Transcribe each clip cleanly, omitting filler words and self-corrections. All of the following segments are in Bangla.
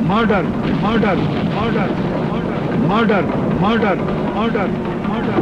murder, murder, murder, murder, murder, murder, murder.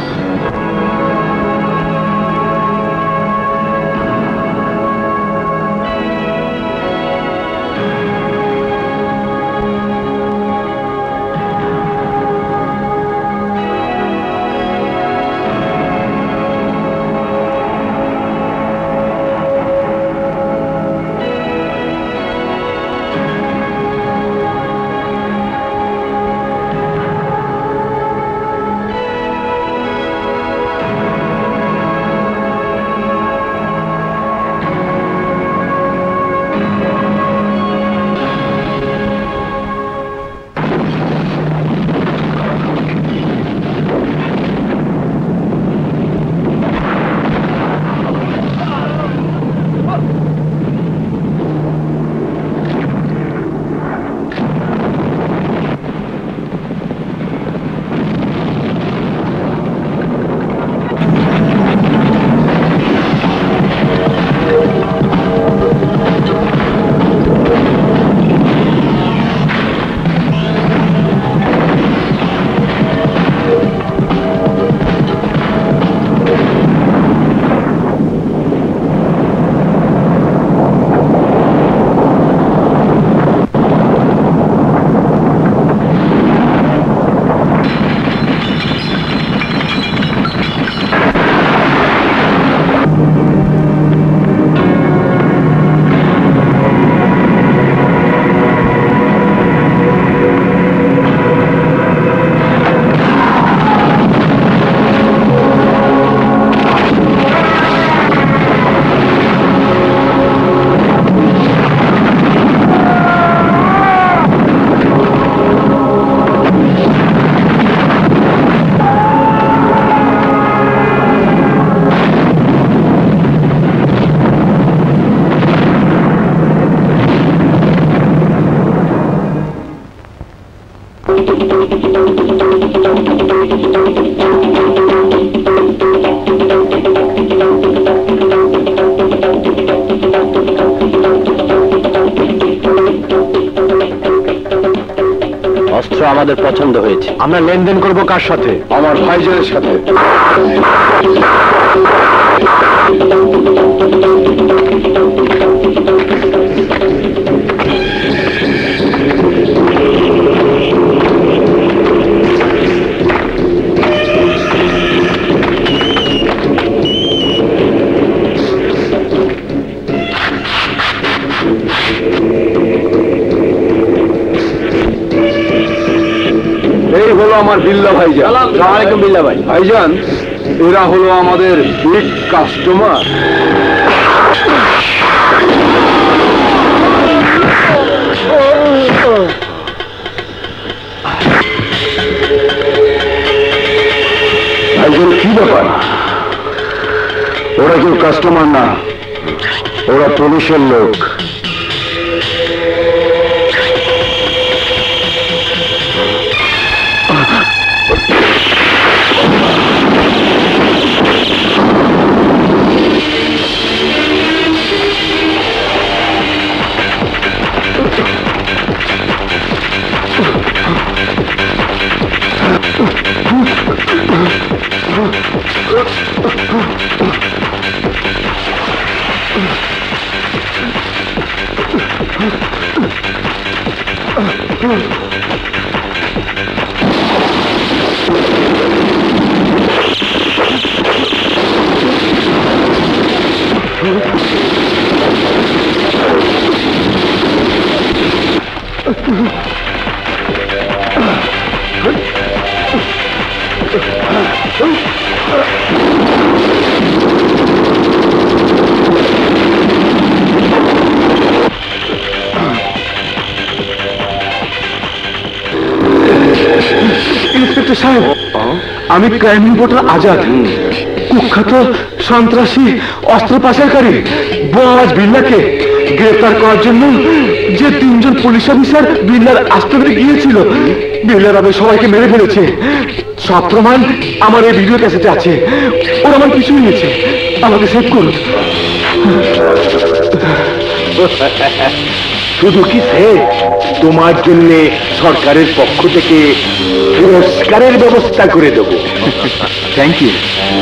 আমাদের পছন্দ হয়েছে। আমরা লেনদেন করব কার সাথে? আমার ভাইজানের সাথে। আমার বিল্লা ভাইজান। আসসালামু আলাইকুম বিল্লা ভাই। ভাইজান, এরা হলো আমাদের বিগ কাস্টমার। ভাইজান, কি ব্যাপার? ওরা কেউ কাস্টমার না, ওরা পুলিশের লোক। ইন্সপেক্টর সাহেব, আমি ক্রাইম রিপোর্টার আজাদ। কুখ্যাত সন্ত্রাসী অস্ত্র পাচারকারী বোয়াজ বিল্লাকে গ্রেফতার করার জন্য যে তিনজন পুলিশ অফিসার বিল্লার আস্তানায় গিয়েছিল, বিল্লার আমি সবাইকে মেরে ফেলেছে। সব প্রমাণ আমার এই ভিডিও ক্যাসেটে আছে। ওরা আমার কিছু নিয়েছে, আমাকে সেভ করুন। শুধু কি স্যার, তোমার জন্য সরকারের পক্ষ থেকে পুরস্কারের ব্যবস্থা করে দেব। Thank you.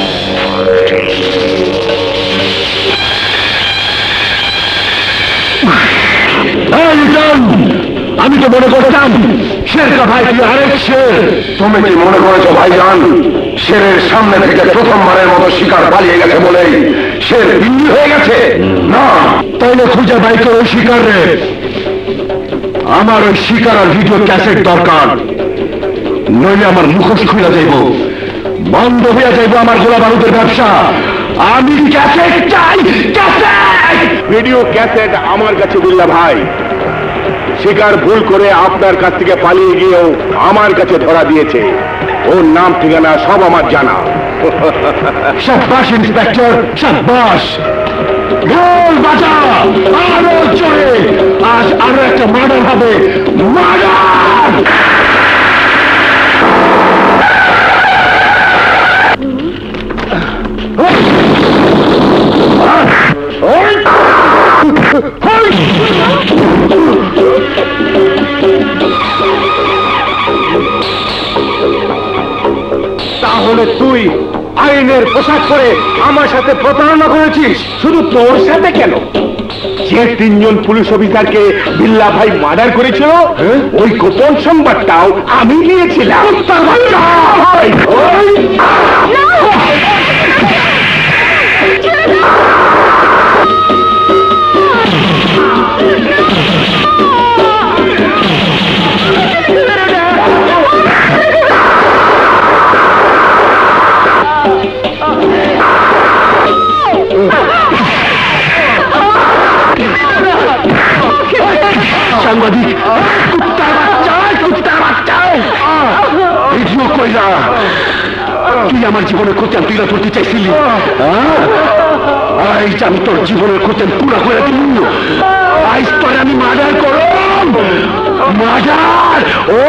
আমি তো মনে করতাম শেরকা ভাই আরেক শের। তুমি কি মনে করেছো ভাইজান শেরের সামনে থেকে প্রথমবারের মতো শিকার পালিয়ে গেছে বলেই শের বিন্দু হয়ে গেছে? না, তাইলে খুঁজে বাই করো শিকার রে। আমার ওই শিকার আর ভিডিও ক্যাসেট দরকার, নইলে আমার মুখোশ খুলে যাইব, বন্ধ হয়ে যাইব আমার গোলা বারুদের ব্যবসা। আমি ক্যাসেট চাই, ক্যাসেট। ভিডিও ক্যাসেট আমার কাছে বিল্লা ভাই। শিকার ভুল করে আপনার কাছ থেকে পালিয়ে গিয়েও আমার কাছে ধরা দিয়েছে। ওর নাম ঠিকানা সব আমার জানা। শাবাশ ইন্সপেক্টর, শাবাশ। ঢোল বাজা আরো জোরে, আজ আরো একটা মার্ডার হবে। মার্ডার! তাহলে তুই আইনের পোশাক পরে আমার সাথে প্রতারণা করেছিস? শুধু তোর সাথে কেন, যে তিনজন পুলিশ অফিসারকে বিল্লা ভাই মার্ডার করেছিল ওই গোপন সংবাদটাও আমি দিয়েছিলাম। সাংবাদিক, কুত্তার বাচ্চা, কুত্তার বাচ্চা! তুই আমার জীবনের খোঁচান তুই করতে চাইছিলি? আইজ আমি তোর জীবনের খোঁচান পুরা করে দিল। আইজ তোর আমি মার্ডার করব, মার্ডার। ও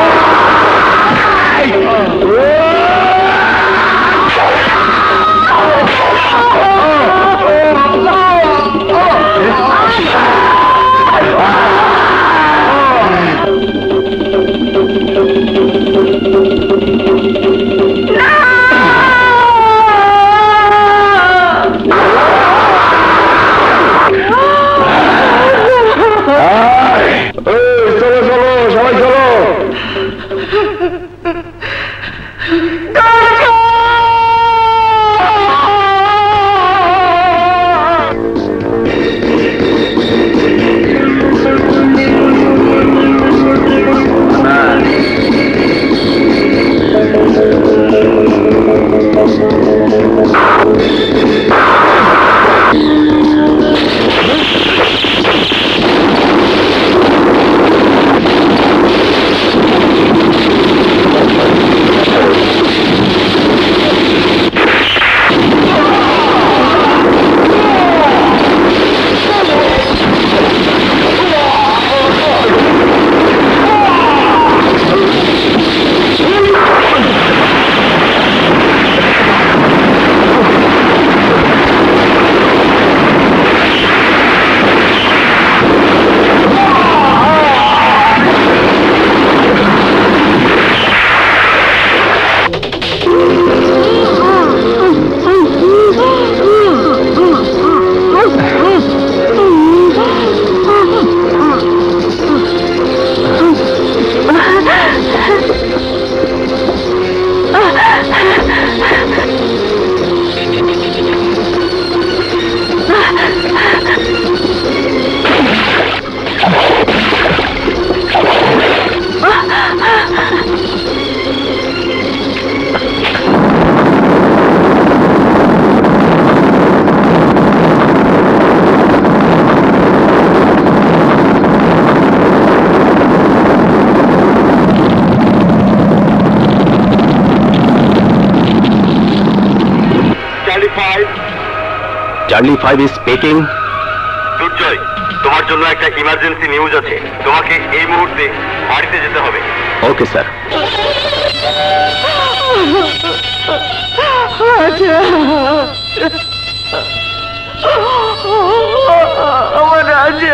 চার্লি 5 is speaking. দুর্জয়, তোমার জন্য একটা ইমার্জেন্সি নিউজ আছে। তোমাকে এই মুহূর্তে বাড়িতে যেতে হবে। Okay sir. আমার রাজা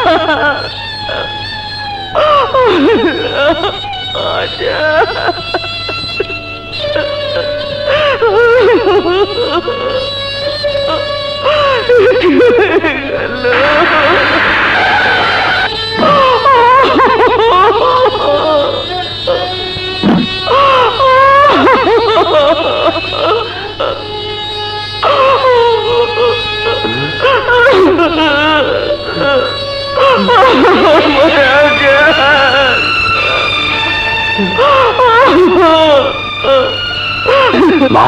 মা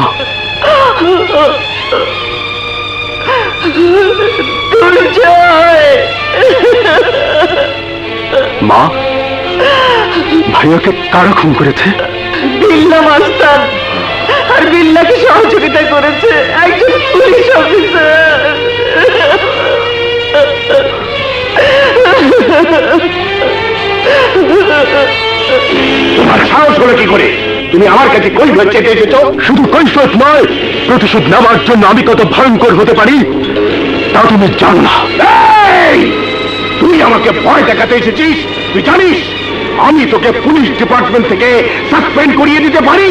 মা ভাইয়াকে কারা খুন করেছে? বিল্লা মাস্টার আর বিল্লাকে সহযোগিতা করেছে একজন পুলিশ অফিসার। তোমার সাহস হলো কি করে তুমি আমার কাছে কৈফিয়ত চেতে এসেছ? শুধু কৈফিয়ত নয়, প্রতিশোধ নেওয়ার জন্য আমি কত ভয়ঙ্কর হতে পারি তা তুমি জানো না। তুই আমাকে ভয় দেখাতে এসেছিস? তুই জানিস আমি তোকে পুলিশ ডিপার্টমেন্ট থেকে সাসপেন্ড করিয়ে দিতে পারি।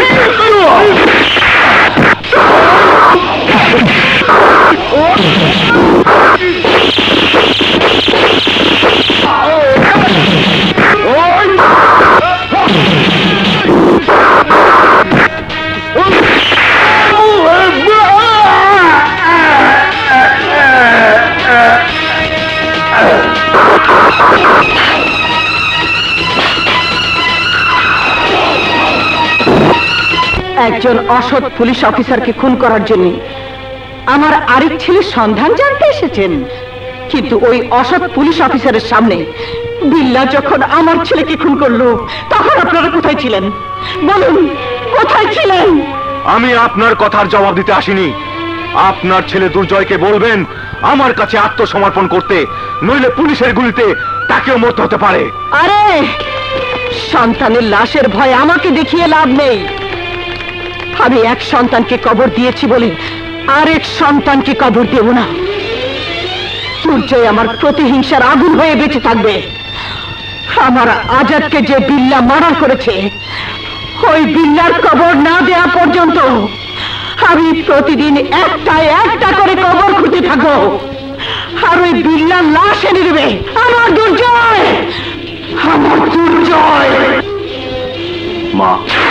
একজন অসৎ পুলিশ অফিসারকে খুন করার জন্য আমার আরেক ছেলের সন্ধান জানতে এসেছেন, কিন্তু ওই অসৎ পুলিশ অফিসারের সামনে বিল্লা যখন আমার ছেলেকে খুন করলো তখন আপনারা কোথায় ছিলেন? বলুন, কোথায় ছিলেন? আমি আপনার কথার জবাব দিতে আসিনি। আপনার ছেলে দুর্জয়কে বলবেন আমার কাছে আত্মসমর্পণ করতে, নইলে পুলিশের গুলিতে তাকেও মরতে হতে পারে। আরে সন্তানের লাশের ভয় আমাকে দেখিয়ে লাভ নেই। আমি এক সন্তানকে কবর দিয়েছি বলে আরেক সন্তানকে কবর দেব না। দুর্জয় আমার প্রতিহিংসার আগুন হয়ে বেঁচে থাকবে। আমার আজাদকে যে বিল্লা মার্ডার করেছে ওই বিল্লার কবর না দেওয়া পর্যন্ত আমি প্রতিদিন একটা করে কবর খুঁজে থাকবো, আর ওই বিল্লার লাশ এনে দেবে আমার দুর্জয়, আমার দুর্জয়। মা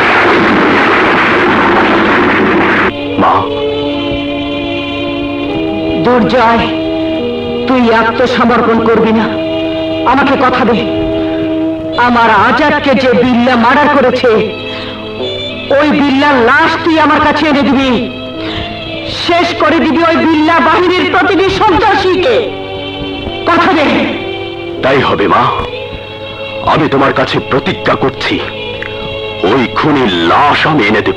মা দুর্জয়, তুই আত্মসমর্পণ করবি না? আমাকে কথা দে, আমার আজাদকে যে বিল্লা মার্ডার করেছে ওই বিল্লার লাশ তুই আমার কাছে এনে দিবি, শেষ করে দিবি ওই বিল্লা বাহিনীর প্রতিটি সন্ত্রাসীকে। কথা দে। তাই হবে মা, আমি তোমার কাছে প্রতিজ্ঞা করছি ওই খুনির লাশ আমি এনে দেব।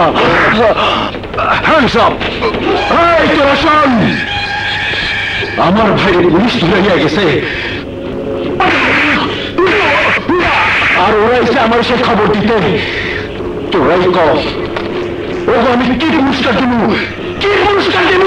Hands up! এই তোরা শোন, আমার ভাইয়ের পুলিশ ধরে নিয়ে গেছে, আর ওরা এসে আমার সে খবর দিতে। তোরাই কর, ও আমি কি পুরস্কার দেব, কি পুরস্কার দেব?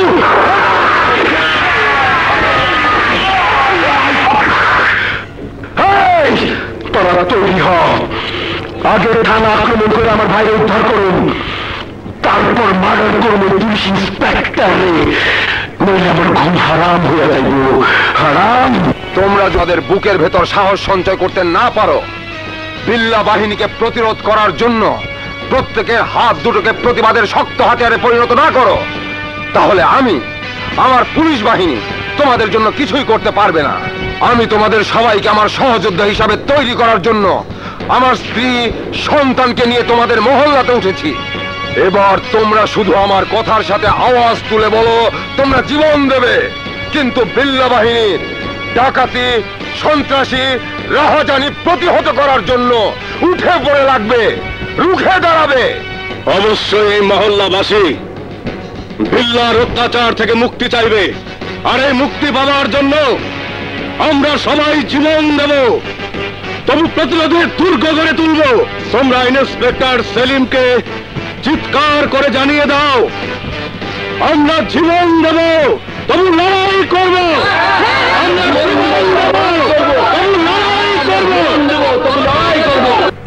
তোরা তৈরি হ, আগে থানা আক্রমণ করে আমার ভাইকে উদ্ধার করুন, তারপর মার্ডার করবো পুলিশ ইন্সপেক্টরে, নইলে আমার ঘুম হারাম হয়ে যাইব, হারাম। তোমরা যাদের বুকের ভেতর সাহস সঞ্চয় করতে না পারো, বিল্লা বাহিনীকে প্রতিরোধ করার জন্য প্রত্যেকের হাত দুটোকে প্রতিবাদের শক্ত হাতিয়ারে পরিণত না করো, তাহলে আমার পুলিশ বাহিনী তোমাদের জন্য কিছুই করতে পারবে না। আমি তোমাদের সবাইকে আমার সহযোদ্ধা হিসাবে তৈরি করার জন্য আমার স্ত্রী সন্তানকে নিয়ে তোমাদের মহল্লাতে উঠেছি। এবার তোমরা শুধু আমার কথার সাথে আওয়াজ তুলে বলো তোমরা জীবন দেবে, কিন্তু বিল্লা বাহিনীর ডাকাতি, সন্ত্রাসী, রাহাজানি প্রতিহত করার জন্য উঠে পড়ে লাগবে, রুখে দাঁড়াবে। অবশ্যই এই মহল্লাবাসী বিল্লার অত্যাচার থেকে মুক্তি চাইবে, আর এই মুক্তি পাওয়ার জন্য আমরা সবাই জীবন দেব, তবু প্রতিরোধের দুর্গ গড়ে তুলব। তোমরা ইন্সপেক্টর সেলিমকে চিৎকার করে জানিয়ে দাও, আমরা জীবন দেব, তবু লড়াই করব, আমরা জীবন দেব, তবু লড়াই করব, তবু লড়াই করব।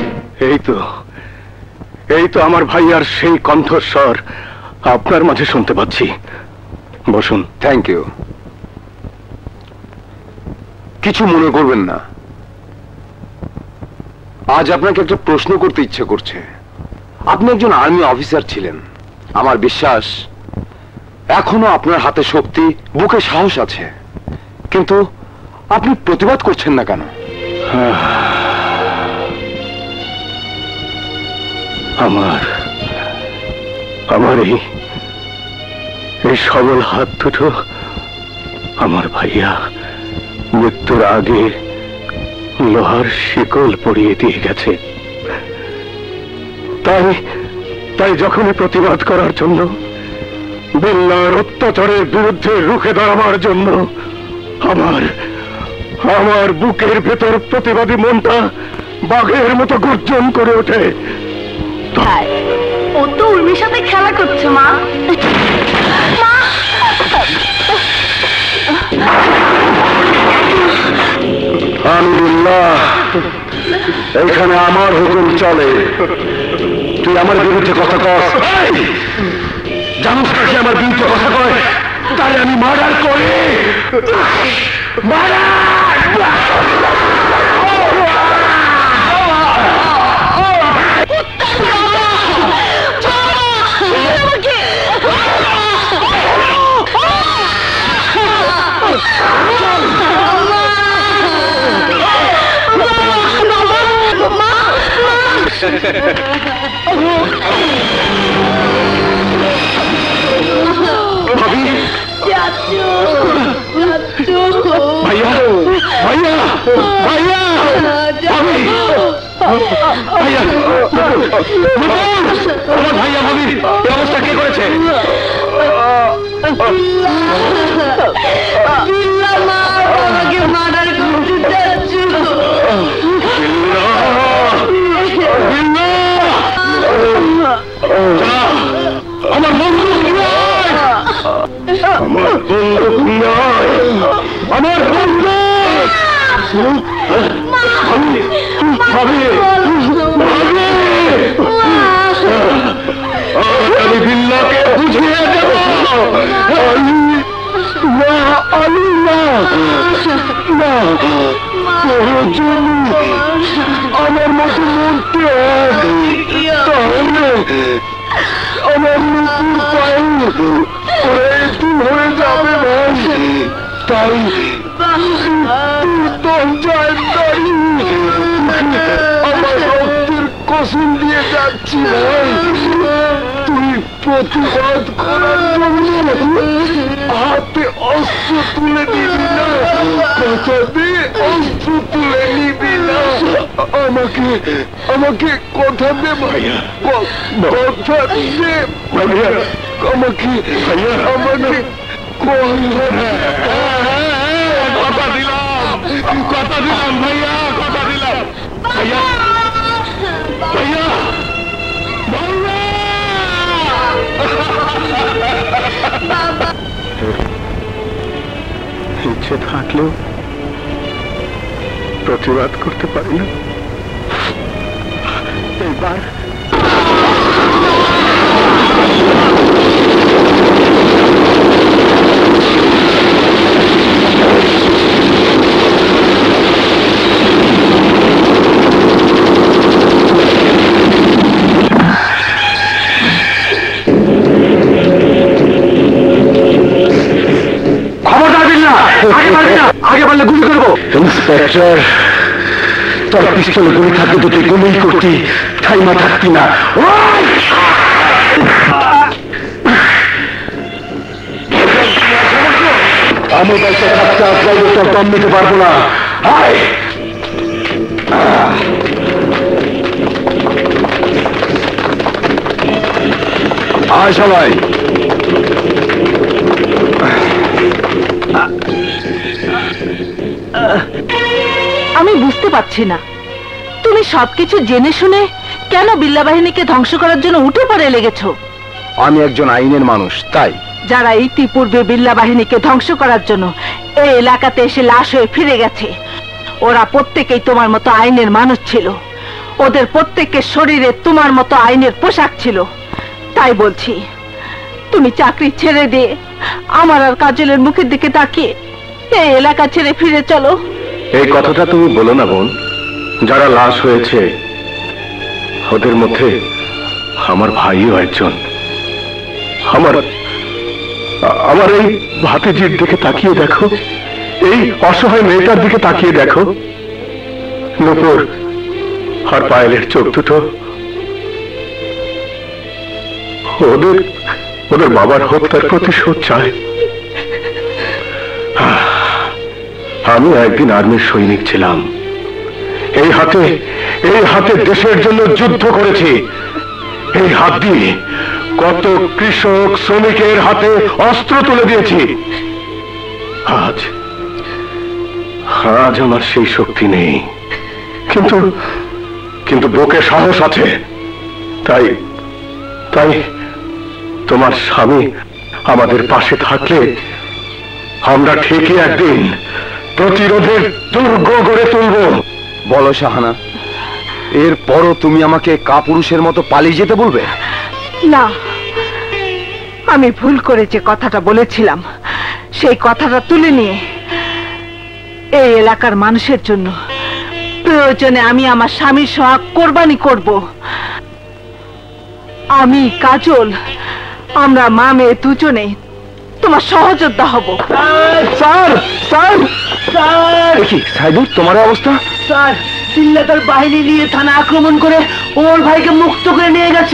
এই তো আমার ভাইয়ার সেই কণ্ঠস্বর আপনার মাঝে শুনতে পাচ্ছি। বসুন। Thank you. কিছু মনে করবেন না, আজ আপনাকে একটা প্রশ্ন করতে ইচ্ছে করছে। আপনি একজন আর্মি অফিসার ছিলেন, আমার বিশ্বাস এখনো আপনার হাতে শক্তি, বুকে সাহস আছে, কিন্তু আপনি প্রতিবাদ করছেন না কেন? আমার এই সবল হাত দুটো আমার ভাইয়া মৃত্যুর আগে লোহার শিকল পরিয়ে দিয়ে গেছে। তাই যখনই প্রতিবাদ করার জন্য, বিল্লার অত্যাচারের বিরুদ্ধে রুখে দাঁড়াবার জন্য আমার বুকের ভেতর প্রতিবাদী মনটা বাঘের মতো গর্জন করে ওঠে। ও তো উর্মির সাথে খেলা করছে। মা, আলহামদুলিল্লাহ, এখানে আমার হুকুম চলে। তুই আমার বিরুদ্ধে কথা কর, জানিস না সে আমার বিরুদ্ধে কথা কয়, তাই আমি মার্ডার করি। ভাইয়া, ভাইয়া, ভাইয়া, ভাইয়া, আমার ভাইয়া ভাবি এই অবস্থা কে করেছে? মার্ডার করতে চাচ্ছিল। আমার বন্দুক নয়, আমার বন্দুক নয়, আমার বন্দুক। আমি বিল্লাকে বুঝিয়ে দেব। আলু না, আমার মতো মনকে তাহলে আমার নুপুর পায়ে দূর হয়ে যাবে ভাই। তাই আমার রক্তের কসম দিয়ে যাচ্ছি ভাই, তুই প্রতিবাদ করার জন্য হাতে অস্ত্র তুলে নিবি না, কথা দিয়ে অস্ত্র তুলে নিবি না। আমাকে আমাকে কথা দে ভাইয়া, কথা দে ভাইয়া, আমাকে আমাকে কথা দিলাম ভাইয়া, কথা দিলাম ভাইয়া, ভাইয়া, ইচ্ছে থাকলেও প্রতিবাদ করতে পারি না। এইবার আগে পারলে গুলি করবো। ইন্সপেক্টর, তোর পিস্তলে গুলি থাকতে তো তুই গুলি করতি, ঠাইমা থাকতি না। আমি বেঁচে থাকতে আপনাকে তোর দম নিতে পারবো না। আয় সবাই। আমি বুঝতে পারছি না, তুমি সবকিছু জেনে শুনে কেন বিল্লা বাহিনীকে ধ্বংস করার জন্য উঠে পড়ে লেগেছো? আমি একজন আইনের মানুষ, তাই। যারা ইতিপূর্বে বিল্লা বাহিনীকে ধ্বংস করার জন্য এই এলাকাতে এসে লাশ হয়ে ফিরে গেছে, ওরা প্রত্যেকেই তোমার মতো আইনের মানুষ ছিল। ওদের প্রত্যেকের শরীরে তোমার মতো আইনের পোশাক ছিল। তাই বলছি, তুমি চাকরি ছেড়ে দিয়ে আমার আর কাজলের মুখের দিকে তাকিয়ে এই এলাকা ছেড়ে ফিরে চলো। এই কথাটা তুমি বলো না বোন। যারা লাশ হয়েছে ওদের মধ্যে আমার ভাইও একজন। আমার এই ভাতিজির দিকে তাকিয়ে দেখো, এই অসহায় মেয়েটার দিকে তাকিয়ে দেখো। নূপুর আর পায়েলের চোখ দুটো ওদের বাবার হত্যার প্রতিশোধ চায়। আমি একদিন আর্মির সৈনিক ছিলাম। এই হাতে দেশের জন্য যুদ্ধ করেছি। এই হাত দিয়ে কত কৃষক শ্রমিকের হাতে অস্ত্র তুলে দিয়েছি। আজ আমার সেই শক্তি নেই, কিন্তু বুকে সাহস আছে। তাই তোমার স্বামী আমাদের পাশে থাকলে আমরা ঠিকই একদিন প্রতিরোধের দুর্গ গড়ে তুলব। বলো শাহানা, এরপরও তুমি আমাকে কাপুরুষের মতো পালিয়ে যেতে বলবে? না, আমি ভুল করে যে কথাটা বলেছিলাম সেই কথাটা তুলে নিয়ে এই এলাকার মানুষের জন্য প্রয়োজনে আমি আমার স্বামীর সোহাগ কোরবানি করব। আমি কাজল, আমরা মা মেয়ে দুজনে তোমার সহযোদ্ধা হব। স্যার স্যার স্যার, কি সাইদুর, তোমার অবস্থা? স্যার, বিল্লা তার বাহিনী নিয়ে থানা আক্রমণ করে ওর ভাইকে মুক্ত করে নিয়ে গেছে।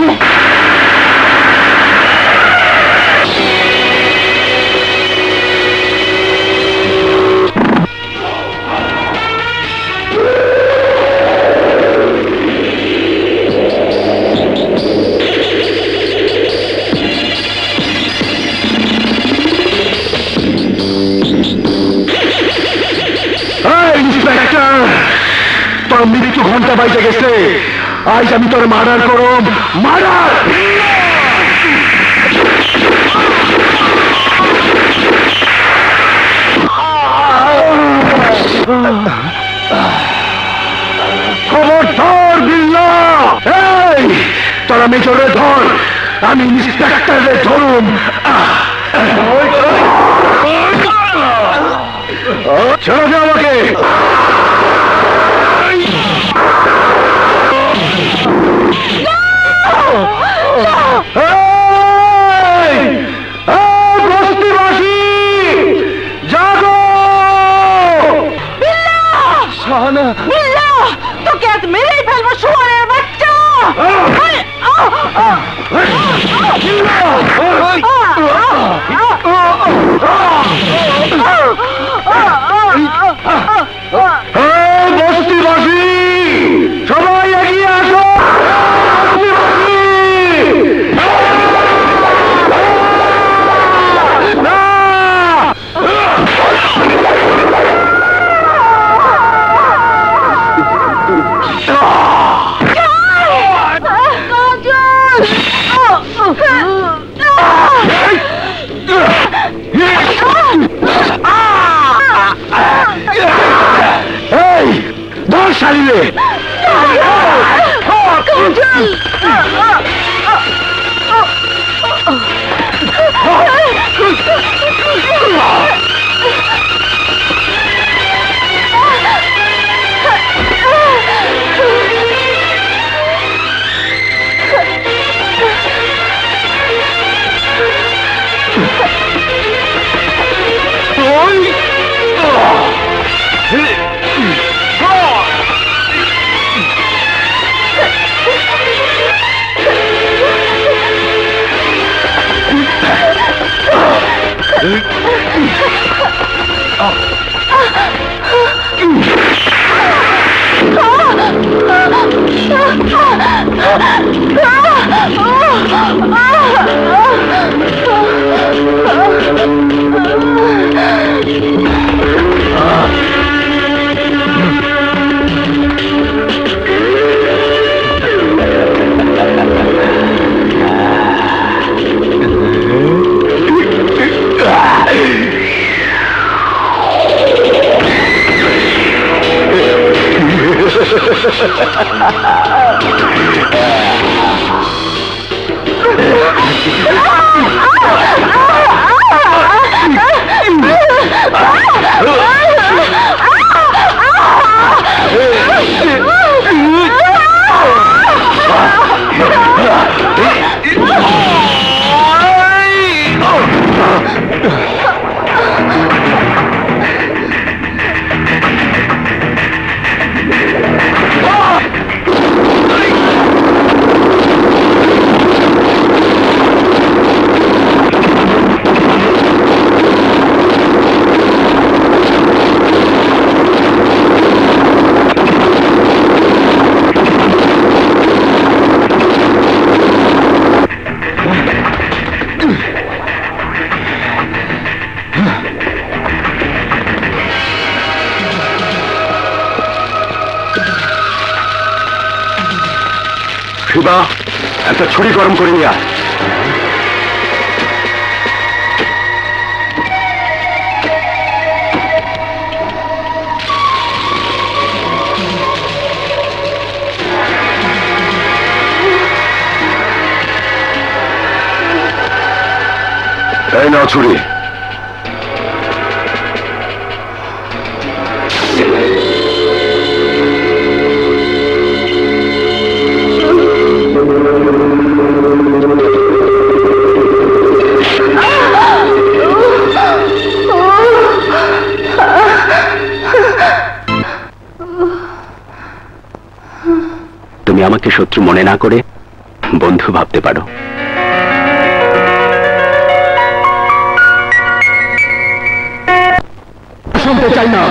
তোর মৃত্যু ঘন্টা বাইতে গেছে। আজ আমি তোর মার্ডার করব, মার্ডার। খবরদার বিল্লা, এই তোরা মেজরে ধর, আমি ইন্সপেক্টরে ধরুম। ছেড়ে দে আমাকে। বস্তিবাসী জাগো! শাহানা, তোকে আজ মেরেই ফেলবো শুয়োরের বাচ্চা। ছাড়িলে একটা ছুরি গরম করে নিয়ে আয়। এই নাও ছুরি। তুমি আমাকে শত্রু মনে না করে বন্ধু ভাবতে পারো। শুনতে চাই না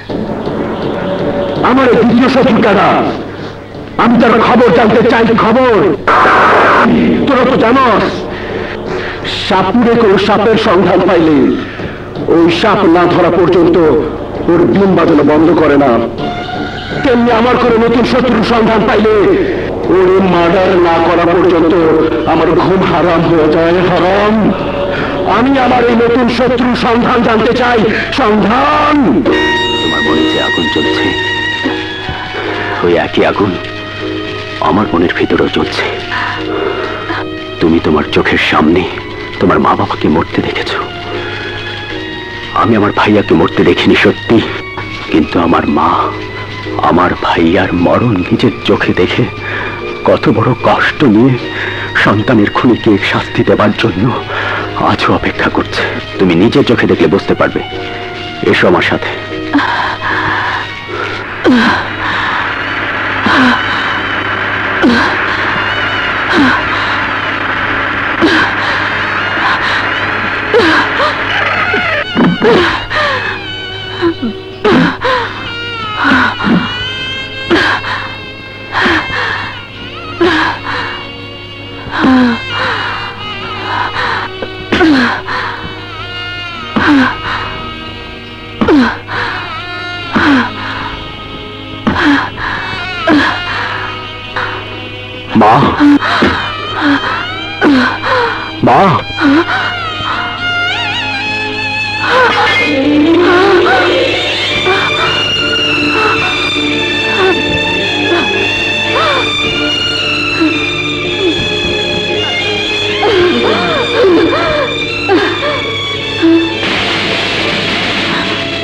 আমার দ্বিতীয় শত্রু কারা, আমি তার খবর জানতে চাই। খবর তোরা তো জানস সাপুরে কোন সাপের সন্ধান পাইলে ওই সাপ না ধরা পর্যন্ত ওর ডিম বাজানো বন্ধ করে না। তেমনি আমার করে নতুন শত্রুর সন্ধান পাইলে ওরে মার্ডার না করা পর্যন্ত আমার ঘুম হারাম হয়ে যায়। হারাম। আমি আমার এই নতুন শত্রুর সন্ধান জানতে চাই। সন্ধান। তোমার মনে যে আগুন চলছে ওই একই আগুন আমার মনের ভিতরেও চলছে। তুমি তোমার চোখের সামনে তোমার মা বাবাকে মরতে দেখেছ, আমি আমার ভাইয়াকে মরতে দেখিনি সত্যি, কিন্তু আমার মা আমার ভাইয়ার মরণ নিজের চোখে দেখে কত বড় কষ্ট নিয়ে সন্তানের খুনিকে শাস্তি দেবার জন্য আজও অপেক্ষা করছে। তুমি নিজের চোখে দেখলে বুঝতে পারবে। এসো আমার সাথে। মা, মা,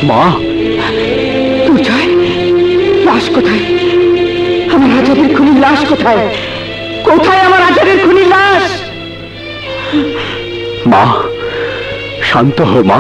মা, দুর্জয়, লাশ কোথায়? আমার আজাদের খুনির লাশ কোথায়? কোথায় আমার আজাদের খুনির লাশ? মা শান্ত হো মা,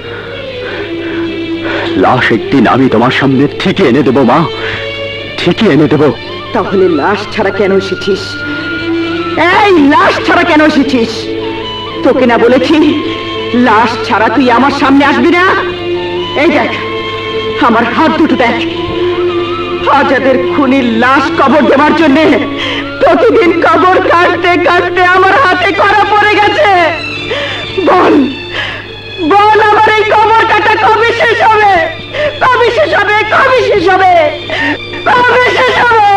লাশ একদিন আমি তোমার সামনে ঠিকই এনে দেব মা, ঠিকই এনে দেব। তাহলে লাশ ছাড়া কেন এসেছিস? এই লাশ ছাড়া কেন এসেছিস? তোকে না বলেছি লাশ ছাড়া তুই আমার সামনে আসবি না? এই দেখ, আমার হাত দুটো দেখ। আজাদের খুনির লাশ কবর দেওয়ার জন্য প্রতিদিন কবর কাটতে কাটতে আমার হাতে করা পড়ে গেছে। বল বল, আমার এই কবর কাটা কবে শেষ হবে? কবে শেষ হবে? কবে শেষ হবে? কবে শেষ হবে?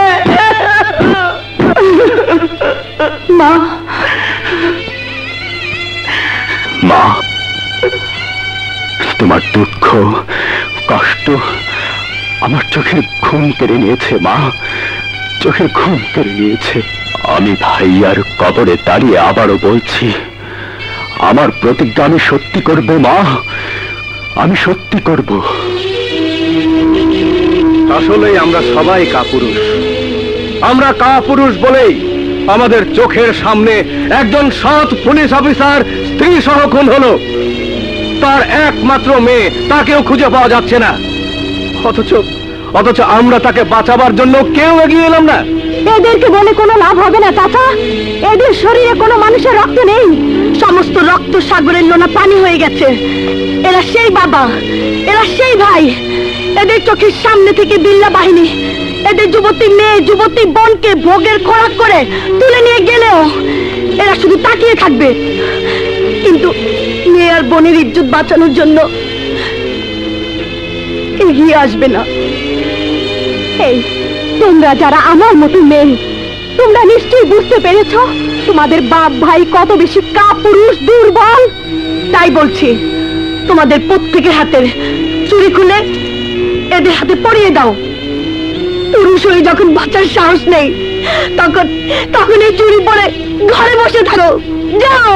মা, মা, তোমার দুঃখ কষ্ট আমার চোখের ঘুম কেড়ে নিয়েছে মা, চোখের ঘুম কেড়ে নিয়েছে। আমি ভাইয়ার কবরে দাঁড়িয়ে আবারও বলছি, আমার প্রতিজ্ঞা আমি সত্যি করব মা, আমি সত্যি করব। আসলেই আমরা সবাই কাপুরুষ। আমরা কাপুরুষ বলেই আমাদের চোখের সামনে একজন সৎ পুলিশ অফিসার স্ত্রী সহ খুন হলো। তার একমাত্র মেয়ে, তাকেও খুঁজে পাওয়া যাচ্ছে না। অথচ আমরা তাকে বাঁচাবার জন্য কেউ এগিয়ে এলাম না। এদেরকে বলে কোনো লাভ হবে না চাচা। এদের শরীরে কোনো মানুষের রক্ত নেই, সমস্ত রক্ত সাগরের লোনা পানি হয়ে গেছে। এরা সেই বাবা, এরা সেই ভাই। এদের চোখের সামনে থেকে বিল্লা বাহিনী এদের যুবতী মেয়ে, যুবতী বোনকে ভোগের খোরাক করে তুলে নিয়ে গেলেও এরা শুধু তাকিয়ে থাকবে, কিন্তু মেয়ে আর বোনের ইজ্জত বাঁচানোর জন্য এগিয়ে আসবে না। এই তোমরা যারা আমার মতো মেয়ে, তোমরা নিশ্চয়ই বুঝতে পেরেছ তোমাদের বাপ ভাই কত বেশি কাপুরুষ, দুর্বল। তাই বলছি, তোমাদের প্রত্যেকের হাতের চুরি খুলে এদের হাতে পরিয়ে দাও। পুরুষ হয়ে যখন বাঁচার সাহস নেই, তখন এই চুরি পরে ঘরে বসে থাকো। যাও।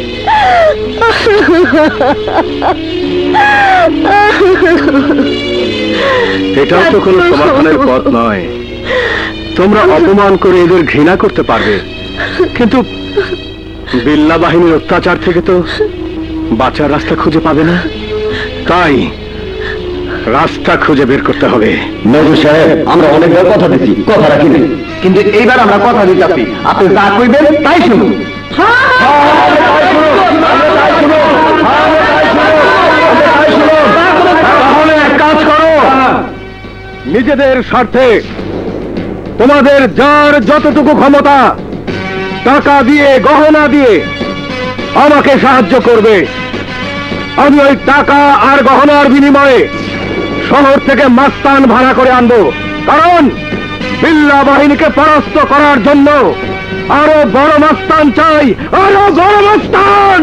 এটাও তো কোনো সমাধানের পথ নয়। তোমরা অপমান করে এদের ঘৃণা করতে পারবে, কিন্তু বিল্লা বাহিনীর অত্যাচার থেকে তো বাঁচার রাস্তা খুঁজে পাবে না। তাই রাস্তা খুঁজে বের করতে হবে। নজর সাহেব, আমরা অনেকবার কথা দিচ্ছি, কথা রাখি নাই, কিন্তু এইবার আমরা কথা দিতে আপনি যা কইবেন তাই শুনুন। তাহলে এক কাজ করো, নিজেদের স্বার্থে তোমাদের যার যতটুকু ক্ষমতা টাকা দিয়ে, গহনা দিয়ে আমাকে সাহায্য করবে। আমি ওই টাকা আর গহনার বিনিময়ে শহর থেকে মাস্তান ভাড়া করে আনবো, কারণ বিল্লা বাহিনীকে পরাস্ত করার জন্য আরো বড় মাস্তান চাই, আরো বড় মাস্তান।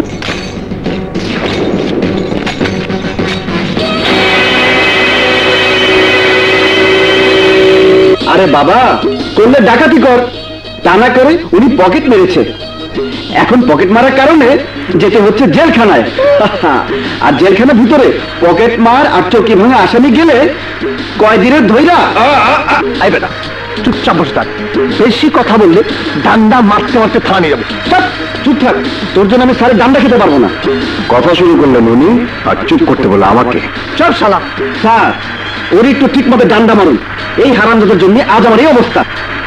আরে বাবা, করলে ডাকাতি কর, তা না করে উনি পকেট মেরেছে। এখন পকেট মারার কারণে যেতে হচ্ছে জেলখানায়। আর জেলখানার ভিতরে পকেট মার আর চৌকি ভাঙা আসামি গেলে কয়দিনের ধইরা আইবে না। চুপচাপ বসে থাক, বেশি কথা বললে ডান্ডা মারতে মারতে থানা নিয়ে যাবে। চুপ থাক, তোর জন্য আমি স্যারের ডান্ডা খেতে পারবো না। কথা শুরু করলেন উনি, আর চুপ করতে বললো আমাকে। চুপ শালা। স্যার, ওর একটু ঠিক মতো ডান্ডা মারুন, এই হারামজাদার জন্য আজ আমার এই অবস্থা।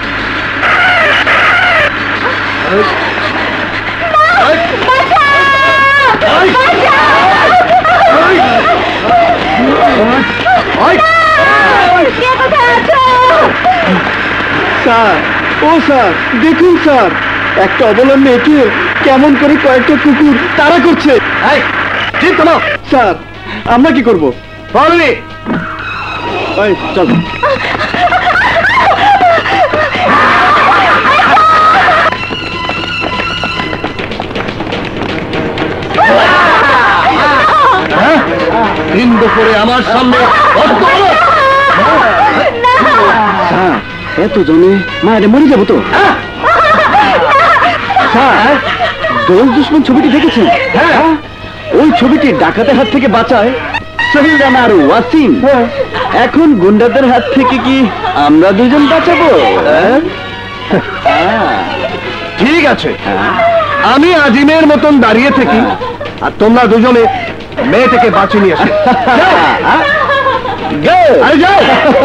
স্যার, ও স্যার, দেখুন স্যার, একটা অবলা মেয়েকে কেমন করে কয়েকটা কুকুর তাড়া করছে। স্যার, আমরা কি করবো? চল। দিন দুপুরে আমার সামনে এত জনে মায়ের মরে যাবো তো। স্যার, দোষ দুশ্মন ছবিটি দেখেছেন? হ্যাঁ, ওই ছবিটি ডাকাতের হাত থেকে বাঁচায় সোহেল রানা আর ওয়াসিম, এখন গুন্ডাদের হাত থেকে কি আমরা দুজন বাঁচাবো? ঠিক আছে, আমি আজিমের মতন দাঁড়িয়ে থাকি আর তোমরা দুজনে মেয়েটাকে বাঁচিয়ে নিয়ে আসো। আরে যাও।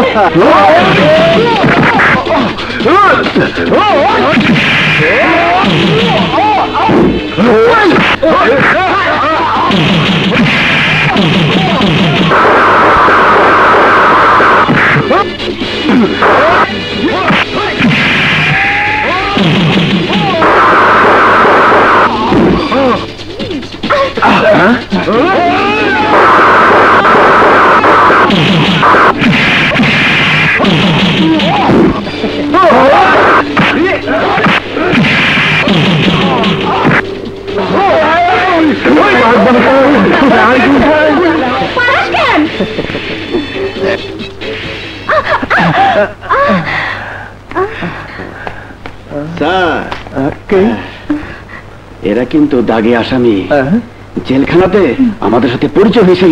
এরা কিন্তু দাগে আসামি, জেলখানাতে আমাদের সাথে পরিচয় হয়েছিল।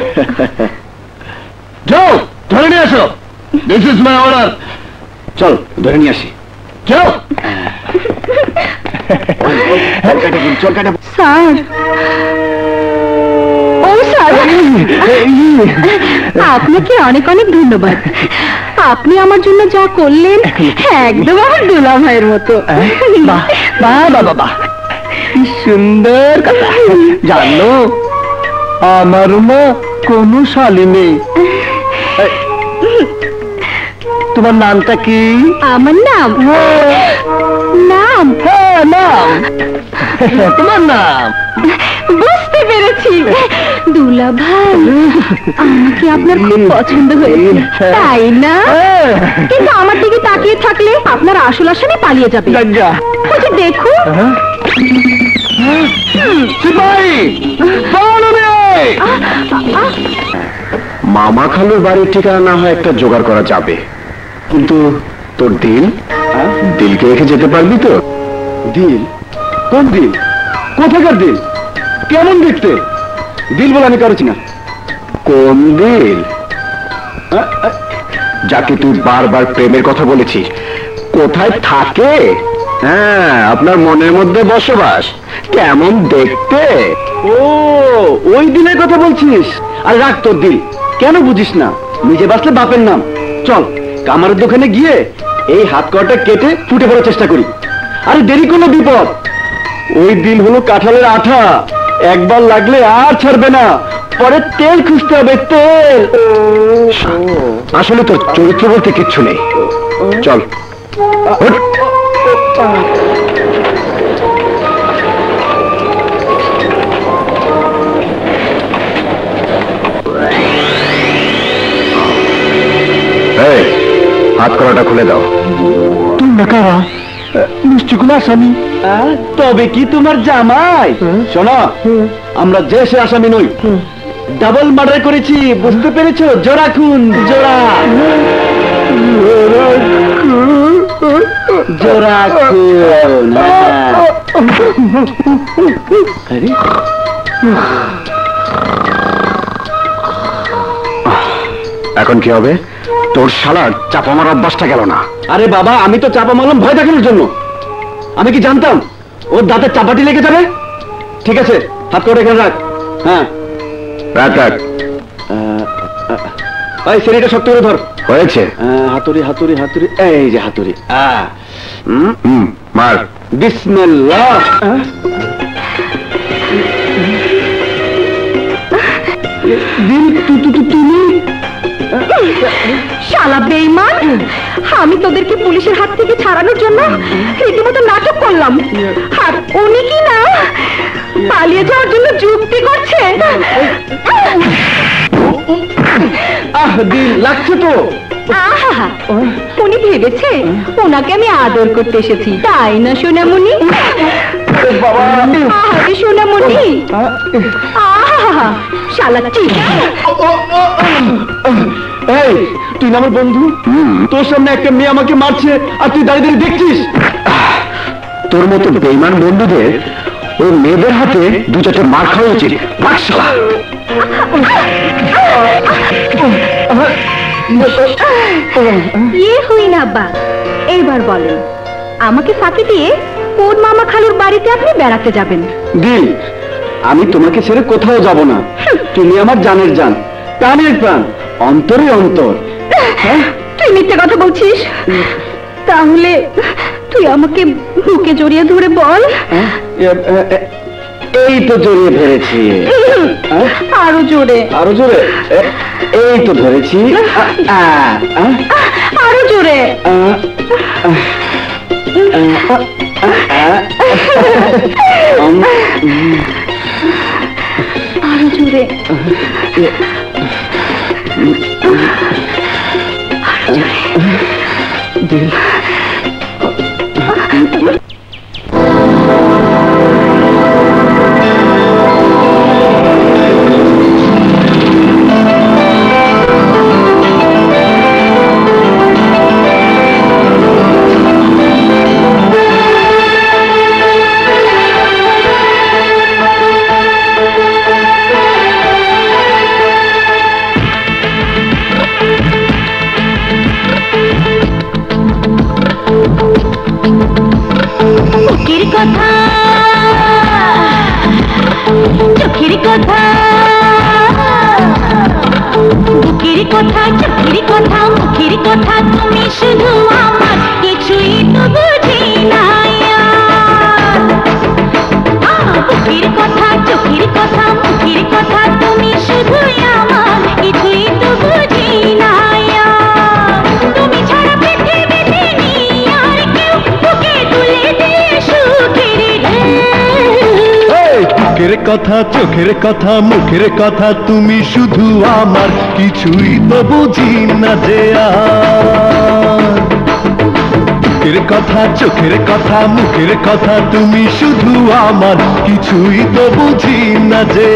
যাও ধরে নিয়ে আসো। This is my order. চল ধরে নিয়ে আসি। যাও। চল কাটা। স্যার, ও স্যার, আপনাকে অনেক অনেক ধন্যবাদ। আপনি আমার জন্য যা করলেন একদম আমার দুলা ভাইয়ের মতো। বাবা সুন্দর কথা। জানো আমার না কোনো শালি নেই। তোমার নামটা কি? আমার নাম নাম তোমার নাম বুঝতে পেরেছি, দুলা ভাই। আমাকে আপনার খুব পছন্দ হয়েছে, তাই না? কিন্তু আমার দিকে তাকিয়ে থাকলে আপনার আসল আসামি পালিয়ে যাবে। বলছি দেখুন। মামা খালুর বাড়ির ঠিকানা না হয় একটা জোগাড় করা যাবে, কিন্তু তোর দিল, দিলকে রেখে যেতে পারবি তো? দিল? কোন দিল? কোথাকার দিল? কেমন দেখতে? দিল বলে আমি কারোছি না। কোন দিল? যাকে তুই বারবার প্রেমের কথা বলেছিস, কোথায় থাকে? হ্যাঁ, আপনার মনের মধ্যে বসবাস। কেমন দেখতে? ও, ওই দিলের কথা বলছিস? আর রাখ তোর দিল, কেন বুঝিস না? নিজে বাঁচলে বাপের নাম। চল কামারের দোকানে গিয়ে এই হাত কড়াটা কেটে ফুটে পড়ার চেষ্টা করি। আরে দেরি কোনো বিপদ। ওই দিল হলো কাঁঠালের আঠা, একবার লাগলে আর ছাড়বে না। পরে তেল খুঁজতে হবে, তেল। আসলে তোর চরিত্র বলতে কিচ্ছু নেই। চল হাত করাটা খুলে দাও। তোমরা কারা? নিশ্চয় আসামি। তবে কি তোমার জামাই? শোনো, আমরা যে সে আসামি নই, ডাবল মার্ডার করেছি, বুঝতে পেরেছো? জোড়া খুন, জোড়া জোড়া খুন। আরে এখন কি হবে? তোর শালার চাপা মারার অভ্যাসটা গেল না। আরে বাবা, আমি তো চাপা মারলাম ভয় দেখানোর জন্য। আমি কি জানতাম ওর দাঁতে চাপাটি লেগে যাবে? ঠিক আছে, হাত করে এখানে রাখ। হ্যাঁ রাখ রাখ। এই শরীরটা শক্ত করে ধর। হয়েছে। হাতুড়ি হাতুড়ি হাতুড়ি, এই যে হাতুড়ি। মার। বিসমিল্লাহ। তুমি শালা বেঈমান, আমি তোদেরকে পুলিশের হাত থেকে ছাড়ানোর জন্য রীতিমতো নাটক করলাম, আর উনি কি না পালিয়ে যাওয়ার জন্য যুক্তি করছে। দিল লাগছে তো। আহা, উনি ভেবেছে ওনাকে আমি আদর করতে এসেছি, তাই না সোনামণি? আরে সোনামণি, আহা শালা ঠিক। এই তুই না আমার বন্ধু, তোর সামনে একটা মেয়ে আমাকে মারছে আর তুই দাঁড়িয়ে দাঁড়িয়ে দেখছিস? তোর মতো বেঈমান বন্ধুদের ওই মেয়েদের হাতে দু চারটে মার খাওয়া উচিত। হই না আব্বা, এইবার বলেন আমাকে ফাঁকি দিয়ে কোন মামা খালুর বাড়িতে আপনি বেড়াতে যাবেন? দিল, আমি তোমাকে ছেড়ে কোথাও যাব না। তুমি আমার জানের জান, প্রাণের প্রাণ, অন্তরে অন্তর। তুই মিথ্যে কথা বলছিস? তাহলে তুই আমাকে বুকে জড়িয়ে ধরে বল। এই তো জড়িয়ে ধরেছি। আরো জোরে। আরো জোরে? এই তো ধরেছি। আরো জোরে। আরো জোরে। কথা চোখের কথা মুখের কথা তুমি শুধু আমার কিছুই তো বুঝি না যে বুকের কথা চোখের কথা মুখের কথা তুমি শুধু আমার কিছুই তো বুঝি না যে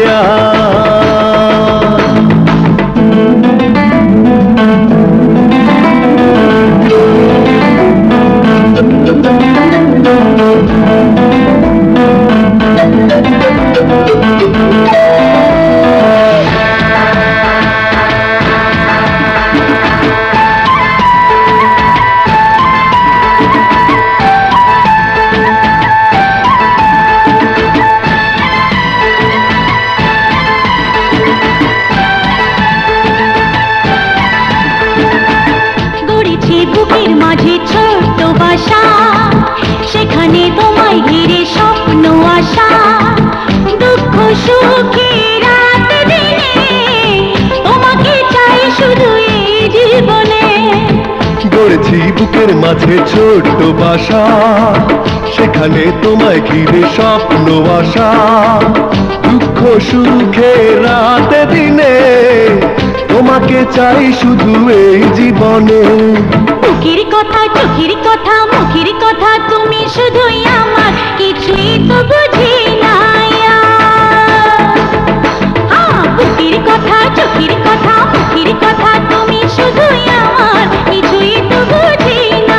বুকের মাঝে ছোট্ট বাসা সেখানে তোমায় ঘিরে স্বপ্ন আশা দুঃখ সুখে রাতে দিনে তোমাকে চাই শুধু এই জীবনে বুকের কথা চোখের কথা মুখের কথা তুমি শুধুই আমার কিছুই তো বুঝি না বুকের কথা চোখের কথা মুখের কথা তুমি শুধুই আমার কিছুই তো বুঝি না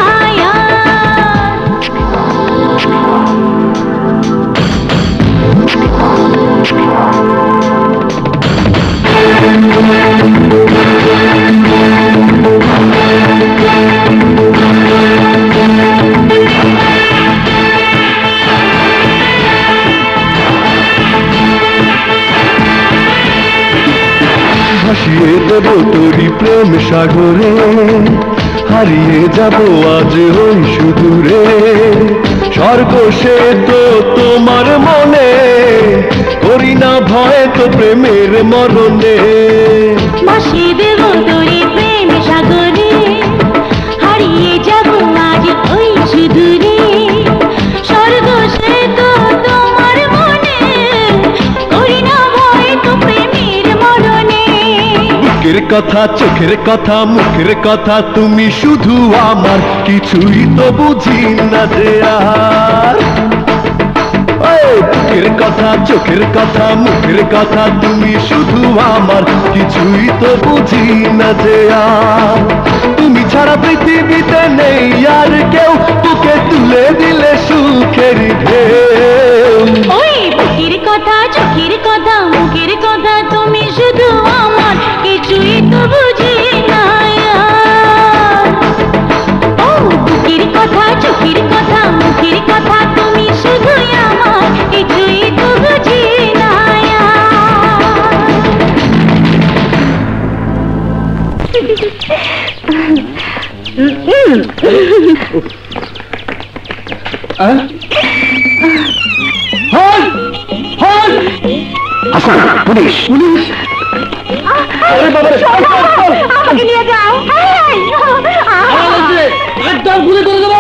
ভাসিয়ে দেব তোরি প্রেম সাগরে হারিয়ে যাব আজ ওই সুদূরে স্বর্গ সে তো তোমার মনে করি না ভয় তো প্রেমের মরণে ভাসিয়ে দেব তোরি প্রেম সাগরে হারিয়ে যাব আজ ওই সুদূরে স্বর্গ সে তো তোমার মনে করি না ভয় তো প্রেমের মরণে বুকের কথা চোখের কথা মুখের কথা তুমি শুধু আমার কিছুই তো বুঝি না যে আর বুকের কথা চোখের কথা মুখের কথা তুমি শুধু আমার কিছুই তো বুঝি না যে আর তুমি ছাড়া পৃথিবীতে নেই আর কেউ বুকে তুলে দিলে সুখের ঢেউ ওই বুকের কথা চোখের কথা মুখের কথা তুমি শুধু আমার হাসান, পুলিশ পুলিশ! আমাকে নিয়ে যাও। একদম গুলি করে দেবো।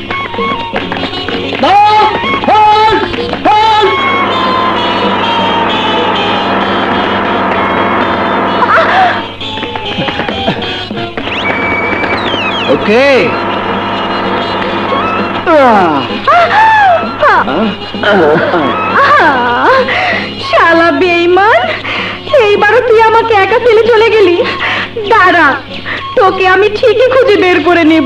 ওকে, শালা বেঈমান, এইবারও তুই আমাকে একা ফেলে চলে গেলি। দাঁড়া, তোকে আমি ঠিকই খুঁজে বের করে নেব।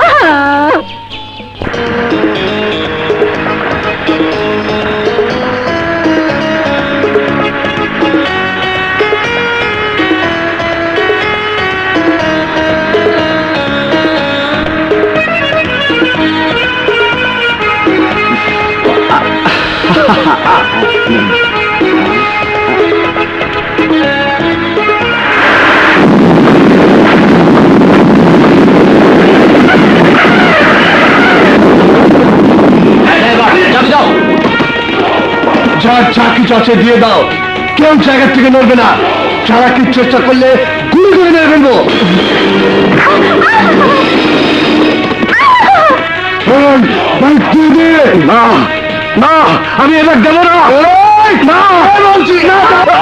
যার চাকরি চাচে দিয়ে দাও, কেউ জায়গা থেকে নড়বে না। চালাকির চেষ্টা করলে গুলি করে মেরে ফেলবো। না না, আমি এবার দেবো না। বলছি না,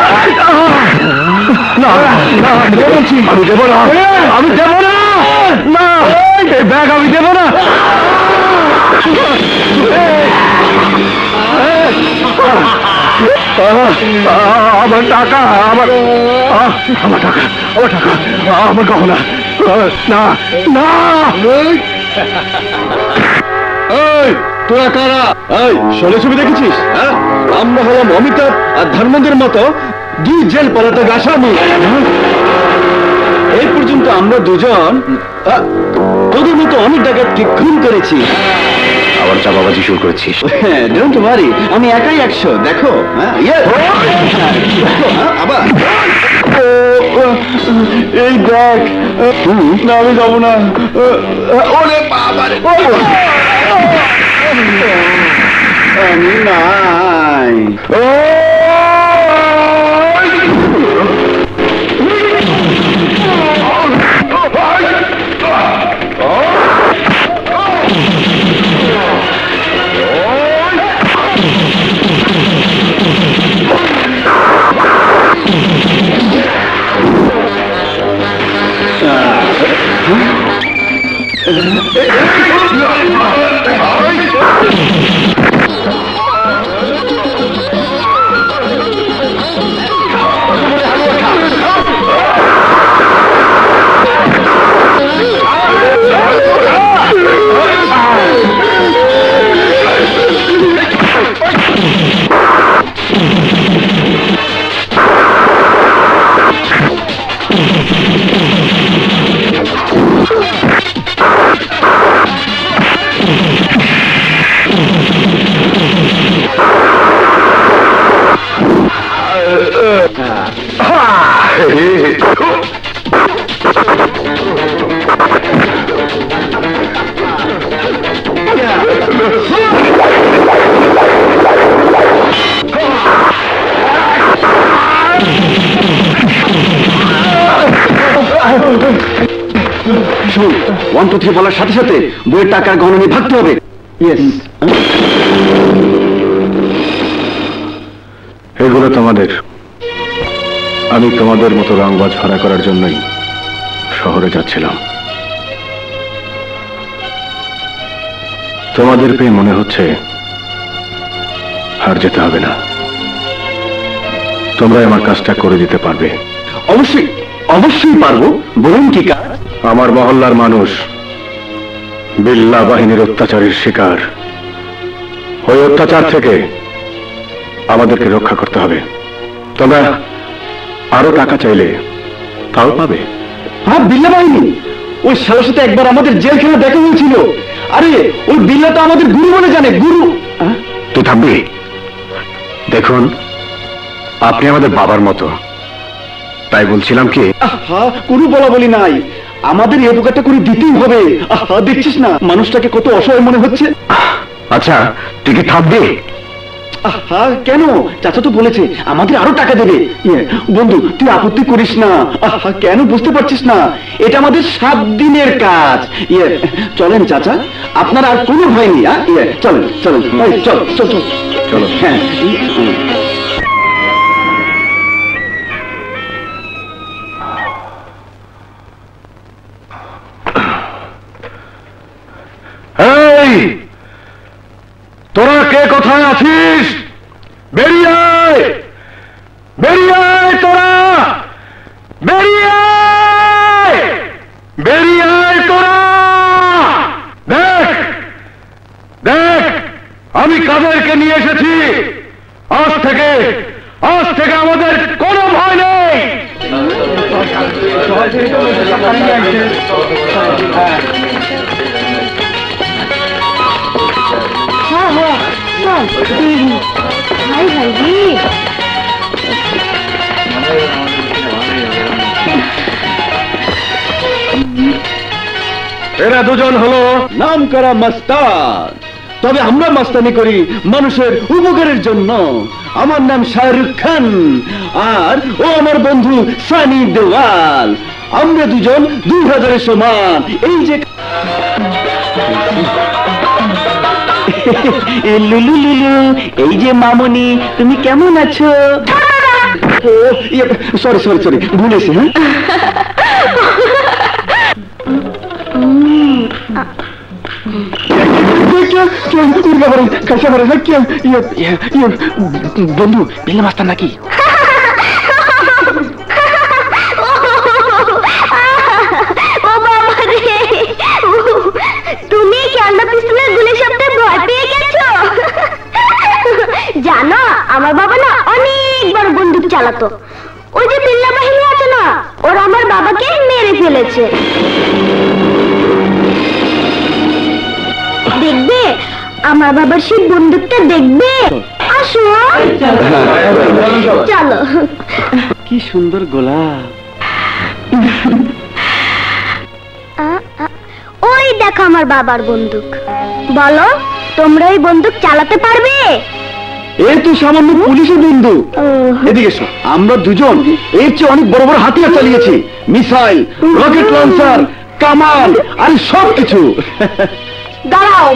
আমি দেবো না, আমি দেবো না। না, এই ব্যাগ আমি দেবো না। আমার টাকা, আমার টাকা, আমার টাকা, আমার গহনা। না না, তোরা কারা? ষোলো ছবি দেখেছিস? আমরা হলাম অমিতাভ আর ধর্মেন্দ্রের মতো দুই জেল পালাতে আসামি। এই পর্যন্ত আমরা দুজন তোদের মতো অনেক ডাকাতকে খুন করেছি। আবার চাপাবাজি শুরু করেছিস? ডোন্ট ওয়ারি, আমি একাই 100। দেখো, আবার এই দেখ। না, আমি যাবো না। ওরে বাবা, আমি নাই। শুন, 1 2 3 বলার সাথে সাথে বইয়ের টাকার গহনা নিয়ে ভাগতে হবে। ইয়েস। এগুলো তোমাদের। আমি তোমাদের মতো রংবাজ ভাড়া করার জন্যই শহরে যাচ্ছিলাম। তোমাদের পেয়ে মনে হচ্ছে আর যেতে হবে না। তোমরা আমার কাজটা করে দিতে পারবে। অবশ্যই অবশ্যই পারবো। বলুন কি কাজ? আমার মহল্লার মানুষ বিল্লাহ বাহিনীর অত্যাচারের শিকার। ওই অত্যাচার থেকে আমাদেরকে রক্ষা করতে হবে। তোমরা আরো টাকা চাইলে তাও পাবে। হ্যাঁ, বিল্লাহ বাহিনী? ওই শালার সাথে একবার আমাদের জেলখানা দেখা হয়েছিল। আরে ওই বিল্লাহ তো আমাদের গুরু বলে জানে। গুরু? তুই থাকবি? দেখুন, আপনি আমাদের বাবার মতো, তাই বলছিলাম কি। গুরু বলা বলি নাই, আমাদের এই উপকারটা করে দিতেই হবে। দেখছিস না মানুষটাকে কত অসহায় মনে হচ্ছে। আচ্ছা তুই কি থাকবে? কেন? চাচা তো বলেছে আমাদের আরো টাকা দেবে। বন্ধু তুই আপত্তি করিস না। কেন বুঝতে পারছিস না? এটা আমাদের 7 দিনের কাজ। চলেন চাচা, আপনার আর কোনো ভয় নেই। চলেন চলেন, চল চল চল চলো। হ্যাঁ তোরা কে কোথায় আছিস? বেরিয়ে আয়, বেরিয়ে আয়, তোরা বেরিয়ে আয়, বেরিয়ে আয় তোরা। দেখ দেখ আমি কাদেরকে নিয়ে এসেছি। আজ থেকে আমাদের কোনো ভয় নেই। এরা দুজন হলো নাম করা মাস্টার, তবে আমরা মাস্তানি করি মানুষের উপকারের জন্য। আমার নাম শাহরুখ খান আর ও আমার বন্ধু সানি দেওয়াল। আমরা দুজন 2000-এর সমান। এই যে লুলু লুলু, এই যে মামনি, তুমি কেমন আছো? সরি সরি সরি, ভুলেছি। হ্যাঁ বন্ধু বিল্লা মাস্টার নাকি? তুমি খেলনা পিস্তলের গুলি শব্দে ভয় পেয়ে গেছো? জানো আমার বাবা না অনেক বড় বন্দুক চালাতো। ওই যে বিল্লা বাহিনী আছে না, ওরা আমার বাবাকে মেরে ফেলেছে। দেখবে আমার বাবার সেই বন্দুকটা, দেখবে। আসো চলো। কি সুন্দর গোলাপ। ওই দেখো আমার বাবার বন্দুক। বলো তোমরা ওই বন্দুক চালাতে পারবে? এই তো সামান্য পুলিশের বন্দুক। এদিকে এসো, আমরা দুজন এর চেয়ে অনেক বড় বড় হাতিয়ার চালিয়েছি। মিসাইল, রকেট লঞ্চার, কামান আর সব কিছু। দাঁড়াও,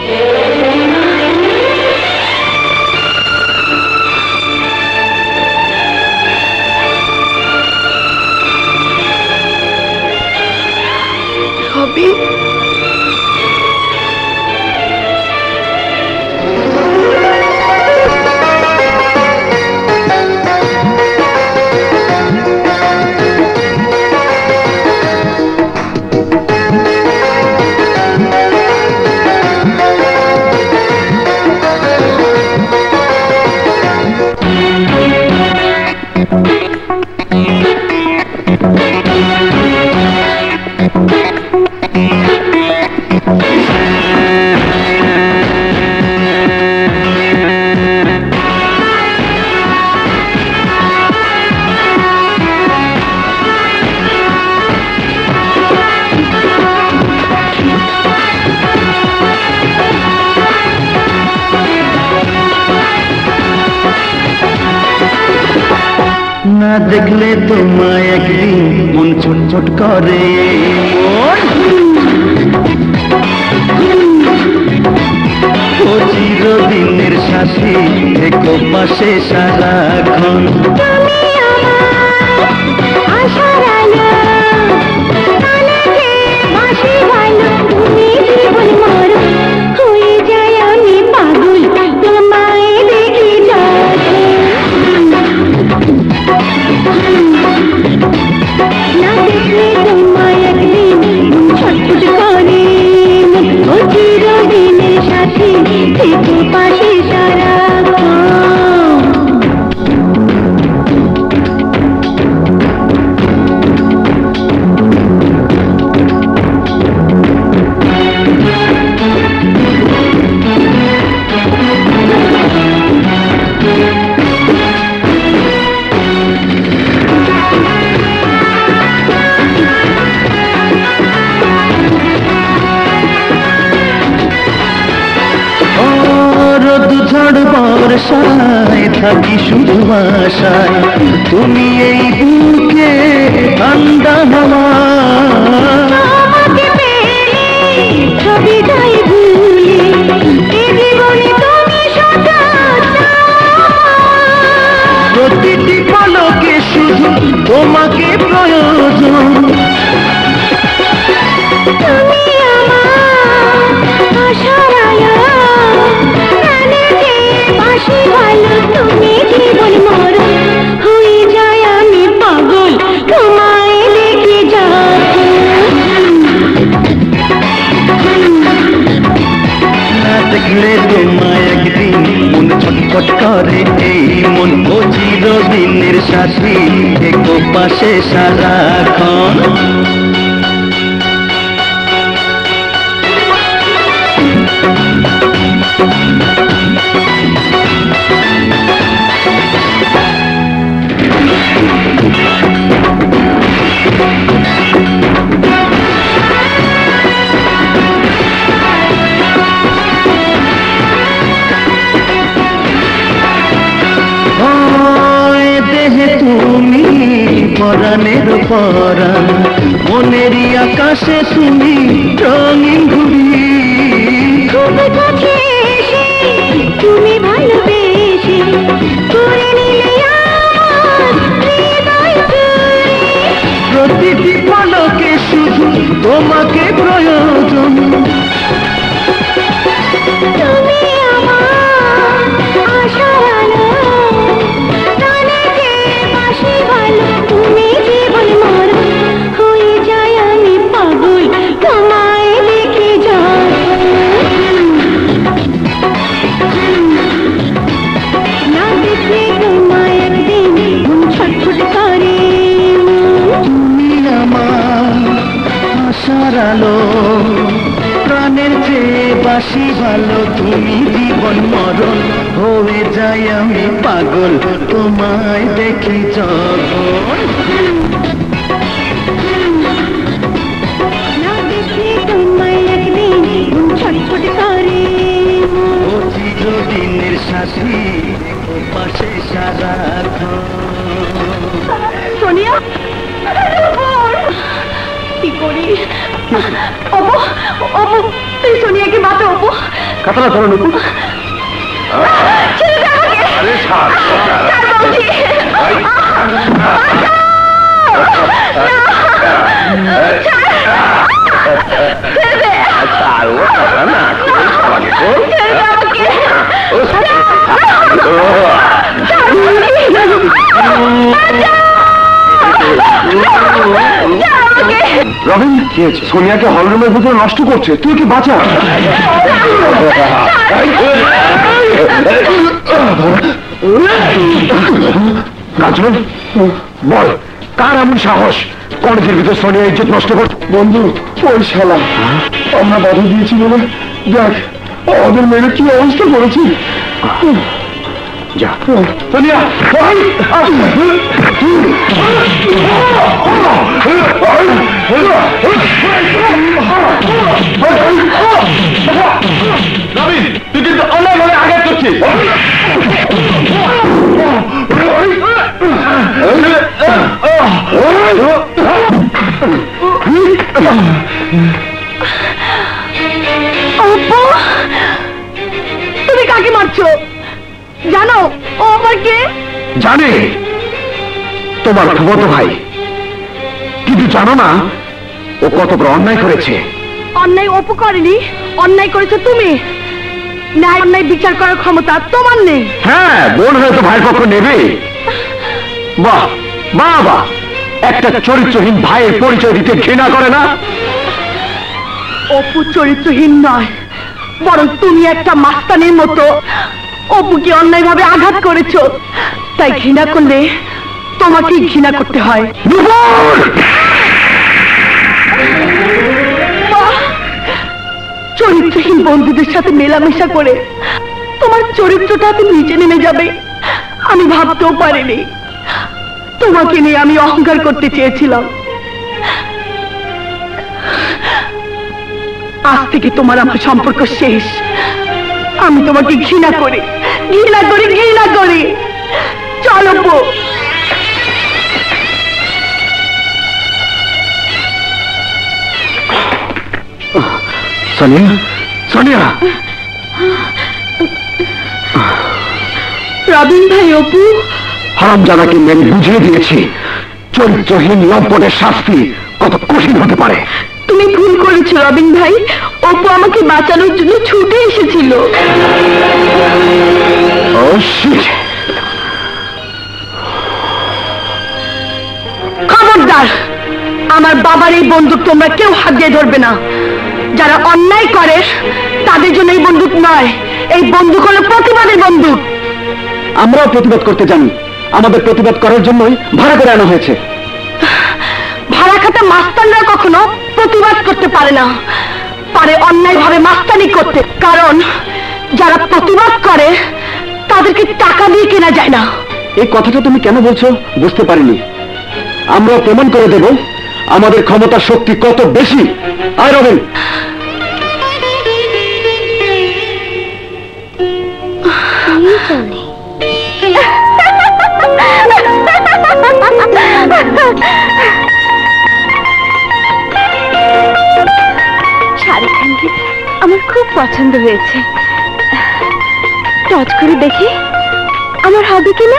সবই না দেখলে তোমায় একদিন মন ছটছট করে। ও চিরদিনের সাথী থেকো পাশে সারাক্ষণ। বর্ষায় থাকি শুধু আশায়, তুমি এই বুকে ঠান্ডা হাওয়া। তোমাকে পেলে ছবি যাই ভুলে, এ জীবনে তুমি সদা প্রতিটি পলকে শুধু তোমাকে প্রয়োজন। তুমি আমার আশার আলো, প্রাণে যে বাসি ভালো, তুমি জীবন মরণ হয়ে যায় আমি পাগল তোমায় দেখে যাচ্ছি। না দেখলে তোমায় একদিন মন ছটফট করে, এই মন ও চিরদিনের সাথী একো পাশে সারাক্ষণ। তুমি পরাণের পরাণ, মনেরই আকাশে তুমি রঙিন ঘুড়ি। খুব কাছে এসে তুমি ভালোবেসে করে নিলে আমার হৃদয় চুরি। প্রতিটি পলকে শুধু তোমাকে প্রয়োজন। তুমি আমার আশার আলো, প্রাণে যে বাসি ভালো, তুমি জীবন মরণ হয়ে যায় আমি পাগল তোমায় দেখে যাচ্ছি। না দেখলে তোমায় একদিন মন ছটফট করে। তুমি আমার আশার আলো, প্রাণের চেয়ে বাসি ভালো, তুমি জীবন মরণ হয়ে যায় আমি পাগল তোমায় দেখি যখন। না দেখলে তোমায় একদিন মন ছটফট করে। ও চিরদিনের সাথী ও পাশে সারাক্ষণ। সোনিয়া, কি করি? অপু, অপু, তুই সোনিয়াকে বাঁচা। অপু, কাতলা ধরো নুপুর। ছেড়ে দে আমাকে। ছাড় বলছি। ছেড়ে দে। ছেড়ে দে আমাকে। রবিন, কি হয়েছে? সোনিয়াকে হলরুমের ভিতরে নষ্ট করছে, তুই কি বাঁচা। কাজল, বল কার এমন সাহস কলেজের ভিতর সোনিয়া ইজ্জত নষ্ট করছে? বন্ধু, ওই শালা। আমরা বাধা দিয়েছি বলে দেখ আমাদের মেয়ের কি অবস্থা করেছি। যা সোনিয়া, রবিন, তুই কিন্তু অন্যায়ভাবে আঘাত করছিস। তুমি কাকে মারছো জানো? ও আমার কে? জানে, তোমার ফুফাতো ভাই। কিন্তু জানো না ও কত বড় অন্যায় করেছে। অন্যায় অপু করেনি, অন্যায় করেছো তুমি। ন্যায় অন্যায় বিচার করার ক্ষমতা তোমার নেই। হ্যাঁ, বোন হয়তো ভাইয়ের পক্ষ নেবে। বাহ বাহ বাহ, একটা চরিত্রহীন ভাইয়ের পরিচয় দিতে ঘৃণা করে না? অপু চরিত্রহীন নয়, বরং তুমি একটা মাস্তানের মতো অপুকে অন্যায়ভাবে আঘাত করেছো। তাই ঘৃণা করলে তোমাকেই ঘৃণা করতে হয়। চরিত্রহীন বন্ধুদের সাথে মেলামেশা করে তোমার চরিত্রটা তো নিচে নেমে যাবে আমি ভাবতেও পারিনি। তোমাকে নিয়ে আমি অহংকার করতে চেয়েছিলাম। আজ থেকে তোমার আমার সম্পর্ক শেষ। আমি তোমাকে ঘৃণা করি, ঘৃণা করি, ঘৃণা করি। চলো অপু। সোনিয়া, সোনিয়া। রবিন ভাই, অপু। হারামজাদাকে মেরে বুঝিয়ে দিয়েছি চরিত্রহীন লম্পটের শাস্তি কত কঠিন হতে পারে। তুমি ভুল করেছো রবিন ভাই, অপু আমাকে বাঁচানোর জন্য ছুটে এসেছিল। খবরদার, আমার বাবার এই বন্দুক তোমরা কেউ হাত দিয়ে ধরবে না। যারা অন্যায় করে তাদের জন্য এই বন্দুক নয়, এই বন্দুক হলো প্রতিবাদের বন্দুক। আমরাও প্রতিবাদ করতে জানি, আমাদের প্রতিবাদ করার জন্যই ভাড়া করে আনা হয়েছে। ভাড়া খাটা মাস্তানরা কখনো প্রতিবাদ করতে পারে না, পারে অন্যায়ভাবে মাস্তানি করতে। কারণ যারা প্রতিবাদ করে তাদেরকে টাকা দিয়ে কেনা যায় না। এই কথাটা তুমি কেন বলছো বুঝতে পারিনি। আমরা প্রমাণ করে দেব আমাদের ক্ষমতা শক্তি কত বেশি। আয় রবিন। শাহরুখ খানকে আমার খুব পছন্দ হয়েছে। টচ করে দেখি আমার হবে কিনা।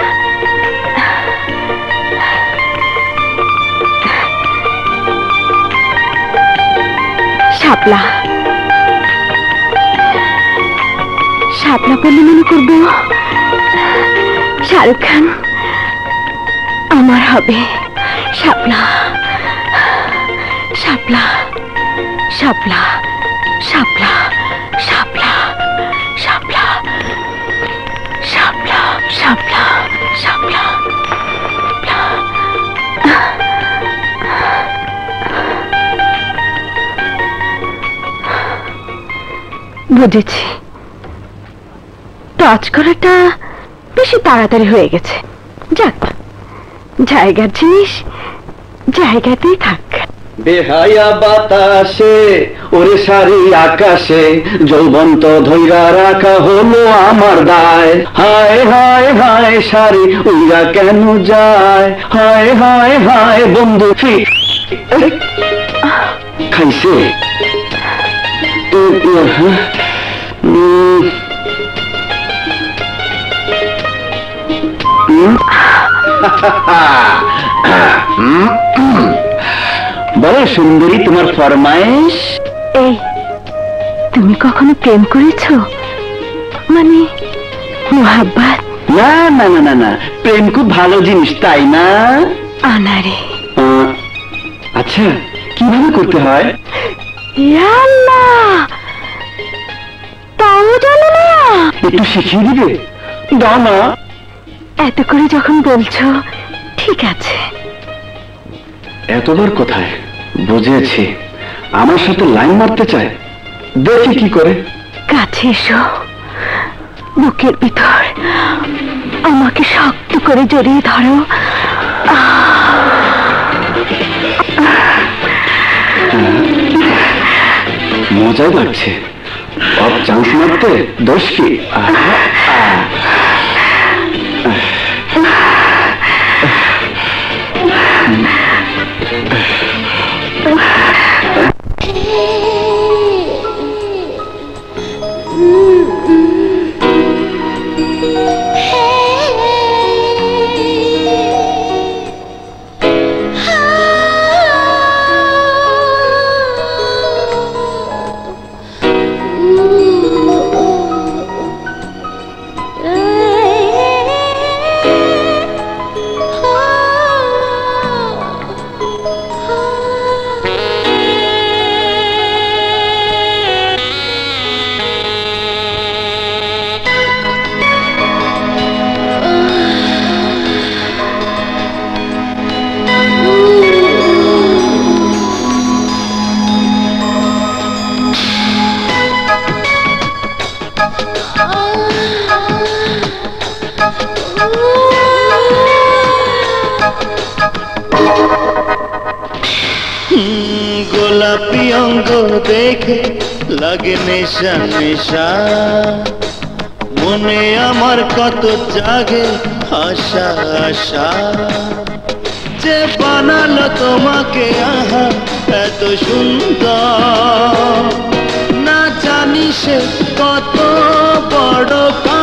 শাপলা, শাপলা বললে মনে করবো শাহরুখ খান আমার হবে। শাপলা, শাপলা, শাপলা, শাপলা, শাপলা, শাপলা, শাপলা, শাপলা, শাপলা। বুঝেছি, টাচ করাটা বেশি তাড়াতাড়ি হয়ে গেছে। যাক, জায়গার জিনিস জায়গাতেই থাক। বেহায়া বাতাসে ওরে সারি আকাশে যৌবন্ত ধৈরা রাখা হলো আমার দায়। হায় হায় হায় সারি উইরা কেন যায়, হায় হায় হায় বন্ধু খাইছে। বলো সুন্দরী, তোমার ফরমাইশ। এই, তুমি কখনো প্রেম করেছো? মানে মোহাব্বত? না না না না না, প্রেম খুব ভালো জিনিস, তাই না? আনারে। আচ্ছা, কিভাবে করতে হয়? তাও জানো না? একটু শিখিয়ে দিবে? দাও না। এত করে যখন বলছো, ঠিক আছে। এতবার কোথায়? বুঝেছি, আমার সাথে লাইন মারতে চায়। দেখি কি করে। কাছে এসো, বুকের ভিতর আমাকে শক্ত করে জড়িয়ে ধরো। মজাই লাগছে। অব চান্স মারতে দোষ কি? গোলাপি অঙ্গ দেখে লাগে নেশা নেশা, মনে আমার কত জাগে আশা আশা যে বানালো তোমাকে আহা এত সুন্দর না জানি সে কত বড়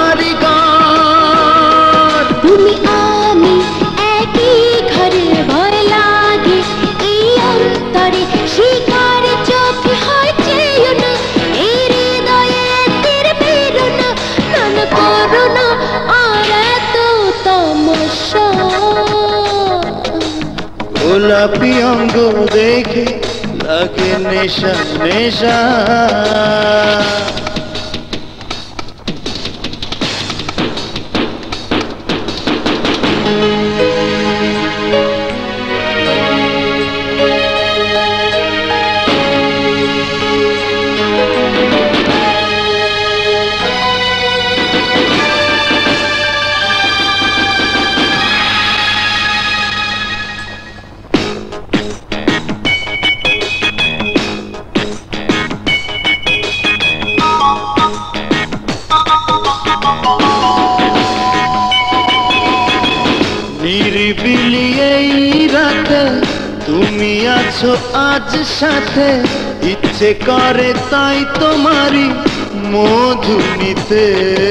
কারিগর তুমি আমি একই ঘরে ভয় লাগে এই অন্তরে শিকার চোখ হয় চেয়েও না এই হৃদয়ে তীর বেরো না নান করো না আর এত তমস্যা গোলাপি অঙ্গ দেখে লাগে নেশা নেশা নিরিবিলি এই রাতে তুমি আছো আজ সাথে ইচ্ছে করে তাই তোমারই মধু নিতে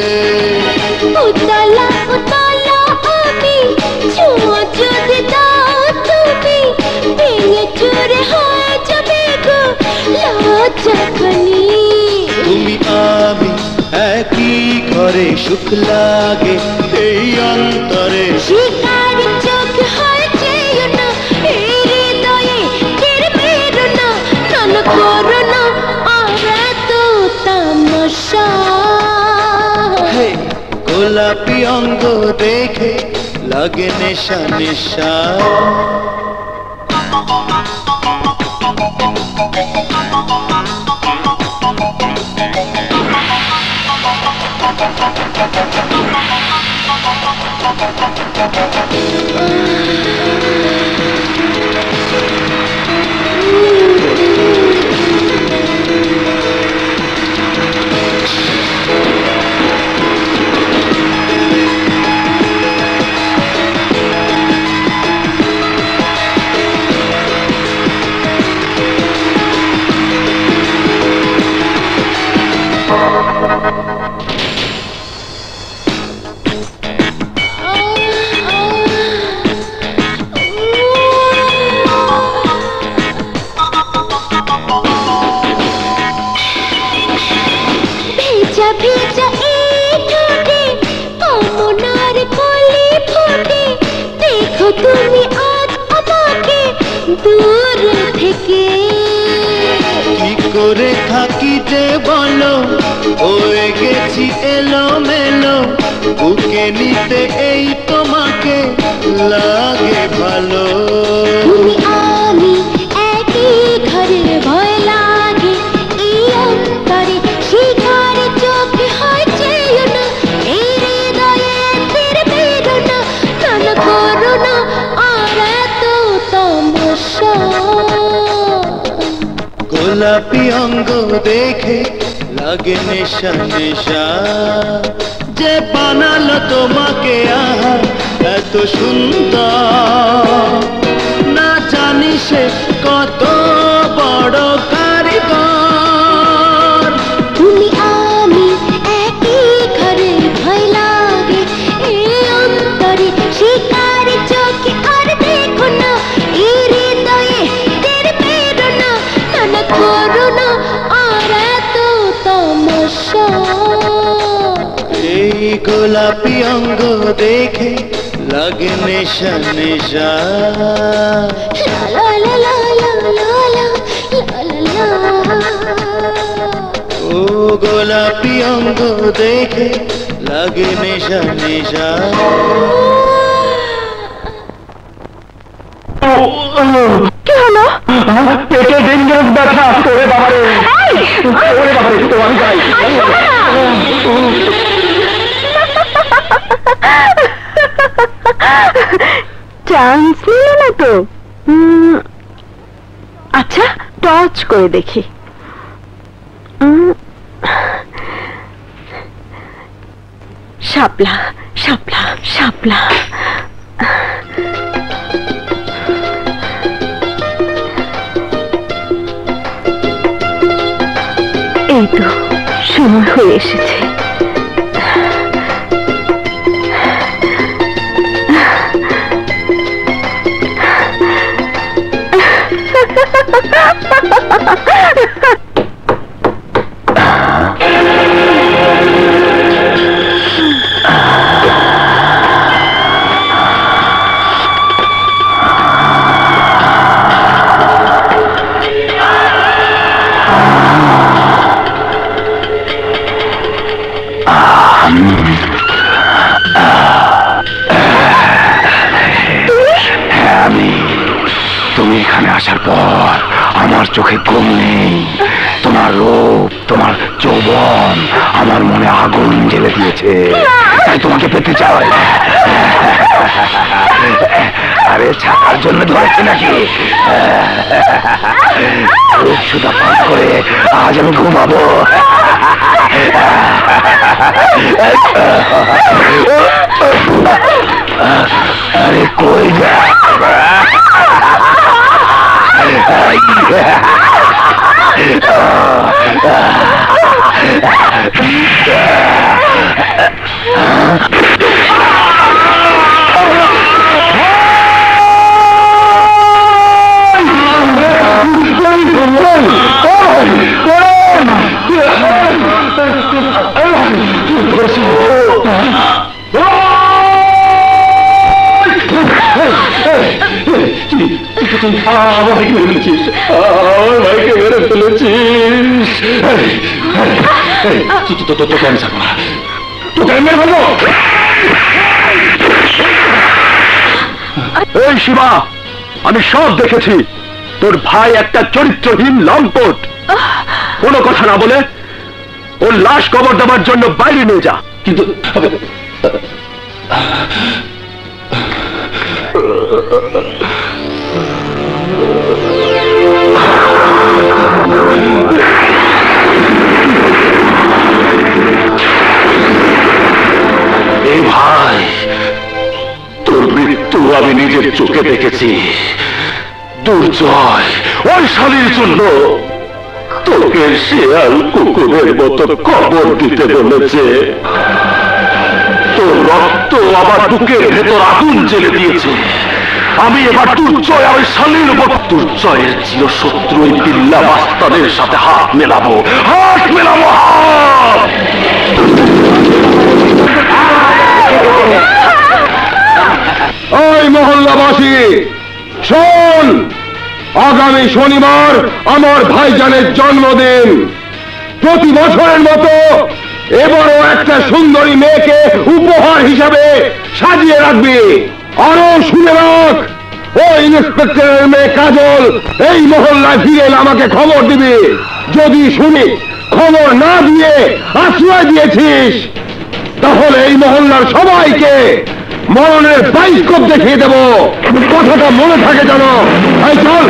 উতলা উতলা আমি ছোঁয়া যদি দাও তুমি ভেঙে চুরে হয়ে যাবে গো লজ্জাখানি তুমি আমি একই ঘরে সুখ লাগে এই অন্তরে শিকারি চোখ হয় চেয়েও না এই হৃদয়ে তীর বেরো না নান করো না আর এত তামাশা হে গোলাপি অঙ্গ দেখে লাগে নেশা নেশা ভেজা ভেজা এই ঠোঁটে কামনার কলি ফোটে দেখো তুমি আজ আমাকে দূর থেকে কি করে থাকি যে বলো হয়ে গেছি এলো মেলো বুকে নিতে এই তোমাকে লাগে ভালো তুমি আমি একই ঘরে ভয় লাগে এই অন্তরে শিকারি চোখ হয় চেয়েও না এই হৃদয়ে তীর বেরো না নান করো না আর এত তমস্যা গোলাপি অঙ্গ দেখে লাগে নেশা নেশা যে বানালো তোমাকে আহা এত সুন্দর না জানি সে কত বড় কারিগর তুমি আমি একই ঘরে ভয় লাগে এই অন্তরে শিকারি চোখে আর দেখো না এই হৃদয়ে তীর বেরো না নান করো না আর এত তমস্যা এই গোলাপি অঙ্গ দেখে লাগে নেশা নেশা লা লা লা লা লা লা লা লা ও গোলাপি অঙ্গ দেখে লাগে নেশা নেশা কি হলো? পেটে ডেঞ্জারাস ব্যথা ওরে বাবারে ওরে বাবারে তো আমি যাই চান্স নিল না তো। আচ্ছা টর্চ করে দেখি। শাপলা শাপলা শাপলা। এই তো সময় হয়ে এসেছে। তুমি এখানে আসার পর আমার চোখে ঘুম নেই। তোমার রূপ, তোমার যৌবন আমার মনে আগুন জ্বেলে দিয়েছে, তাই তোমাকে পেতে চাই। আরে ছাতার জন্য ধরেছে নাকি? রূপ সুধা পান করে আজ আমি ঘুমাবো। আরে কই যা? আমাকে মেরে ফেলেছিস, আমাকে মেরে ফেলেছিস। তোকে আমি ছাড়বো না, তোকে আমি মেরে ফেলবো। এই শিবা, আমি সব দেখেছি। তোর ভাই একটা চরিত্রহীন লম্পট। কোনো কথা না বলে ওর লাশ কবর দেওয়ার জন্য বাইরে নিয়ে যা। কিন্তু এই ভাই, তোর মৃত্যু আমি নিজের চোখে দেখেছি। দুর্জয় ওই শালীর জন্য তোকে শেয়াল কুকুরের মতো কবর দিতে বলেছে। তোর রক্ত আমার বুকের ভেতর আগুন জ্বেলে দিয়েছে। আমি এবার দুর্জয় আর ওই শালীর উপর, দুর্জয়ের চিরশত্রু ওই বিল্লা মাস্তানের সাথে হাত মেলাবো, হাত মেলাবো, হাত। ওই মহল্লাবাসী শোন, আগামী শনিবার আমার ভাইজানের জন্মদিন। প্রতি বছরের মতো এবারও একটা সুন্দরী মেয়েকে উপহার হিসাবে সাজিয়ে রাখবি। আরো শুনে রাখ, ওই ইন্সপেক্টরের মেয়ে কাজল এই মহল্লায় ফিরে এলে আমাকে খবর দিবি। যদি শুনি খবর না দিয়ে আশ্রয় দিয়েছিস, তাহলে এই মহল্লার সবাইকে মরণের বাইস্কোপ দেখিয়ে দেব। কথাটা মনে থাকে জানো। এই চল।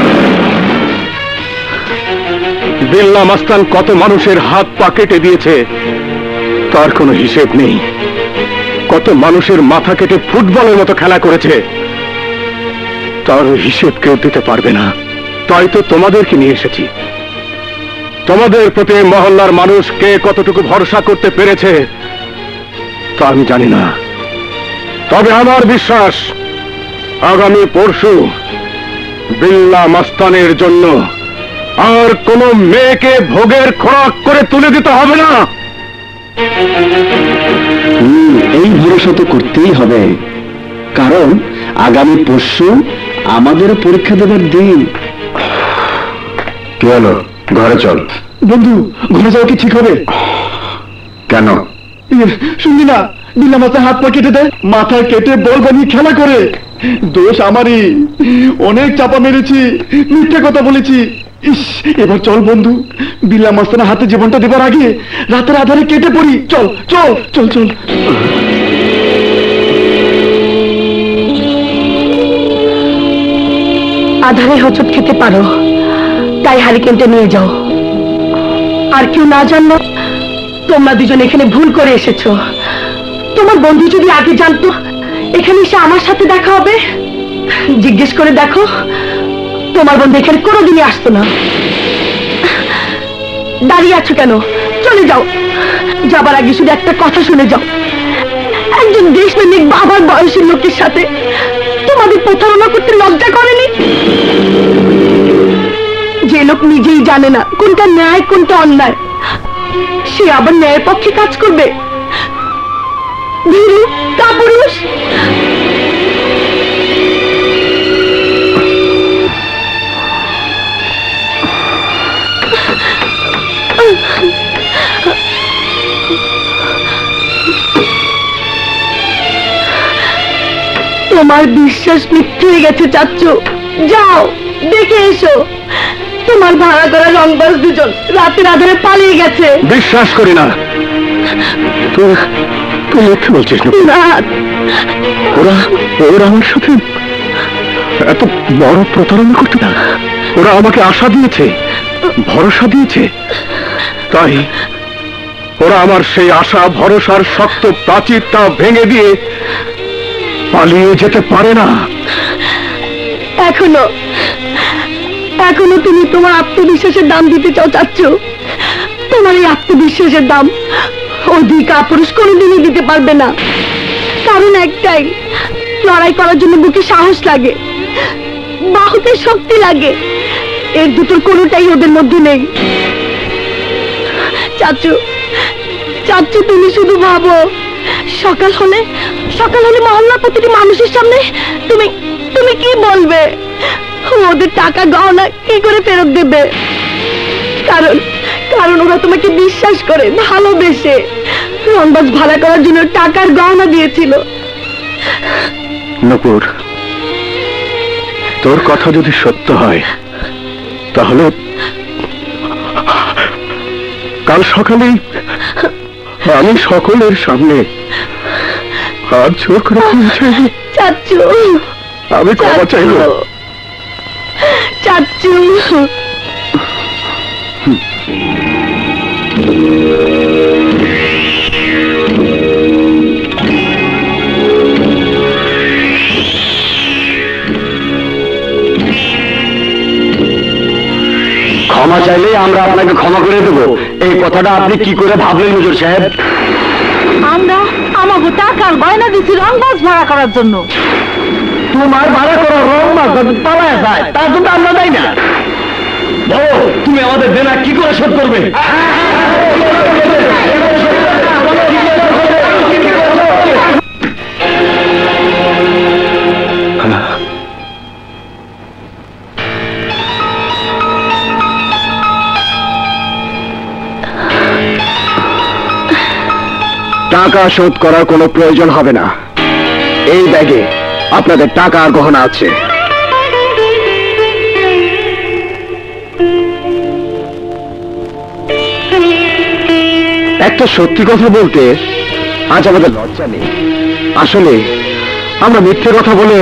বিল্লা মাস্তান কত মানুষের হাত পা কেটে দিয়েছে তার কোনো হিসেব নেই। কত মানুষের মাথা কেটে ফুটবলের মতো খেলা করেছে, তার হিসেব কেউ দিতে পারবে না। তাই তো তোমাদেরকে নিয়ে এসেছি। তোমাদের প্রতি মহল্লার মানুষ কে কতটুকু ভরসা করতে পেরেছে তা আমি জানি না, তবে আমার বিশ্বাস আগামী পরশু বিল্লা মাস্তানের জন্য আর কোনো মেয়েকে ভোগের খোরাক করে তুলে দিতে হবে না। এই ভরসা তো করতেই হবে, কারণ আগামী পরশু আমাদের পরীক্ষা দেবার দিন। কি হলো? ঘরে চল। বন্ধু, ঘরে যাওয়া কি ঠিক হবে? কেন? শুনবি না, বিল্লা মাস্তান হাত পা কেটে দেয়, মাথা কেটে বল বানিয়ে খেলা করে। দোষ আমারই, অনেক চাপা মেরেছি, মিথ্যে কথা বলেছি। ইস, এবার চল বন্ধু, বিল্লা মাস্তানের হাতে জীবনটা দেবার আগে রাতের আধারে কেটে পড়ি। চল চল চল চল। আধারে হোঁচট খেতে পারো, তাই হারিকেনটা নিয়ে যাও। আর কেউ না জানলো তোমরা দুজন এখানে ভুল করে এসেছো। তোমার বন্ধু যদি আগে জানতো এখানে এসে আমার সাথে দেখা হবে, জিজ্ঞেস করে দেখো, তোমার বন্ধু এখানে কোনোদিনই আসতো না। দাঁড়িয়ে আছো কেন? চলে যাও। যাবার আগে শুধু একটা কথা শুনে যাও, একজন দেশপ্রেমিক বাবার বয়সের লোকের সাথে তোমাদের প্রতারণা করতে লজ্জা করেনি? যে লোক নিজেই জানে না কোনটা ন্যায় কোনটা অন্যায়, সে আবার ন্যায়ের পক্ষে কাজ করবে? ভীরু কাপুরুষ। তোমার বিশ্বাস মিথ্যে হয়ে গেছে চাচ্চু। যাও দেখে এসো, তোমার ভাড়া করা রংবাজ দুজন রাতের আধারে পালিয়ে গেছে। বিশ্বাস করি না। তুই মিথ্যে বলছিস না? ওরা আমার সাথে এত বড় প্রতারণা করতে না। ওরা আমাকে আশা দিয়েছে, ভরসা দিয়েছে, তাই ওরা আমার সেই আশা ভরসার শক্ত প্রাচীরটা ভেঙে দিয়ে পালিয়ে যেতে পারে না। এখনো তুমি তোমার আত্মবিশ্বাসের দাম দিতে চাও চাচ্চু? তোমার এই আত্মবিশ্বাসের দাম অধিক কাপুরুষ কোনোদিনই দিতে পারবে না। কারণ একটাই, লড়াই করার জন্য বুকে সাহস লাগে, বাহুতে শক্তি লাগে। এর দুটোর কোনোটাই ওদের মধ্যে নেই। চাচ্চু তুমি শুধু ভাবো, সকাল হলে মহল্লার প্রতিটি মানুষের সামনে তুমি কি বলবে? ওদের টাকা গহনা কি করে ফেরত দেবে? কারণ ওরা তোমাকে বিশ্বাস করে, ভালোবেসে রংবাজ ভাড়া করার জন্য টাকার গহনা দিয়েছিল। নূপুর, তোর কথা যদি সত্য হয় তাহলে কাল সকালেই আমি সকলের সামনে হাত জোর করে চাচ্চু, আমি ক্ষমা চাইব। চাচ্চু ক্ষমা চাইলে আমরা আপনাকে ক্ষমা করে দেব, এই কথাটা আপনি কি করে ভাবলেন হুজুর সাহেব? আমরা আমাকে টাকার গয়না দিচ্ছি রংবাজ ভাড়া করার জন্য। তোমার ভাড়া করা রংবাজ যদি পালায় যায় তার জন্য আমরা দেয় না। তুমি আমাদের দেনা কি করে শোধ করবে? টাকা শোধ করার কোনো প্রয়োজন হবে না। এই ব্যাগে আপনাদের টাকা আর গহনা আছে। একটা সত্যি কথা বলতে আজ আমাদের লজ্জা নেই। আসলে আমরা মিথ্যে কথা বলে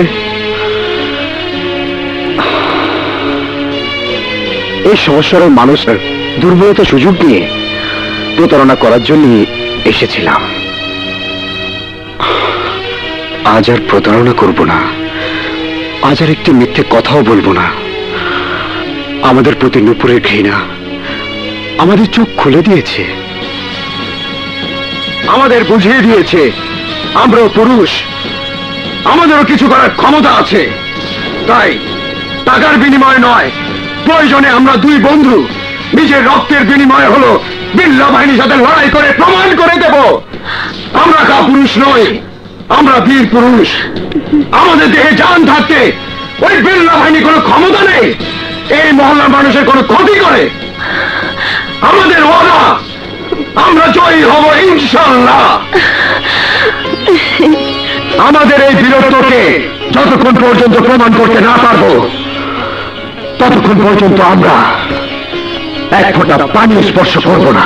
এই সমস্যার মানুষের দুর্বলতা সুযোগ নিয়ে প্রতারণা করার জন্য এসেছিলাম। আজ আর প্রতারণা করব না, আজ আর একটি মিথ্যে কথাও বলবো না। আমাদের প্রতি নূপুরের ঘৃণা আমাদের চোখ খুলে দিয়েছে, আমাদের বুঝিয়ে দিয়েছে আমরাও পুরুষ, আমাদেরও কিছু করার ক্ষমতা আছে। তাই টাকার বিনিময় নয়, প্রয়োজনে আমরা দুই বন্ধু নিজের রক্তের বিনিময় হলো বিল্লা বাহিনীর সাথে লড়াই করে প্রমাণ করে দেব আমরা কাপুরুষ নই, আমরা বীর পুরুষ। আমাদের দেহে জান থাকতে ওই বিল্লা বাহিনী কোনো ক্ষমতা নেই এই মহল্লার মানুষের কোনো ক্ষতি করে। আমাদের ওয়াদা, আমরা জয়ী হব ইনশাআল্লাহ। আমাদের এই বীরত্বকে যতক্ষণ পর্যন্ত প্রমাণ করতে না পারবো ততক্ষণ পর্যন্ত আমরা এক ফোঁটা পানি স্পর্শ করব না।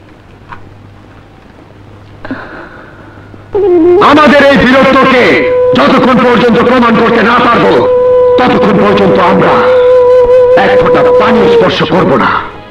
আমাদের এই বীরত্বকে যতক্ষণ পর্যন্ত প্রমাণ করতে না পারবো ততক্ষণ পর্যন্ত আমরা এক ফোঁটা পানি স্পর্শ করব না।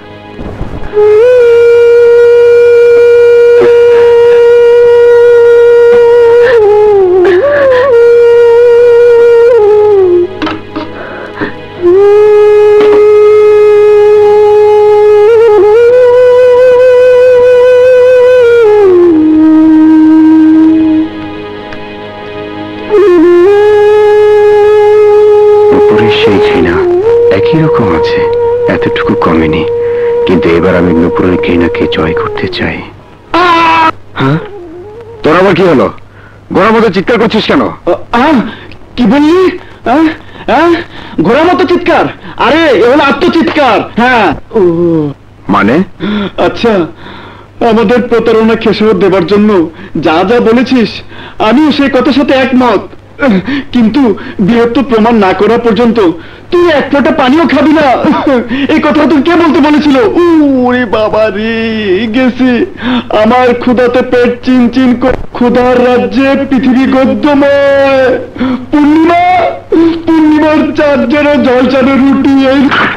এতটুকু কমেনি, কিন্তু এবার আমি নুপুরের ঘৃণাকে জয় করতে চাই। হ্যাঁ, তোর আবার কি হলো? ঘোড়ার মতো চিৎকার করছিস কেন? কি বললি? ঘোড়ার মতো চিৎকার? আরে এ হলো আত্মচিৎকার। হ্যাঁ। মানে? আচ্ছা, আমাদের প্রতারণা খেসারত দেবার জন্য যা যা বলেছিস আমিও সেই কথার সাথে একমত, কিন্তু বৃহত্তর প্রমাণ না করা পর্যন্ত তুই এক ফোঁটা পানিও খাবি না। এই কথা তুই কে বলতে বলেছিল? ওরে বাবা রে, গেছি আমার ক্ষুধাতে পেট চিনচিন করে। ক্ষুধার রাজ্যে পৃথিবী গদ্যময়। পূর্ণিমার চাঁদ যেন জলচানো রুটি। এই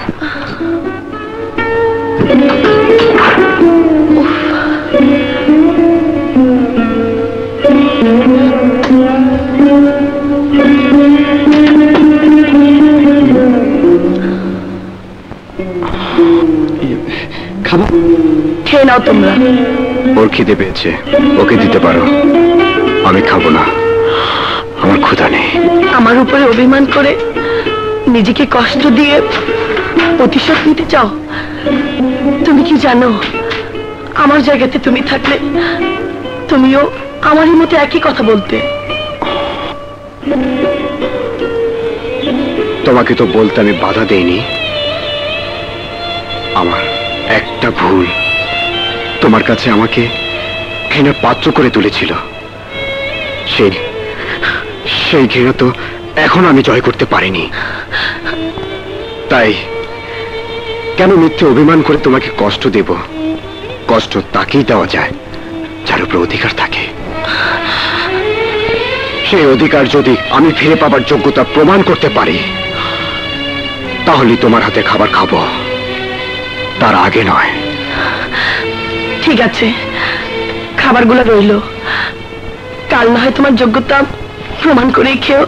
খাবার খেয়ে নাও তোমরা। ওর খিদে পেয়েছে, ওকে দিতে পারো। আমি খাবো না, আমার ক্ষুধা নেই। আমার উপরে অভিমান করে নিজেকে কষ্ট দিয়ে প্রতিশোধ নিতে চাও? তুমি কি জানো, আমার জায়গাতে তুমি থাকলে তুমিও আমারই মতো একই কথা বলতে। তোমাকে তো বলতে আমি বাধা দেইনি। আমার একটা ভুল তোমার কাছে আমাকে ঘৃণার পাত্র করে তুলেছিল। সেই ঘৃণা তো এখন আমি জয় করতে পারিনি। তাই কেন মিথ্যে অভিমান করে তোমাকে কষ্ট দেব? কষ্ট তাকেই দেওয়া যায় যার উপর অধিকার থাকে। সেই অধিকার যদি আমি ফিরে পাবার যোগ্যতা প্রমাণ করতে পারি, তাহলে তোমার হাতে খাবার খাবো, তার আগে নয়। ঠিক আছে, খাবারগুলো রইল, কাল না হয় তোমার যোগ্যতা প্রমাণ করেই খেও।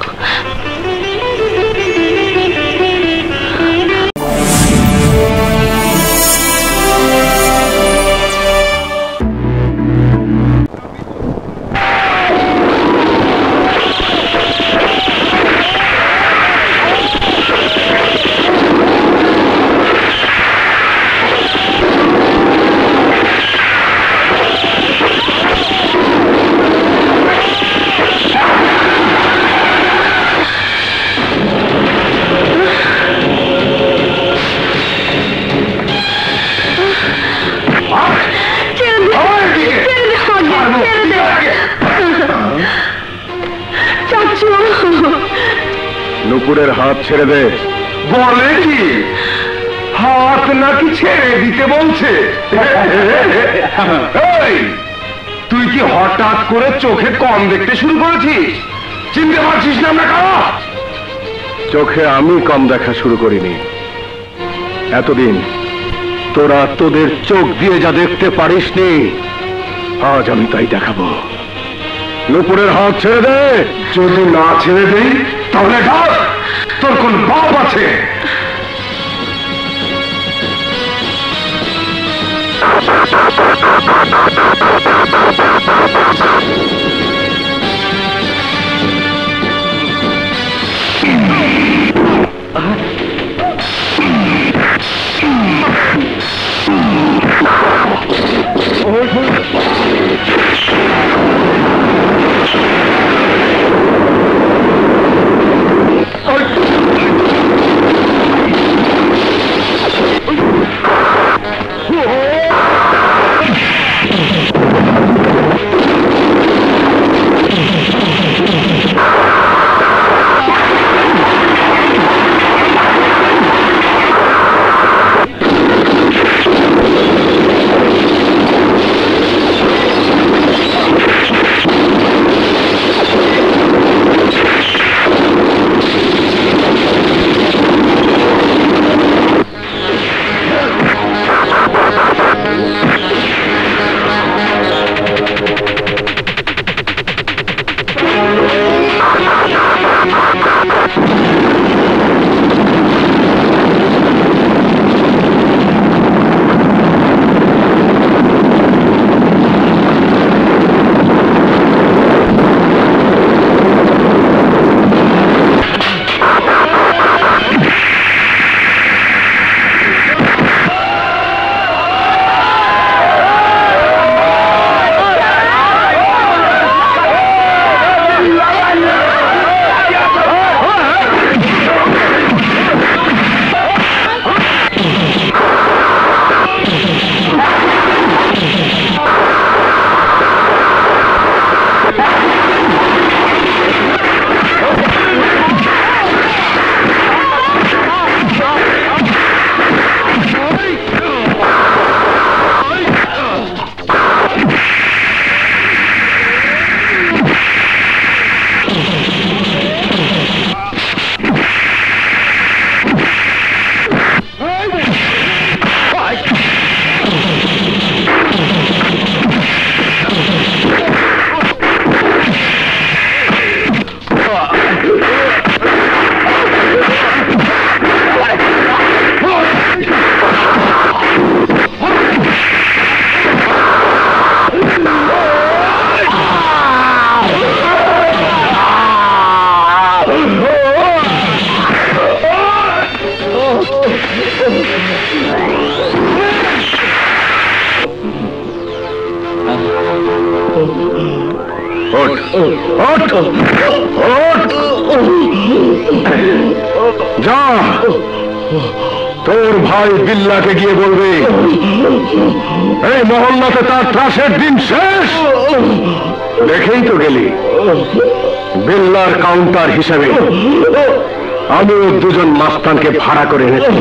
নুপুরের হাত ছেড়ে দে। বলে কি? হাত নাকি ছেড়ে দিতে বলছে? তুই কি হঠাৎ করে চোখে কম দেখতে শুরু করেছিস? চিনতে পারছিস না আমরা কারা? চোখে আমি কম দেখা শুরু করিনি। এতদিন তোরা তোদের চোখ দিয়ে যা দেখতে পারিসনি, আজ আমি তাই দেখাবো। নুপুরের হাত ছেড়ে দে। যদি না ছেড়ে দেই তাহলে ডাক, তোর কোন বাপ আছে? যা তোর ভাই বিল্লাকে গিয়ে বলবে এই মহল্লাতে তার ত্রাসের দিন শেষ। দেখেই তো গেলি বিল্লার কাউন্টার হিসেবে আমিও দুজন মাস্তানকে ভাড়া করে এনেছি।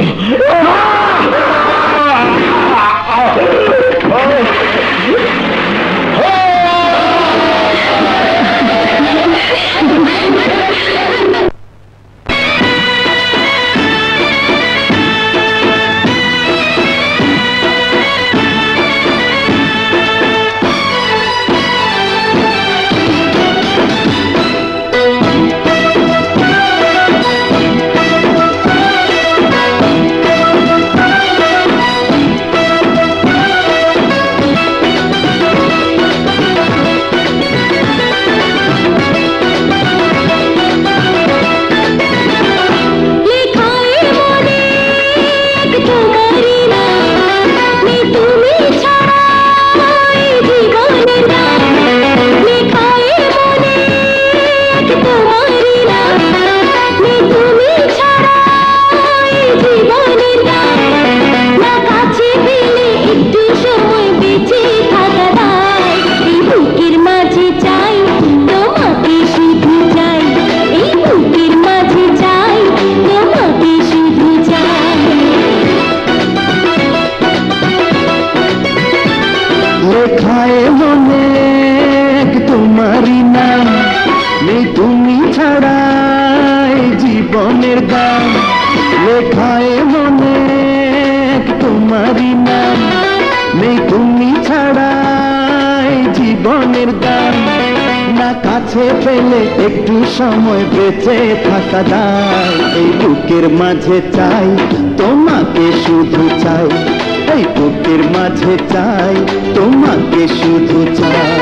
একটু সময় বেঁচে থাকা দায় এই বুকের মাঝে চাই তোমাকে শুধু চাই এই বুকের মাঝে চাই তোমাকে শুধু চাই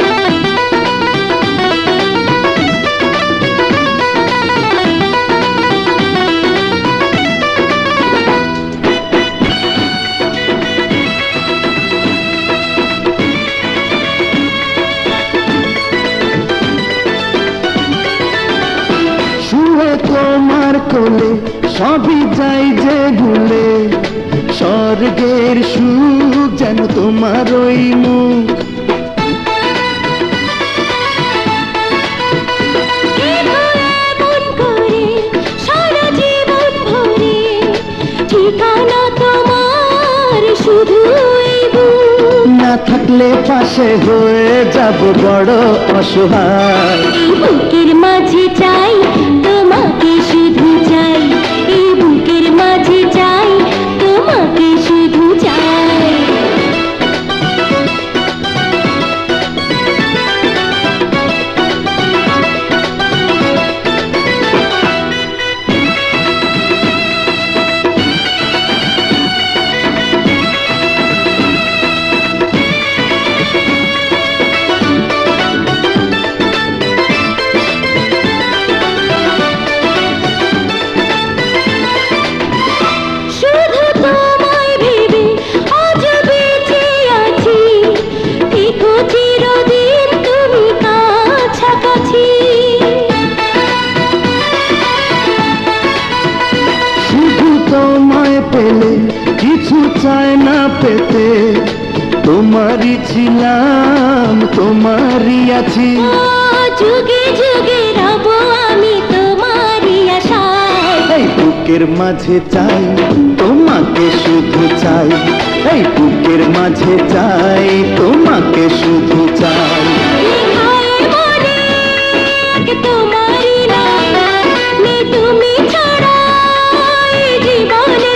কোলে সবই যাই যে ভুলে স্বর্গের সুখ যেন তোমার ওই মুখ সারা জীবন ভরে ঠিকানা তোমার শুধু না থাকলে পাশে হয়ে যাব বড় অসহায় বুকের মাঝে চাই তোমাকে শুধু চাই এই বুকের মাঝে চাই তোমাকে শুধু চাই কিছু চায় না পেতে তোমারই ছিলাম তোমারই আছি যুগে যুগে রব আমি তোমারই আশায় এই বুকের মাঝে চাই তোমাকে শুধু চাই এই বুকের মাঝে চাই তোমাকে শুধু চাই তোমারই নাম তুমি ছাড়া জীবনের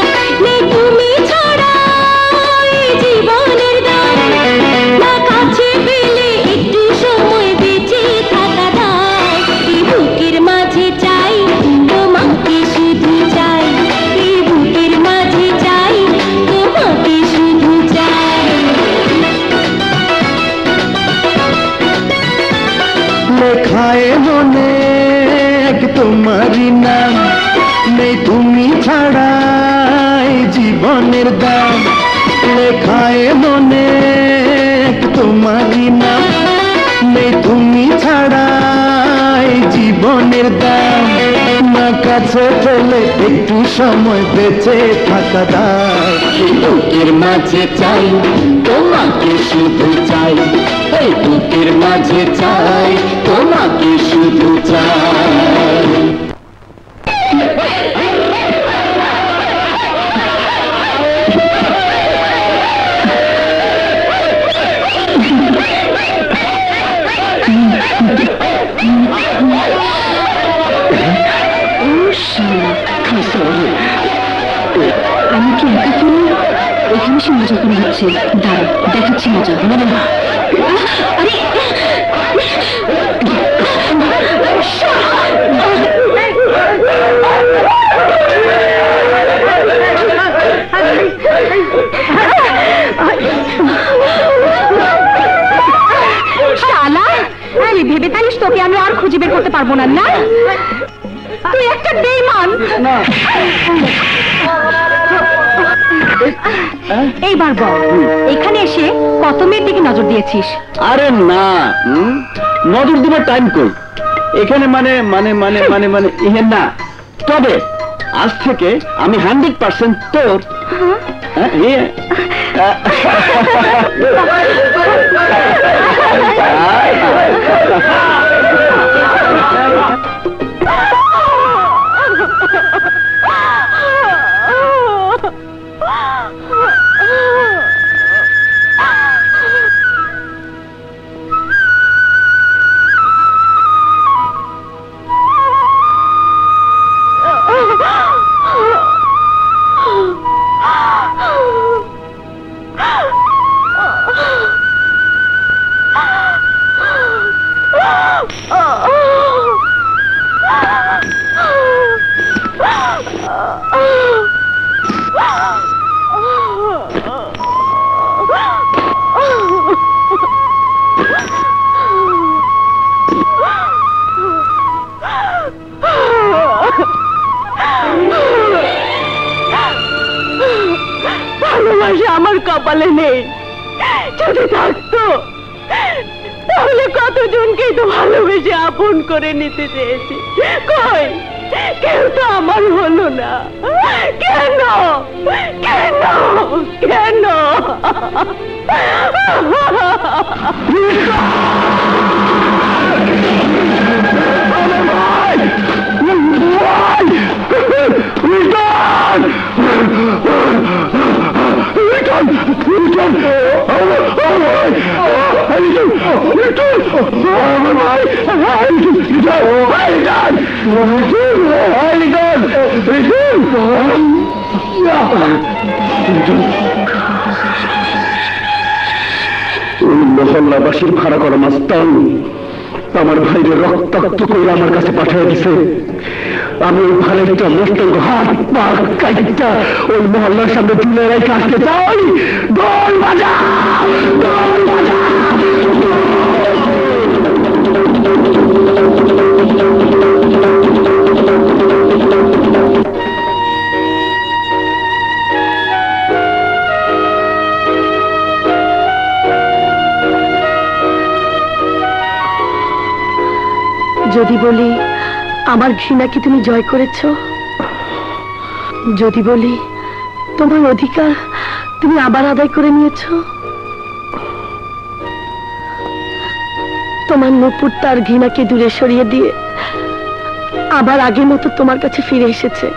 তুমি ছাড়া জীবনের দাম না কাছে লেখায় মনে তোমারই নাম, নেই তুমি ছাড়াই জীবনের দাম। লেখায় মনে তোমারই নাম, নেই তুমি ছাড়াই জীবনের দাম। না কাছে পেলে একটু সময় বেঁচে থাকা দায়। বুকের মাঝে চাই তোমাকে শুধু চাই, এই বুকের মাঝে চাই তোমাকে শুধু চাই। আমি কি একা ফেলি? এখানে সে মজা করে হচ্ছে, দাঁড়া দেখাচ্ছি মজা। আরে শালা, আরে ভেবে তালিস তোকে আমি আর খুঁজে বের করতে পারবো না। না তুই একটা বেঈমান। এইবার বল, এখানে এসে কত মেয়ের দিকে নজর দিয়েছিস? আরে না, নজর দিবার টাইম কই এখানে, মানে মানে মানে মানে মানে ইহে না। তবে আজ থেকে আমি 100% তোর। ভালোবাসা আমার কপালে নেই, যদি থাকতো তাহলে কতজনকেই তো ভালোবেসে আপন করে নিতে চেয়েছি। কই, কেউ তো আমার হলো না। কেন কেন কেন? মহল্লাবাসীর ভাড়া করা মাস্তান আমার ভাইরে রক্তাক্ত করে আমার কাছে পাঠিয়ে দিছে। আমি ওই ভাইটা মস্তঙ্গ হাত পা কাইটা ওই মহল্লার সামনে তুলে রেখে আসতে চাই। দল বাজা, দল বাজা। যদি বলি আমার ঘৃণাকে তুমি জয় করেছ, যদি বলি তোমার অধিকার তুমি আবার আদায় করে নিয়েছ, তোমার নূপুর তার ঘৃণাকে দূরে সরিয়ে দিয়ে আবার আগের মতো তোমার কাছে ফিরে এসেছে।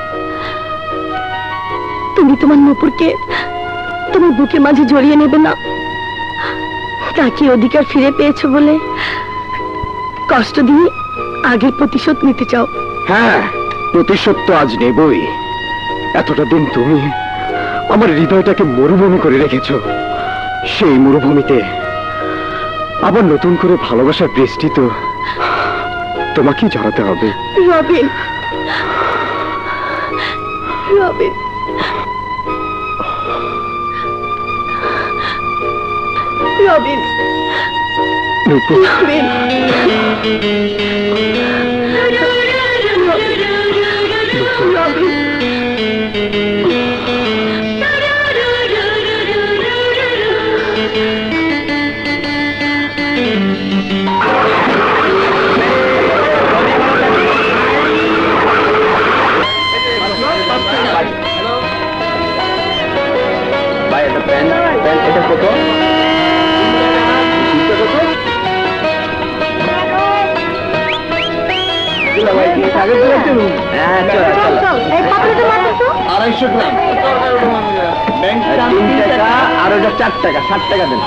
তুমি তোমার নূপুরকে তোমার বুকের মাঝে জড়িয়ে নেবে না? তাকে অধিকার ফিরে পেয়েছো বলে কষ্ট দিয়ে আগের প্রতিশোধ নিতে চাও? হ্যাঁ, প্রতিশোধ তো আজ নেবই। এতটা দিন তুমি আমার হৃদয়টাকে মরুভূমি করে রেখেছ। সেই মরুভূমিতে আবার নতুন করে ভালোবাসার বৃষ্টি তো তোমাকেই জড়াতে হবে। রবিন, রবিন, রবিন, রবিন। $250 গ্রাম, 3 টাকা আর ওটা 4 টাকা, 60 টাকা দেন।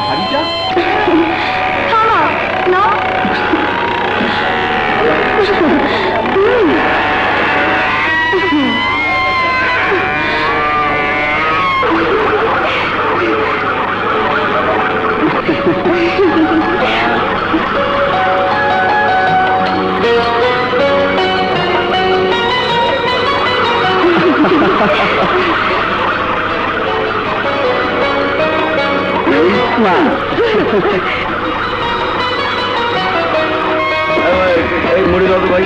মুড়ি দাও ভাই।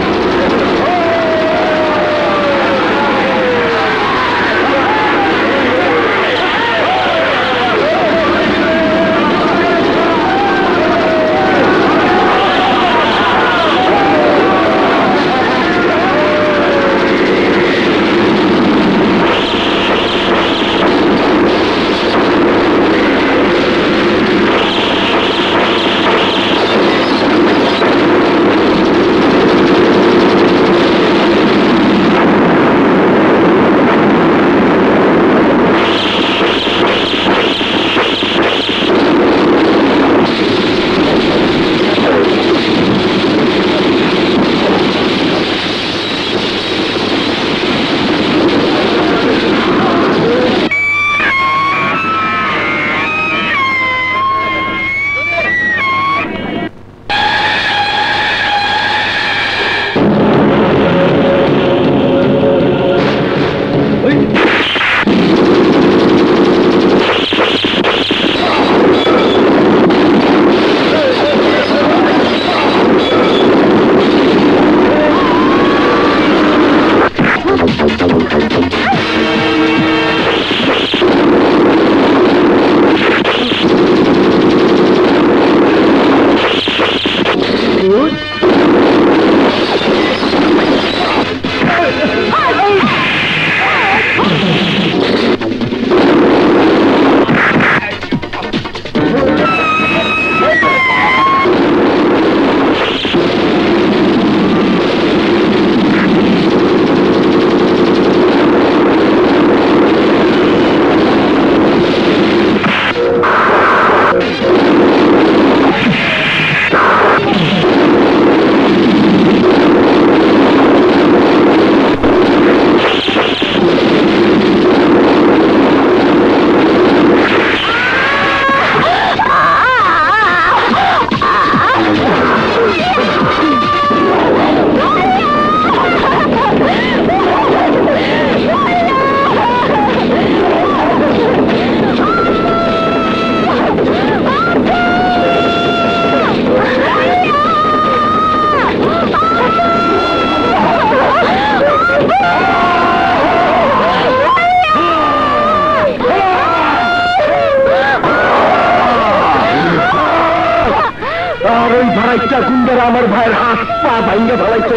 গুন্ডারা আমার ভাইয়ের হাত পা ভাঙ্গে ফেলাইছে।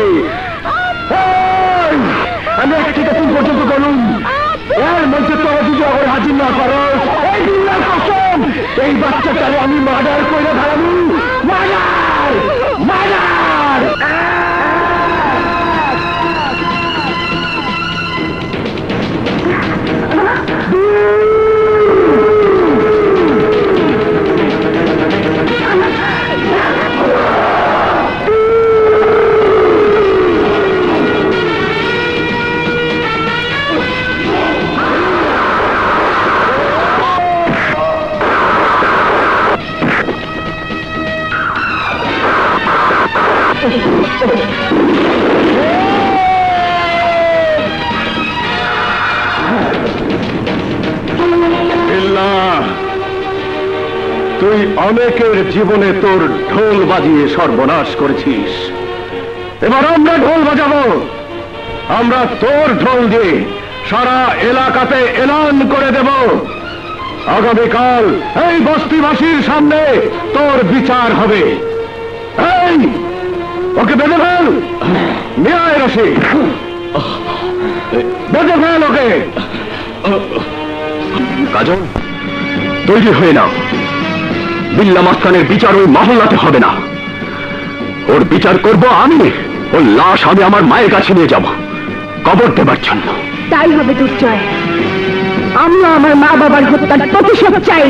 আমি এক থেকে 3 পর্যন্ত গণুন, এর মধ্যে তোরা যদি আবার হাজির না করো এই দুনিয়ার কসম এই বাচ্চাটারে আমি মার্ডার করে ফেলাবো। Murder murder. তুই অনেকের জীবনে তোর ঢোল বাজিয়ে সর্বনাশ করেছিস। এবার আমরা ঢোল বাজাবো। আমরা তোর ঢোল দিয়ে সারা এলাকাতে এলান করে দেব, আগামীকাল এই বস্তিবাসীর সামনে তোর বিচার হবে। এই ওকে বেঁধে ফেল, নিয়ে আয় রশি, বেঁধে ফেল ওকে। কাজল, তৈরি হয়ে নাও। বিল্লা মাস্তানের বিচার ওই মহল্লাতে হবে না, ওর বিচার করব আমি। ওর লাশ আমি আমার মায়ের কাছে নিয়ে যাব কবর দেবার জন্য। তাই হবে দুর্জয়, আমরা আমার মা বাবার হত্যার প্রতিশোধ চাই।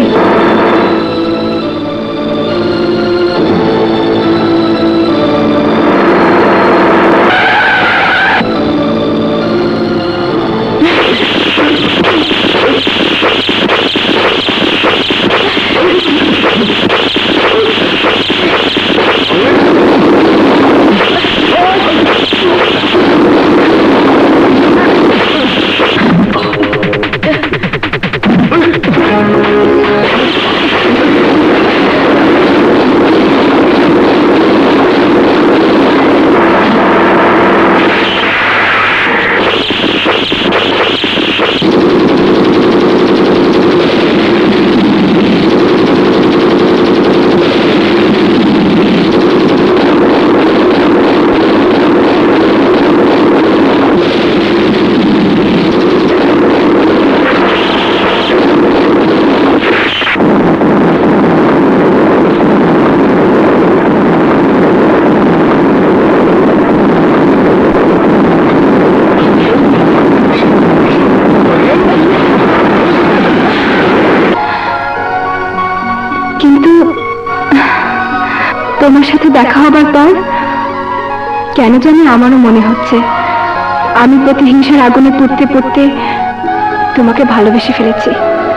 তোমার সাথে দেখা হবার পর কেন জানি আমারও মনে হচ্ছে আমি প্রতিহিংসার আগুনে পুড়তে পুড়তে তোমাকে ভালোবেসে ফেলেছি।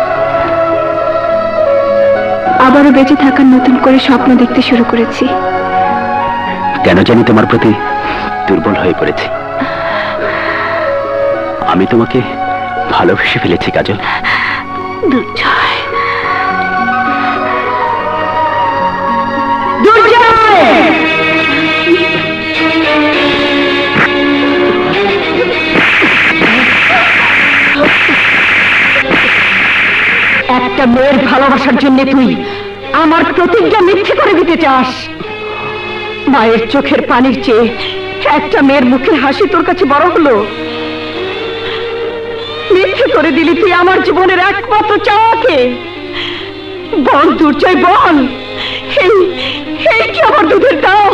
আবারও বেঁচে থাকার নতুন করে স্বপ্ন দেখতে শুরু করেছি। কেন জানি তোমার প্রতি দুর্বল হয়ে পড়েছি। আমি তোমাকে ভালোবেসে ফেলেছি কাজল। দুর্জয়, একটা মেয়ের ভালোবাসার জন্য তুই আমার প্রতিজ্ঞা মিথ্যে করে দিতে চাস? মায়ের চোখের পানির চেয়ে একটা মেয়ের মুখের হাসি তোর কাছে বড় হলো? মিথ্যে করে দিলি তুই আমার জীবনের একমাত্র চাওয়াকে। বল দুর্জয়, বল, এই কি আমার দুধের দাম?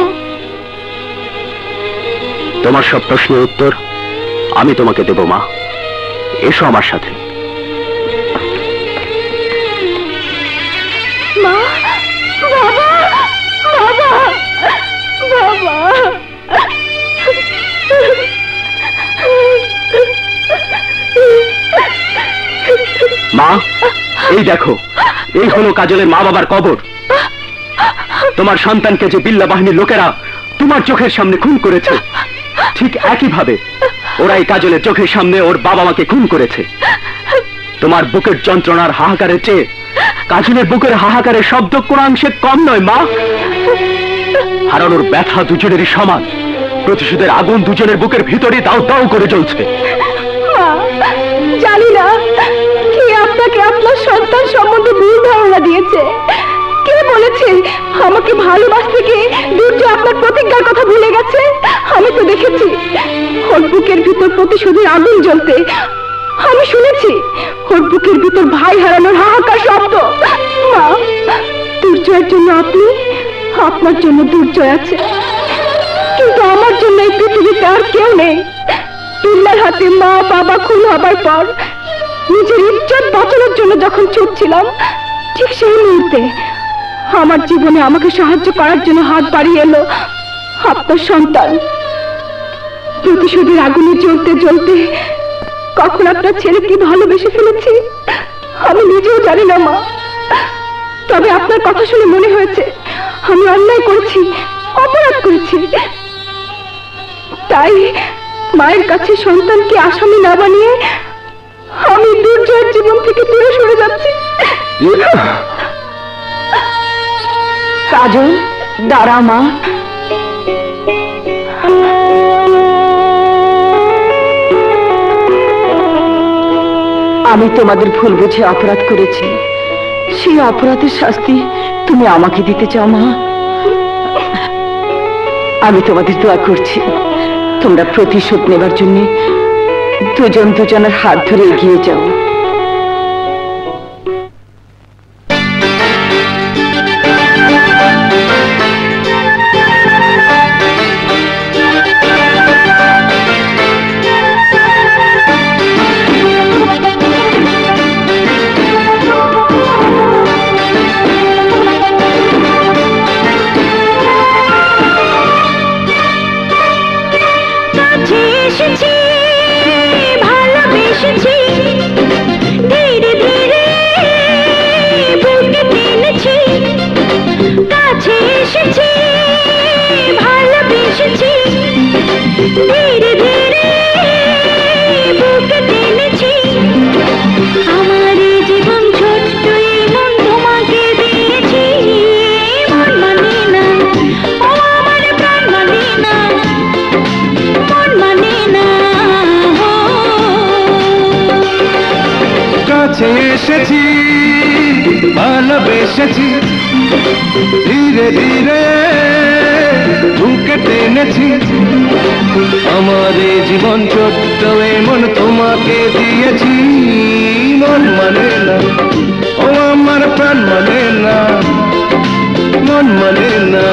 তোমার সব প্রশ্নের উত্তর আমি তোমাকে দেব মা। এসো আমার সাথে। মা, বাবা, বাবা, বাবা। মা, এই দেখো, এই হলো কাজলের মা বাবার কবর। তোমার সন্তানকে যে বিল্লা বাহিনীর লোকেরা তোমার চোখের সামনে খুন করেছে, ঠিক একইভাবে ওরা এই কাজলের চোখের সামনে ওর বাবা মাকে খুন করেছে। তোমার বুকের যন্ত্রণার হাহাকারের চেয়ে কাজলের বুকের হাহাকারের শব্দ কোনাংশে কম নয় মা। হারানোর ব্যথা দুজনেরই সমান। প্রতিশোধের আগুন দুজনের বুকের ভিতরে দাউ দাউ করে জ্বলছে। জানি না কে আপনাকে আপনার সন্তান সম্বন্ধে ভুল ধারণা দিয়েছে। কে বলেছে আমাকে ভালোবাসতে গিয়ে দুর্জয় আপনার প্রতিজ্ঞার কথা ভুলে গেছে? আমি তো দেখেছি ওর বুকের ভিতর প্রতিশোধের আগুন জ্বলতে। আমি শুনেছি ওর বুকের ভিতর ভাই হারানোর হাহাকার শব্দ। মা, দুর্জয়ের জন্য আপনি, আপনার জন্য দুর্জয় আছে, কিন্তু আমার জন্য এই পৃথিবীতে আর কেউ নেই। বিল্লার হাতে মা বাবা খুন হবার পর নিজের ইজ্জত বাঁচানোর জন্য যখন ছুটছিলাম, ঠিক সেই মুহূর্তে আমার জীবনে আমাকে সাহায্য করার জন্য হাত বাড়িয়ে এলো আপনার সন্তান। প্রতিশোধের আগুনে জ্বলতে জ্বলতে কখন আপনার ছেলেকে ভালোবেসে ফেলেছি আমি নিজেও জানি না মা। তবে আপনার কথা শুনে মনে হয়েছে আমি অন্যায় করেছি, অপরাধ করেছি। তাই মায়ের কাছে সন্তানকে আসামি না বানিয়ে আমি দুর্জয়ের জীবন থেকে দূরে সরে যাচ্ছি। কাজল দাঁড়া মা। আমি তোমাদের ভুল বুঝে অপরাধ করেছি, সেই অপরাধের শাস্তি তুমি আমাকে দিতে চাও মা? আমি তোমাদের দোয়া করছি তোমরা প্রতিশোধ নেবার জন্য দুজন দুজনের হাত ধরে এগিয়ে যাও। এসেছি ভালোবেসেছি ধীরে ধীরে বুকে টেনেছি আমার জীবন ছোট্ট এমন তোমাকে দিয়েছি মন মানে না ও আমার প্রাণ মানে না মন মানে না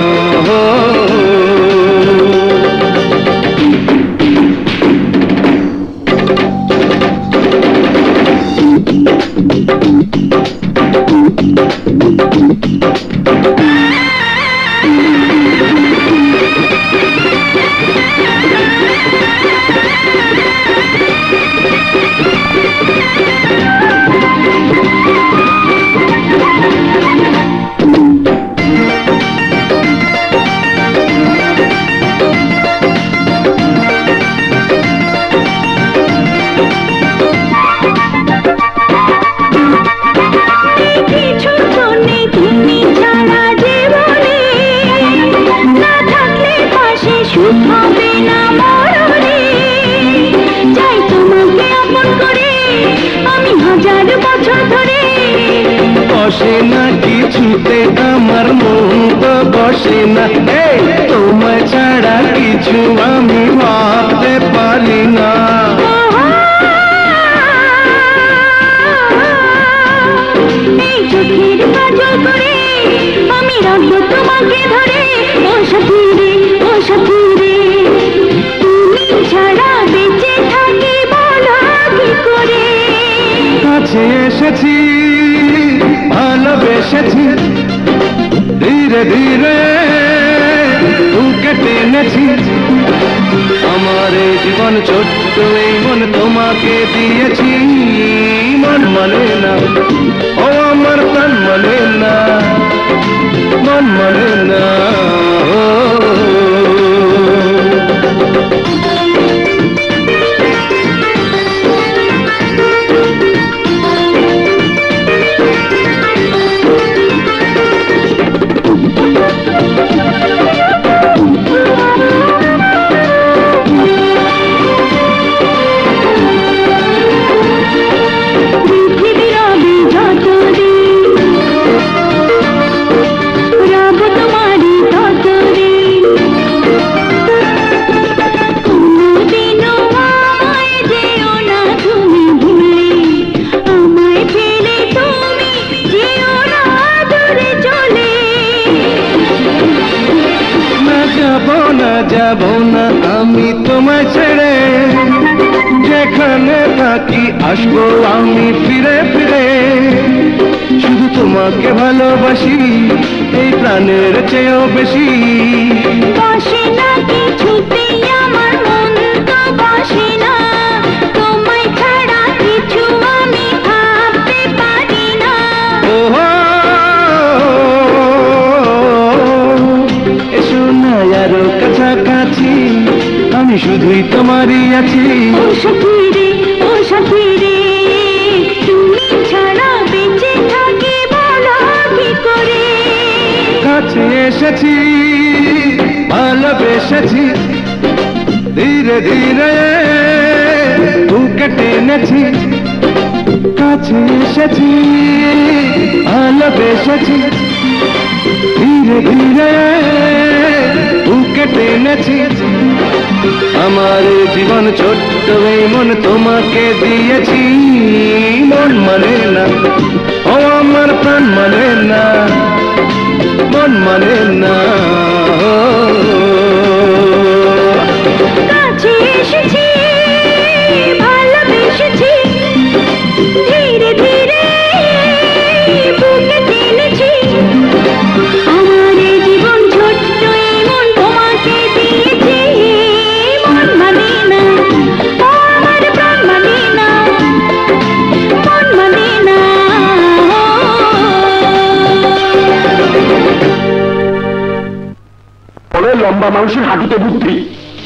বসে না কিছুতে আমার মন তো বসে না তোমায় ছাড়া কিছু আমি ভাবতে পারি না চোখের কাজল করে আমি রাখবো তোমাকে ধরে ও সাথী রে ও সাথী রে তুমি ছাড়া বেঁচে থাকি বলো কি করে কাছে এসেছি ভালোবেসেছি ধীরে ধীরে বুকে টেনেছি আমার জীবন ছোট্ট এই মন তোমাকে দিয়েছি মন মানে না ও আমার প্রাণ মানে না মন মানে না যাব না আমি তোমায় ছেড়ে যেখানে থাকি আসবো আমি ফিরে ফিরে শুধু তোমাকে ভালোবাসি এই প্রাণের চেয়েও বেশি বসে না কিছুতেই আমার মন তো বসে না তোমায় ছাড়া কিছু আমি ভাবতে পারি না এসো না আরো কাছাকাছি আমি শুধুই তোমারই আছি ও সাথী রে ও সাথী রে তুমি ছাড়া বেঁচে থাকি বলো কি করে কাছে এসেছি ভালোবেসেছি ধীরে ধীরে বুকে টেনেছি কাছে এসেছি ভালোবেসেছি ধীরে ধীরে বুকে টেনেছি আমার জীবন ছোট্ট এই মন তোমাকে দিয়েছি মন মানে না ও আমার প্রাণ মানে না মন মানে না কাছে এসেছি ভালোবেসেছি ধীরে ধীরে বুকে টেনেছি আমার জীবন ছোট্ট এই মন তোমাকে দিয়েছি মন মানে না ও আমার প্রাণ মানে না মন মানে না বলে লম্বা মানুষের হাঁটুতে বুদ্ধি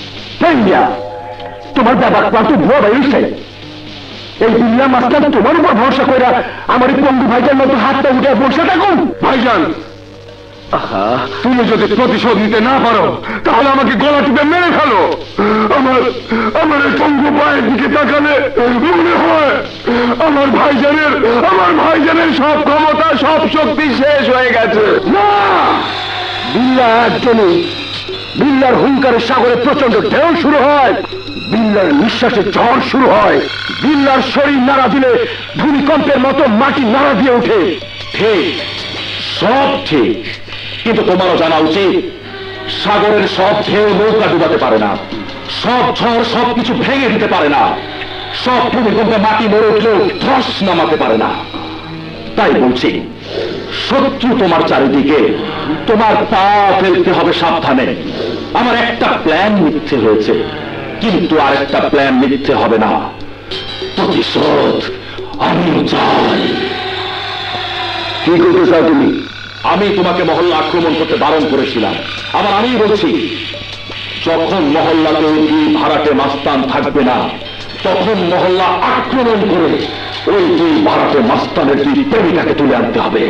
তোমার ব্যাপার কত ভুয়া বেরিয়েছে এই বিল্লা মাস্টার তোমার উপর ভরসা করে আমার এই পঙ্গু ভাইজান মতো হাতটা উঠে বসে থাকুন ভাইজান তুমি যদি প্রতিশোধ নিতে না পারো তাহলে আমাকে গলা টিপে মেরে ফেলো আমার আমার এই পঙ্গু পায়ের দিকে তাকালে মনে হয় আমার ভাইজানের সব ক্ষমতা সব শক্তি শেষ হয়ে গেছে না বিল্লা একজনই বিল্লার হুঙ্কারের সাগরে প্রচন্ড ঢেউ শুরু হয় বিল্লার নিঃশ্বাসে ঝড় শুরু হয় বিল্লার শরীর নাড়া দিলে ভূমিকম্পের মতো মাটি নাড়া দিয়ে ওঠে ঠিক সব ঠিক কিন্তু তোমারও জানা উচিত সাগরের সব ঢেউ নৌকা ডুবাতে পারে না সব ঝড় সবকিছু ভেঙে দিতে পারে না সব ভূমিকম্পে মাটি মরে উঠলেও ধস নামাতে পারে না তাই বলছি শত্রু তোমার চারিদিকে তোমার পা ফেলতে হবে সাবধানে আমার একটা প্ল্যান মিথ্যে হয়েছে কিন্তু আরেকটা প্ল্যান মিথ্যে হবে না প্রতিশোধ আমিও চাই কি করতে চাও তুমি আমি তোমাকে মহল্লা আক্রমণ করতে বারণ করেছিলাম আবার আমি বলছি যখন মহল্লাতে ওই ভাড়াটে মাস্তান থাকবে না তখন মহল্লা আক্রমণ করে ওই দুই ভাড়াটে মাস্তানের দুই প্রেমিকাকে তুলে আনতে হবে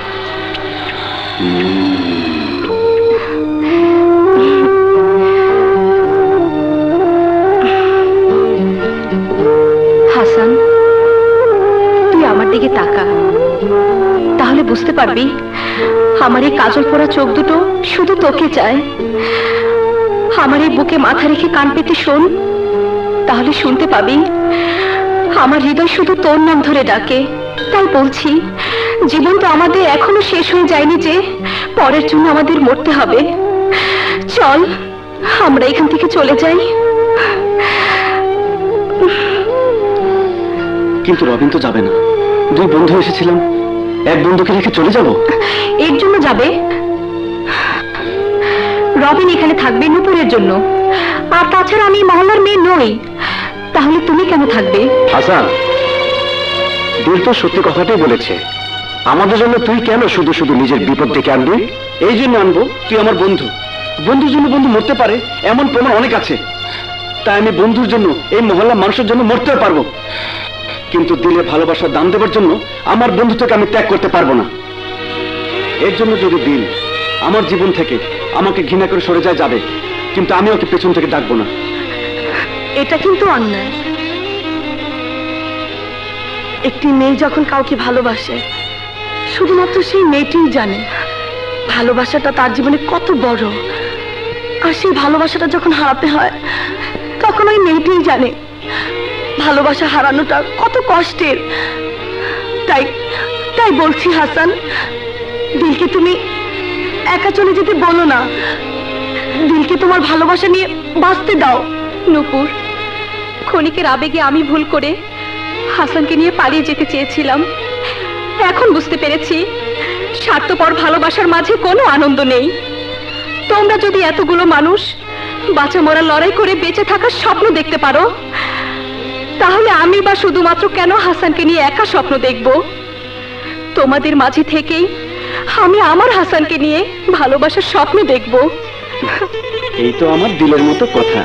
হাসান তুই আমার দিকে তাকা তাহলে বুঝতে পারবি আমার এই কাজল পরা চোখ দুটো শুধু তোকে চায় আমার এই বুকে মাথা রেখে কান পেতে শোন তাহলে শুনতে পাবি আমার হৃদয় শুধু তোর নাম ধরে ডাকে তাই বলছি জীবন তো আমাদের এখনো শেষ হয়ে যায়নি যে পরের জন্য আমাদের মরতে হবে চল আমরা এখান থেকে চলে যাই কিন্তু রবিন তো যাবে না দুই বন্ধু এসেছিলাম এক বন্ধুকে রেখে চলে যাব এর জন্য যাবে রবিন এখানে থাকবে নুপুরের জন্য আর তাছাড়া আমি মহল্লার মেয়ে নই তাহলে তুমি কেন থাকবে হাসান দিল তো সত্যি কথাটাই বলেছে আমাদের জন্য তুই কেন শুধু শুধু নিজের বিপদ ডেকে আনবি এই জন্য আনবো তুই আমার বন্ধু বন্ধুর জন্য বন্ধু মরতে পারে এমন প্রমাণ অনেক আছে তাই আমি বন্ধুর জন্য এই মহল্লা মানুষের জন্য মরতেও পারবো কিন্তু দিলে ভালোবাসার দাম দেবার জন্য আমার বন্ধুত্বকে আমি ত্যাগ করতে পারবো না এর জন্য যদি দিল আমার জীবন থেকে আমাকে ঘৃণা করে সরে যায় যাবে কিন্তু আমি ওকে পেছন থেকে ডাকবো না এটা কিন্তু অন্যায় একটি মেয়ে যখন কাউকে ভালোবাসে শুধুমাত্র সেই মেয়েটিই জানে ভালোবাসাটা তার জীবনে কত বড় আর সেই ভালোবাসাটা যখন হারাতে হয় তখন ওই মেয়েটিই জানে ভালোবাসা হারানোটা কত কষ্টের তাই তাই বলছি হাসান দিলকে তুমি একা চলে যেতে বলো না দিলকে তোমার ভালোবাসা নিয়ে বাঁচতে দাও নূপুর ক্ষণিকের আবেগে আমি ভুল করে হাসানকে নিয়ে পালিয়ে যেতে চেয়েছিলাম এখন বুঝতে পেরেছি স্বার্থপর ভালোবাসার মাঝে কোনো আনন্দ নেই তোমরা যদি এতগুলো মানুষ বাঁচা মরা লড়াই করে বেঁচে থাকার স্বপ্ন দেখতে পারো তাহলে আমি বা শুধুমাত্র কেন হাসানকে নিয়ে একা স্বপ্ন দেখব তোমাদের মাঝে থেকেই আমি আমার হাসানকে নিয়ে ভালোবাসার স্বপ্ন দেখব এই তো আমার দিলের মতো কথা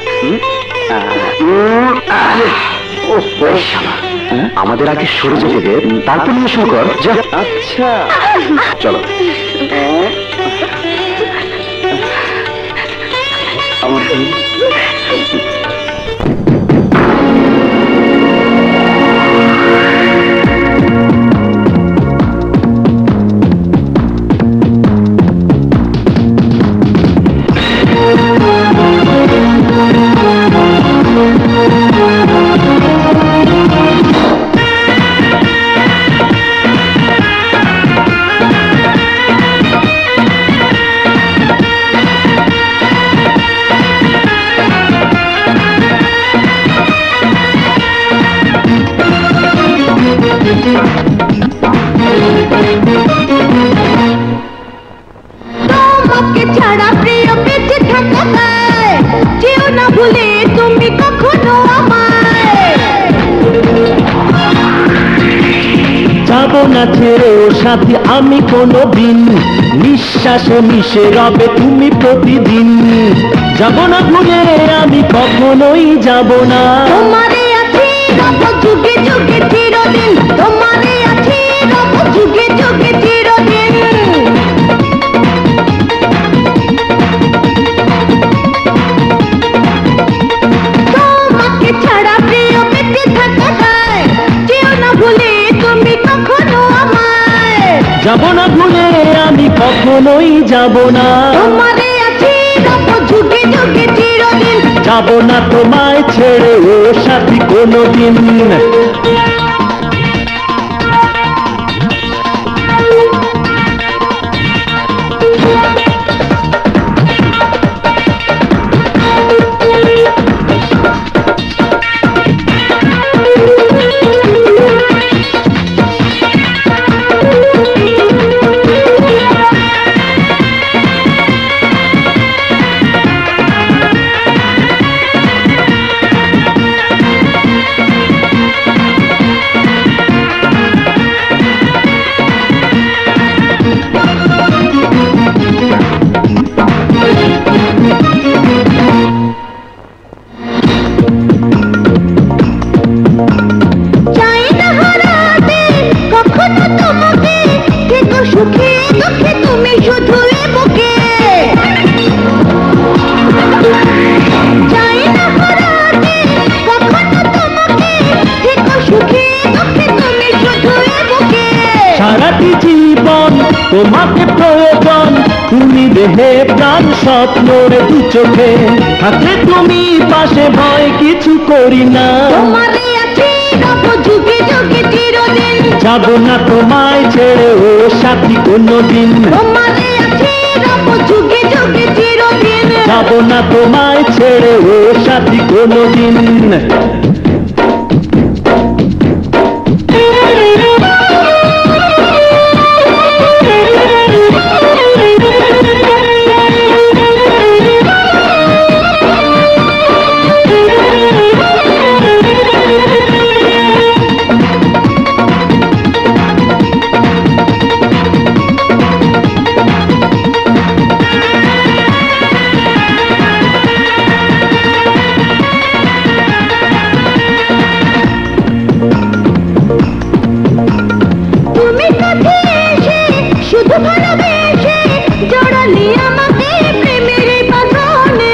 আমাদের আগে সরে যেতে দে তারপর নিয়ে শুরু কর আচ্ছা চলো না ছেড়ে ও সাথী আমি কোনোদিন, নিঃশ্বাসে মিশে রবে তুমি প্রতিদিন। যাব না ভুলে আমি কখনোই যাব না, তোমারে আছি রব যুগে যুগে চিরদিন, তোমারে আছি রব যুগে যুগে চিরদিন। তোমাকে ছাড়া প্রিয় বেঁচে থাকা যায়, যেও না ভুলে তুমি কখনো আমায়। যাব না ভুলে আমি কখনোই যাব না, তোমারে আছি রব যুগে যুগে চিরদিন। যাব না তোমায় ছেড়ে ও সাথী কোনোদিন। সারাটি জীবন তোমাকে প্রয়োজন, তুমি দেহে প্রাণ স্বপ্নরে দু চোখে, থাকলে তুমি পাশে ভয় কিছু করি না, তোমারে আছি রব যুগে যুগে চিরদিন। যাব না তোমায় ছেড়ে ও সাথী কোনোদিন, তোমারে আছি রব যুগে যুগে চিরদিন। যাব না তোমায় ছেড়ে ও সাথী কোনোদিন। তুমি কাছে এসে শুধু ভালোবেসে জড়ালি আমাকে প্রেমের বাঁধনে।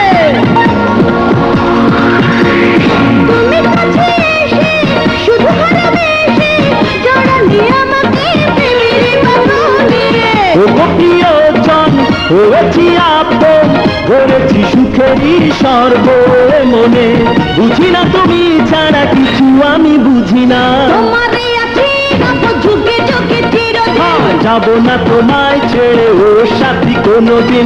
তুমি কাছে এসে শুধু ভালোবেসে জড়ালি আমাকে প্রেমের বাঁধনে। ও প্রিয়জন হয়েছি আপন, ধরেছি সুখেরই স্বর্গ মনে, বুঝি না তুমি ছাড়া কিছু আমি বুঝি না, তোমারে আছি রব যুগে যুগে চিরদিন। যাব না তোমায় ছেড়ে ও সাথী কোনোদিন।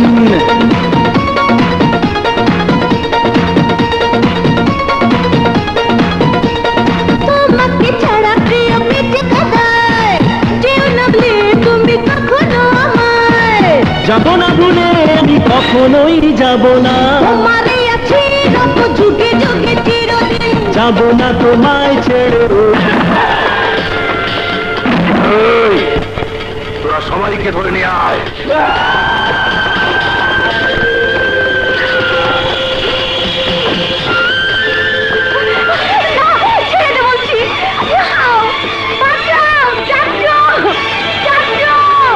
তোমাকে ছাড়া প্রিয় বেঁচে থাকায়, যেও না ভুলে তুমি কখনো আমায়। যাব না ভুলে আমি কখনোই যাব না, তোমারে আছি রব যুগে যুগে চিরদিন। যাব না তোমায় ছেড়ে ও। তোরা সবাইকে ধরে নিয়ে আয়। ছেড়ে দে বলছি। বাঁচাও, বাঁচাও, চাচু, চাচু।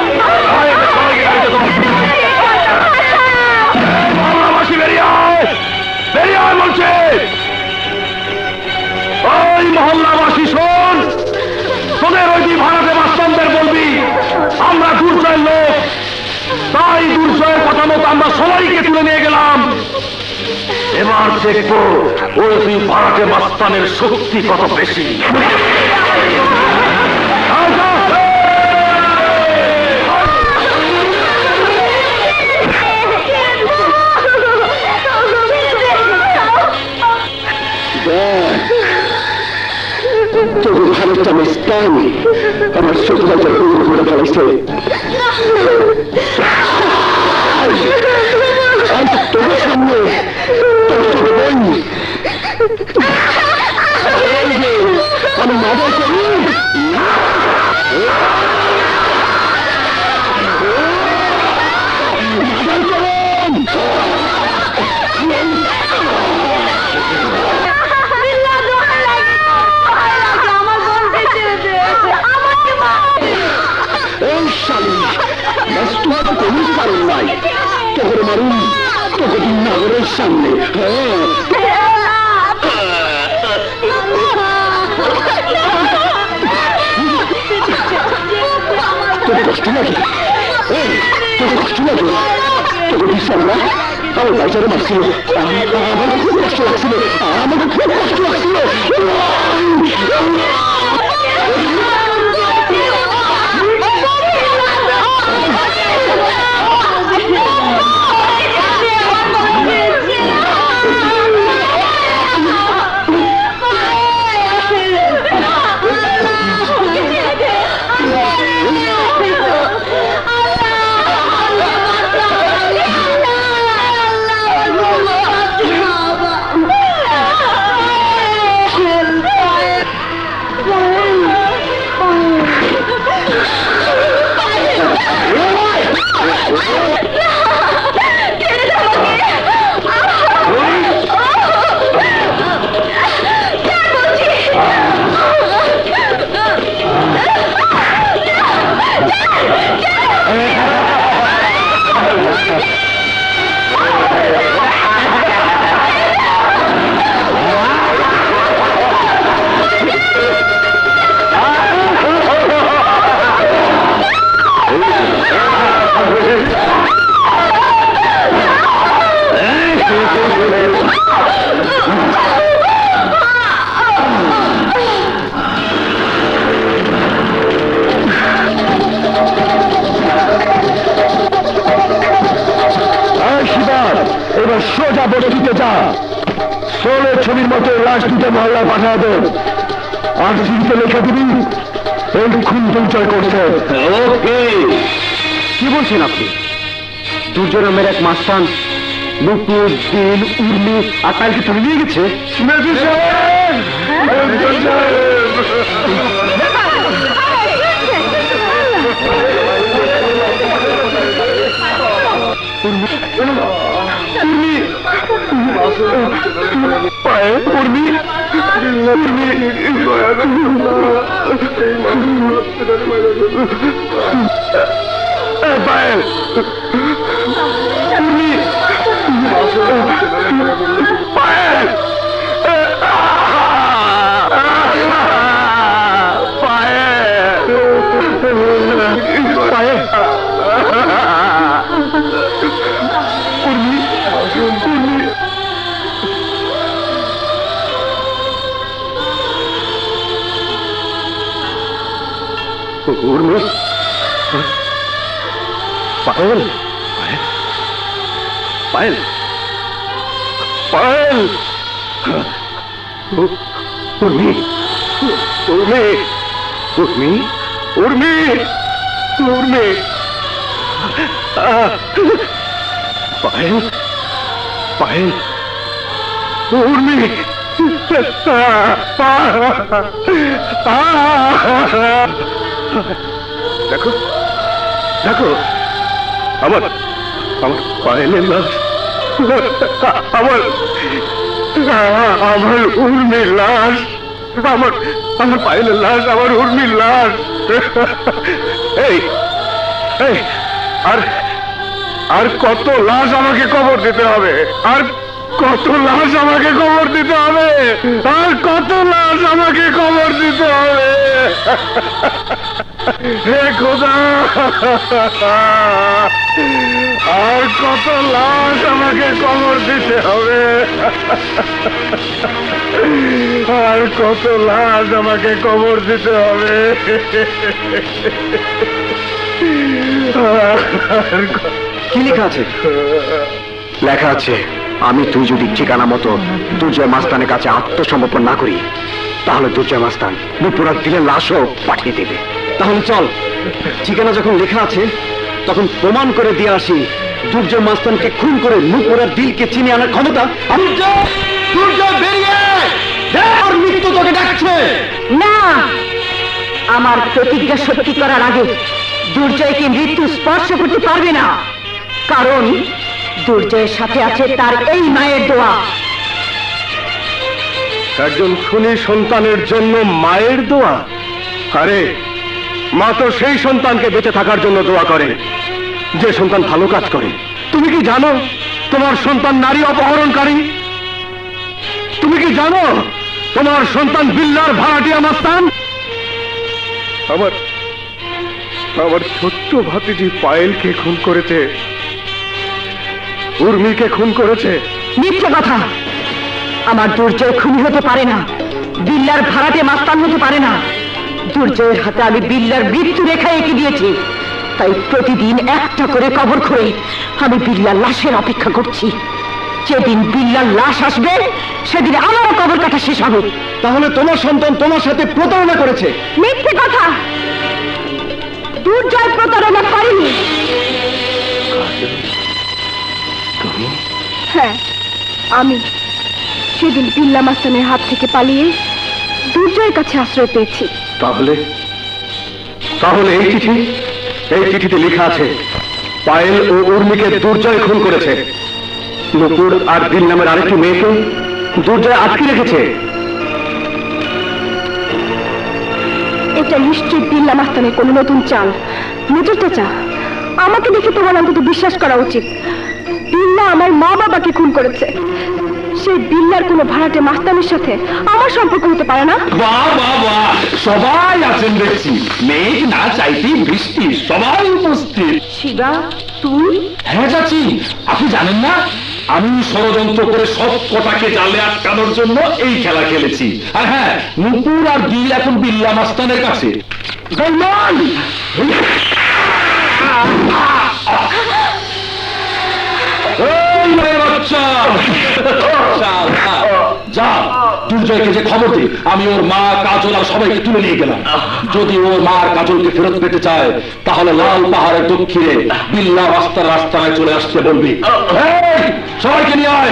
মহল্লাবাসী বেরিয়ে আয়, বেরিয়ে আয় বলছে। ওই মহল্লাবাসী শোন, তোদের ওই ভাড়াতে মাস্টারদের বলবি আমরা দুর্জয়ের লোক, তাই দুর্জয়ের কথা মতো আমরা সবাইকে তুলে নিয়ে গেলাম। এবার দেখবো ওই দুই ভাড়াতে মাস্তানের শক্তি কত বেশি। তবু ভারতটা মিস্তান আমার শত্রুতা করে ফেলাইছে। তোমার সামনে আমি মাদা করি সামনে। তোর কষ্ট লাগে? তোর কষ্ট লাগে? তোর বিশ্বাস না? আমার বাচ্চারা মারছিল, আমার খুব কষ্ট লাগছিল, আমাকে খুব কষ্ট লাগছিল। এবার সোজা বলে দিতে যা, 16 ছবির মতো লাশ দুটো মহল্লা পাঠায় দেন, আর চিঠিতে লিখে দিবি এই খুন পরিচয় করছে। ওকে, কি বলছেন আপনি? দুর্জয় নামের এক মাস্তান নুপুর, দিন, উর্মি আর কালকে তুলে নিয়ে গেছে। উর্মি, পায়েল, পায়েল, পায়েল, উর্মি, উর্মি, উর্মি, উর্মি, উর্মি, পায়েল, পায়েল, উর্মি, দেখো, দেখো, আমার আমার পায়েলের লাশ, আমার আমার উর্মির লাশ, আমার আমার পায়েলের লাশ, আমার উর্মির লাশ। এই এই আর আর কত লাশ আমাকে কবর দিতে হবে? আর কত লাশ আমাকে কবর দিতে হবে? আর কত লাশ আমাকে কবর দিতে হবে? হে খোদা, আর কত লাশ আমাকে কবর দিতে হবে? আর কত লাশ আমাকে কবর দিতে হবে? কি লেখা আছে? লেখা আছে, আমি তুই যদি ঠিকানা মতো দুর্জয় মাস্তানের কাছে আত্মসমর্পণ না করি, তাহলে দুর্জয় মাস্তান নুপুরার দিলের লাশও পাঠিয়ে দেবে। তাহলে চল, ঠিকানা যখন লেখা আছে তখন প্রমাণ করে দিয়ে আসি দুর্জয় মাস্তানকে খুন করে নুপুরার দিলকে চিনে আনার ক্ষমতা আমি। দুর্জয় বেরিয়ে আয়, মৃত্যু তোকে ডাকছে। না, আমার প্রতিজ্ঞা সত্যি করার আগে দুর্জয়কে মৃত্যু স্পর্শ করতে পারবে না, কারণ দুর্জয়ের সাথে আছে তার এই মায়ের দোয়া। একজন খুনি সন্তানের জন্য মায়ের দোয়া? আরে মা তো সেই সন্তানকে বেঁচে থাকার জন্য দোয়া করে যে সন্তান ভালো কাজ করে। তুমি কি জানো তোমার সন্তান নারী অপহরণকারী? তুমি কি জানো তোমার সন্তান বিল্লার ভাড়াটিয়া মাস্তান? আমার ছোট্ট ভাতিজি পায়েলকে খুন করেছে, উর্মিকে খুন করেছে। মিথ্যে কথা। আমার দুর্জয় খুনি হতে পারে না, বিল্লার ভাড়াটে মাস্তান হতে পারে না। দুর্জয়ের হাতে আমি বিল্লার মৃত্যু রেখা এঁকে দিয়েছি, তাই প্রতিদিন একটা করে কবর খুঁড়ে আমি বিল্লার লাশের অপেক্ষা করছি। যেদিন বিল্লার লাশ আসবে সেদিন আমারও কবর কাটা শেষ হবে। তাহলে তোমার সন্তান তোমার সাথে প্রতারণা করেছে? মিথ্যে কথা, দুর্জয় প্রতারণা করেনি। হ্যাঁ, আমি সেদিন বিল্লা মাস্তানের হাত থেকে পালিয়ে দুর্জয়ের কাছে আশ্রয় পেয়েছি। তাহলে এই চিঠিতে লেখা আছে পায়েল ও উর্মিকে দুর্জয় খুন করেছে। নূপুর আর দিল নামের আরেকটি মেয়েকে দুর্জয় আটকে রেখেছে। এটা নিশ্চয়ই বিল্লা মাস্তানের কোনো নতুন চাল। মেজর চাচা, আমাকে দেখে তোমার অন্তত বিশ্বাস করা উচিত। বিল্লা আমার মা বাবাকে খুন করেছে। সেই বিল্লার কোনো ভাড়াটে মাস্তানের সাথে আমার সম্পর্ক হতে পারে না। বাহ বাহ বাহ, সবাই আছেন দেখছি। মেঘ না চাইতেই বৃষ্টি, সবাই উপস্থিত। শিবা, তুই? হ্যাঁ চাচি, আপনি জানেন না আমি ষড়যন্ত্র করে সব কটাকে জালে আটকানোর জন্য এই খেলা খেলেছি। আর হ্যাঁ, নূপুর আর দিল এখন বিল্লা মাস্তানের কাছে। যা দুর্জয়কে যে খবর দে আমি ওর মা কাজল আর সবাইকে তুলে নিয়ে গেলাম। যদি ওর মা আর কাজলকে ফেরত পেতে চায় তাহলে লাল পাহাড়ের দক্ষিণে বিল্লা রাস্তায় চলে আসতে বলবি। সবাইকে নিয়ে আয়।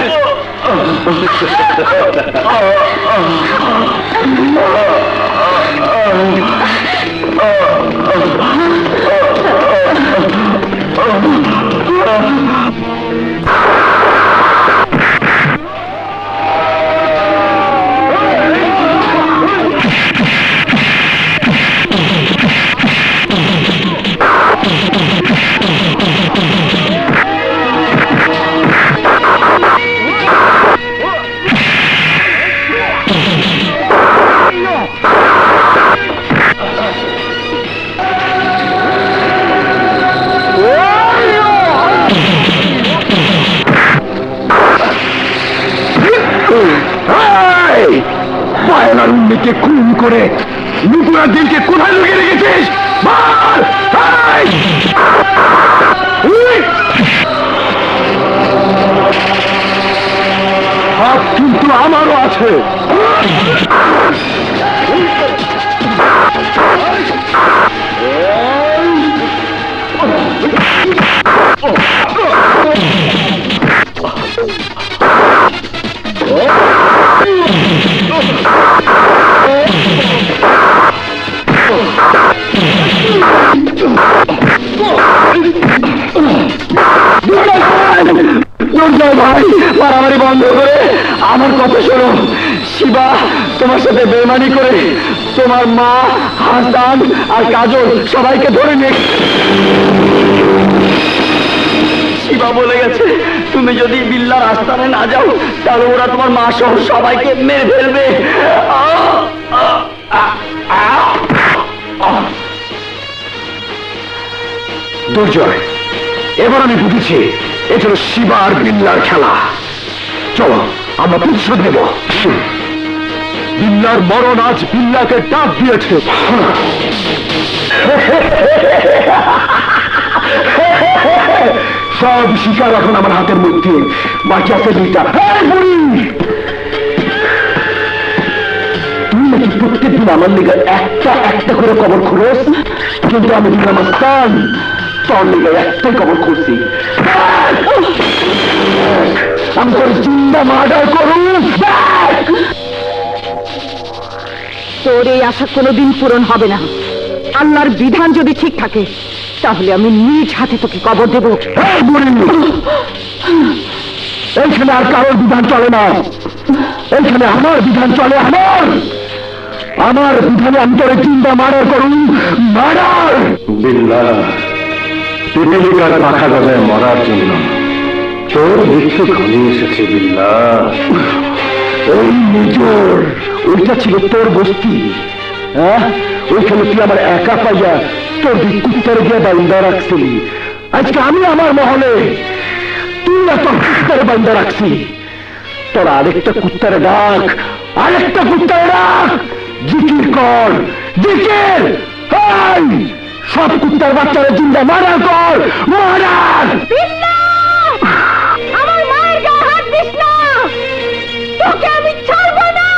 পায়েলারুন্নিকে খুন করে নুপুরার দিনকে কোথায় লুকিয়ে রেখেছিস? হাত কিন্তু আমারও আছে। ভাই মারামারি বন্ধ করে আমার কথা শোনো। শিবা তোমার সাথে বেমানি করে তোমার মা, হাসান আর কাজল সবাইকে ধরে নিয়ে শিবা বলে গেছে তুমি যদি বিল্লার আস্তানে না যাও তাহলে ওরা তোমার মা সহ সবাইকে মেরে ফেলবে। দুর্জয়, এবার আমি বুঝেছি এটা হলো শিবা আর বিল্লার খেলা। চলো আমরা প্রতিশোধ নেব। বিল্লার মরণ আজ বিল্লাকে ডাক দিয়েছে। সব শিকার এখন আমার হাতের মধ্যে, বাকি আছে দুইটা। তুই নাকি প্রত্যেকদিন আমার লিগে একটা একটা করে কবর খুঁড়োস, কিন্তু আমি বিল্লা মাস্তান তোর লিগে একটাই কবর খুঁড়ছি। আমি তোর জিন্দা মার্ডার করুন। তোর এই আশা কোনোদিন পূরণ হবে না। আল্লাহর বিধান যদি ঠিক থাকে তাহলে আমি নিজ হাতে তোকে কবর দেব। এইখানে আর কারোর বিধান চলে না, এইখানে আমার বিধান চলে। আমার বিধানে আমি তোর চিন্তা মার্ডার করুন। মার্ডার বিল্লাহ পিপিলিকার পাখা গজায় মরার জন্য তোর মৃত্যু ঘনিয়ে এসেছে বিল্লা। ওই নিজর ওইটা ছিল তোর বস্তি, হ্যাঁ? ওইখানে তুই আমার একা পাইয়া তোর কুত্তারে গিয়ে বান্দা রাখছিলি। আজকে আমি আমার মহলে, তুই না তোর কুত্তারে বান্দা রাখছি। তোর আরেকটা কুত্তারে ডাক, আরেকটা কুত্তারে ডাক, জিকির কর, জিকির। সব কুত্তার বাচ্চারা জিন্দা মার্ডার কর, মার্ডার। আমার মায়ের গায়ে হাত দিস না, তোকে আমি ছাড়বো না।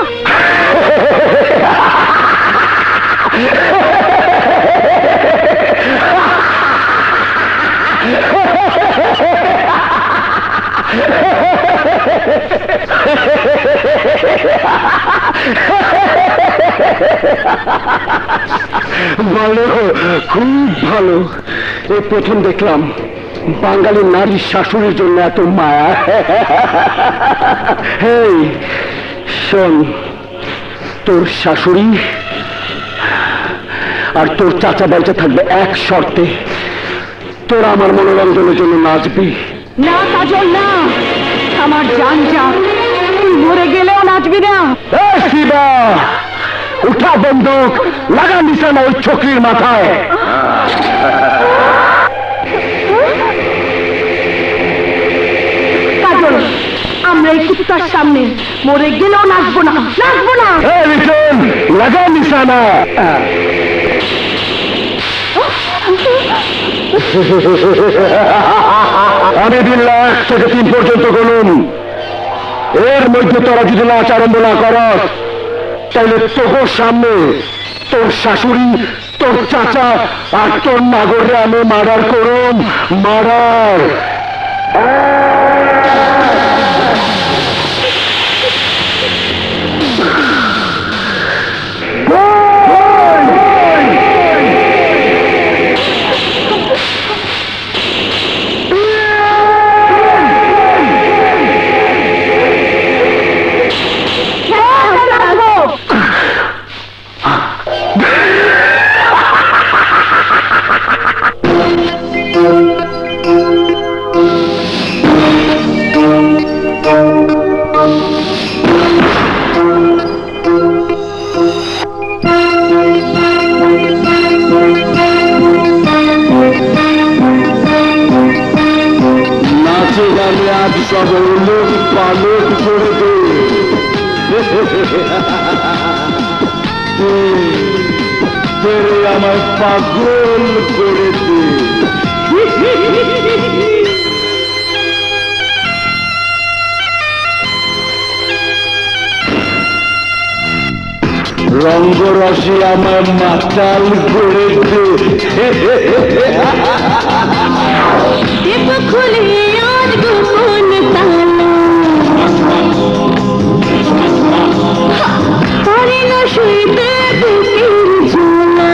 ভালো, খুব ভালো। এই প্রথম দেখলাম বাঙালি নারীর শাশুড়ির জন্য এত মায়া। হেই শোন, তোর শাশুড়ি আর তোর চাচা বেঁচে থাকবে এক শর্তে, তোরা আমার মনোরঞ্জনের জন্য নাচবি। না কাজল না, আমার জান যা, তুই মরে গেলেও নাচবি না। শিবা, উঠা বন্দুক, লাগা নিশানা ওই ছোকরির মাথায়। কাজল, আমরা এই কুত্তার সামনে মরে গেলেও নাচবো না, নাচবো না। লাগা নিশানা। আমি বিল্লা 1 থেকে 3 পর্যন্ত গণুম, এর মধ্যে তোরা যদি নাচ আরম্ভ না করস তাহলে তোর সামনে তোর শাশুড়ি, তোর চাচা আর তোর নাগরে আমি মার্ডার করুম, মার্ডার। সব লোক পালক করে দে, তোরে আমার পাগল করে দে। রঙ্গরসে আমার মাতাল করে দে। দীপ খুলে আজ গোপন তালা, পারে না সইতে বুকের জ্বালা।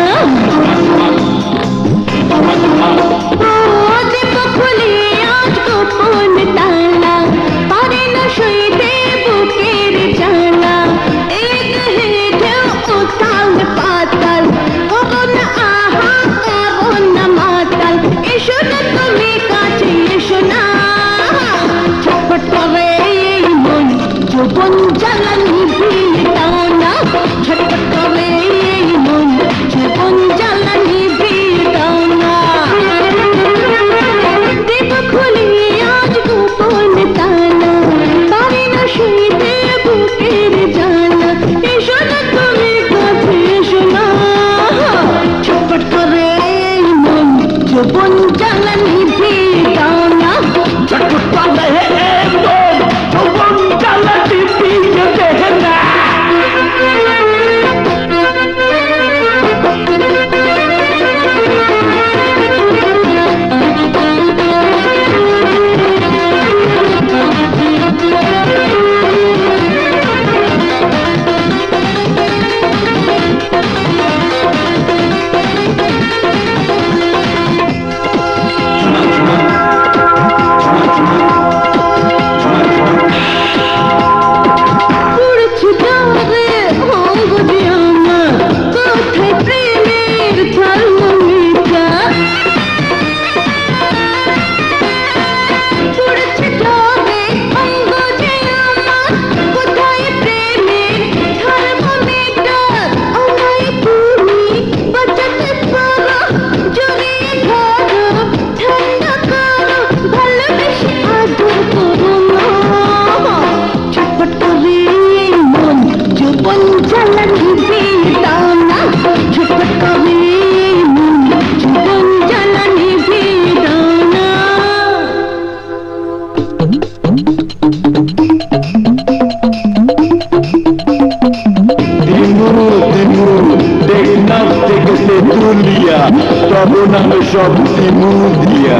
দীপ খুলে আজ গোপন তালা, পারে না সইতে বুকের জ্বালা। এক হে ঢেউ উতাল পাতাল, কখন আহা কখন মাতাল। এসো না তুমি কাছে, এসো খাবো না সবজি মুখ দিয়া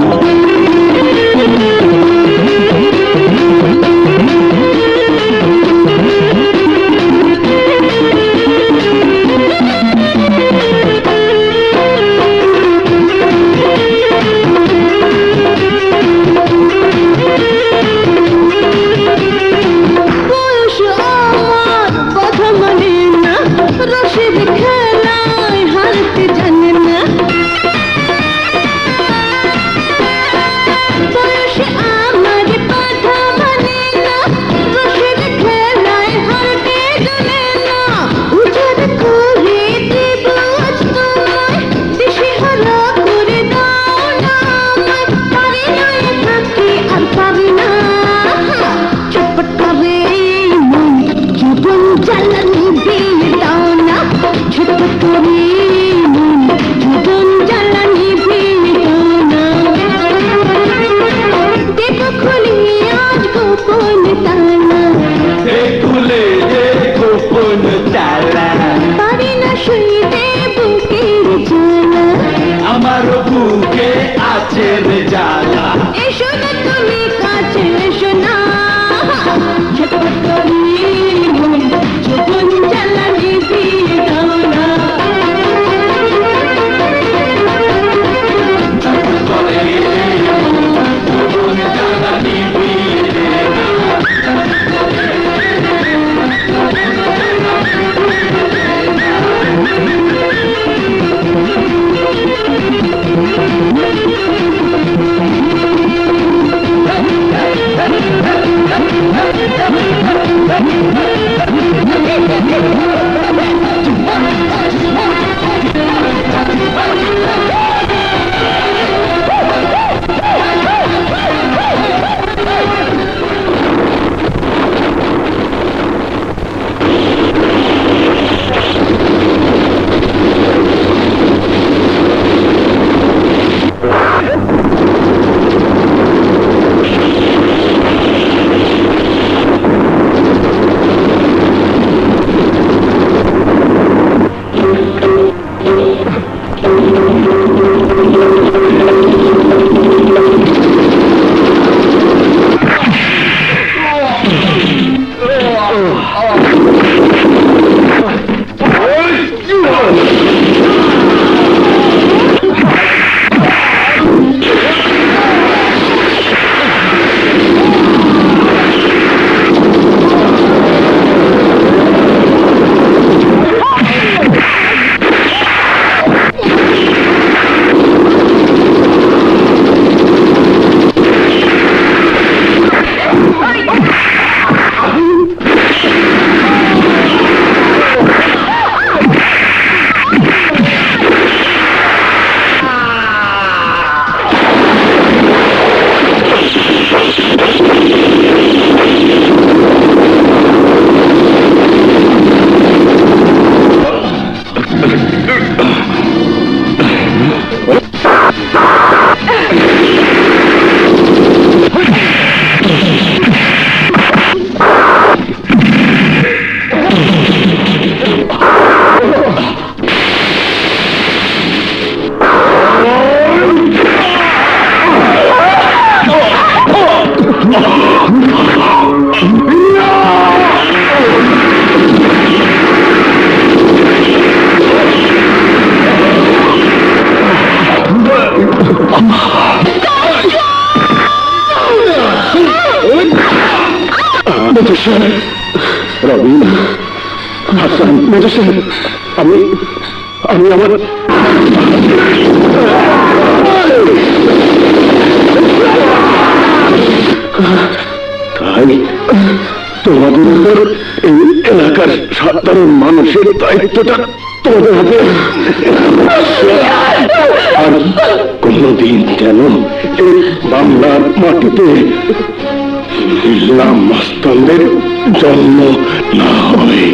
রবিন হাসান মেজর সাহেব আমি আমার তাই তোমাদের উপর এই এলাকার সাধারণ মানুষের দায়িত্বটা তোমাদের হাতে আর কোনদিন যেন এই বাংলার মাটিতে ইসলাম মাস্তানদের জন্ম না হয়।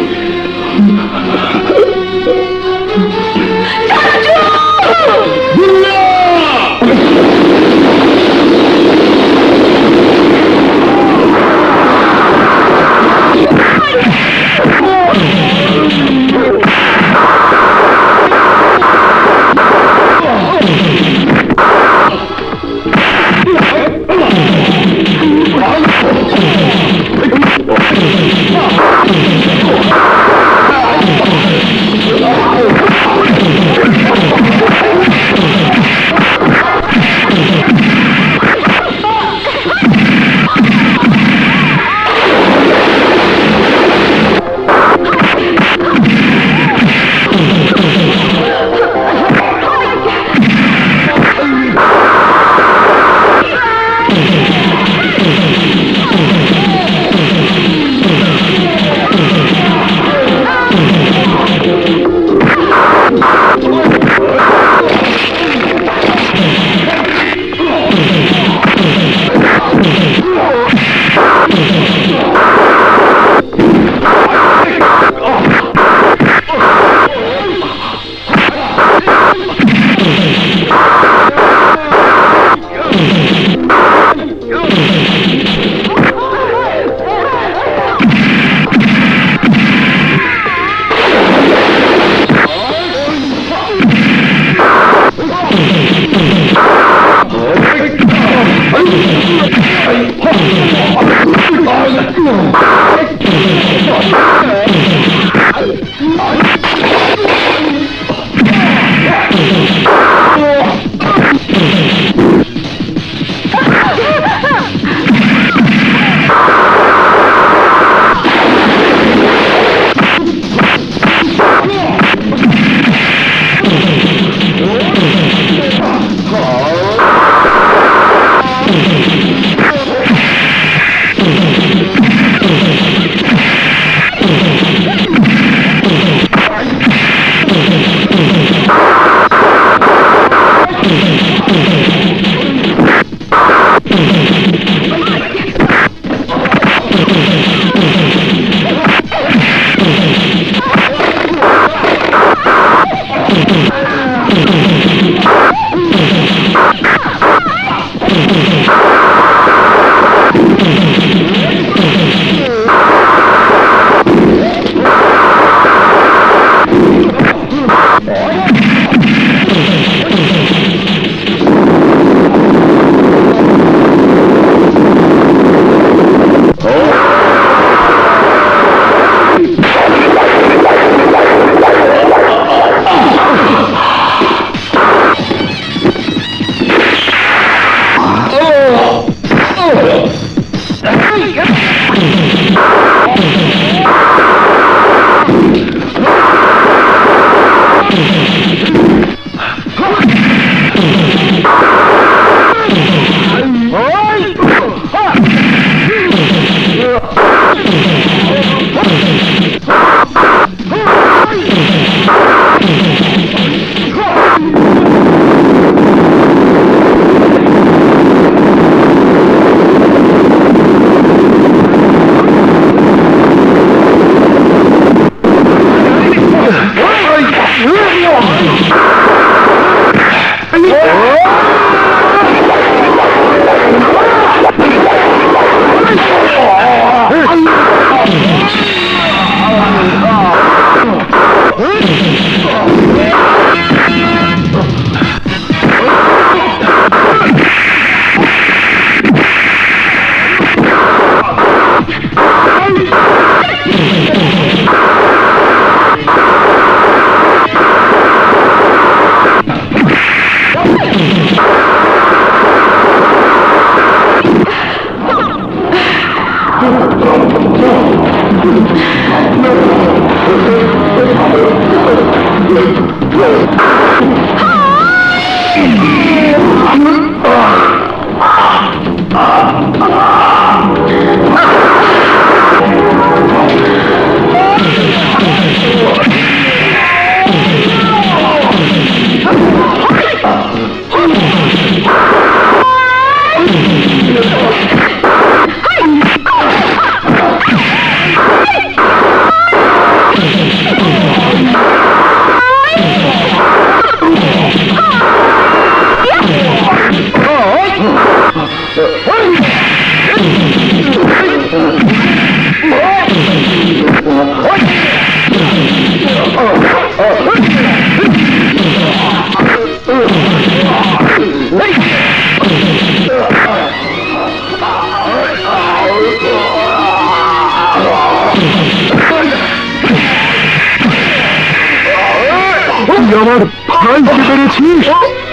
আমার ভাইকে পেরেছিস?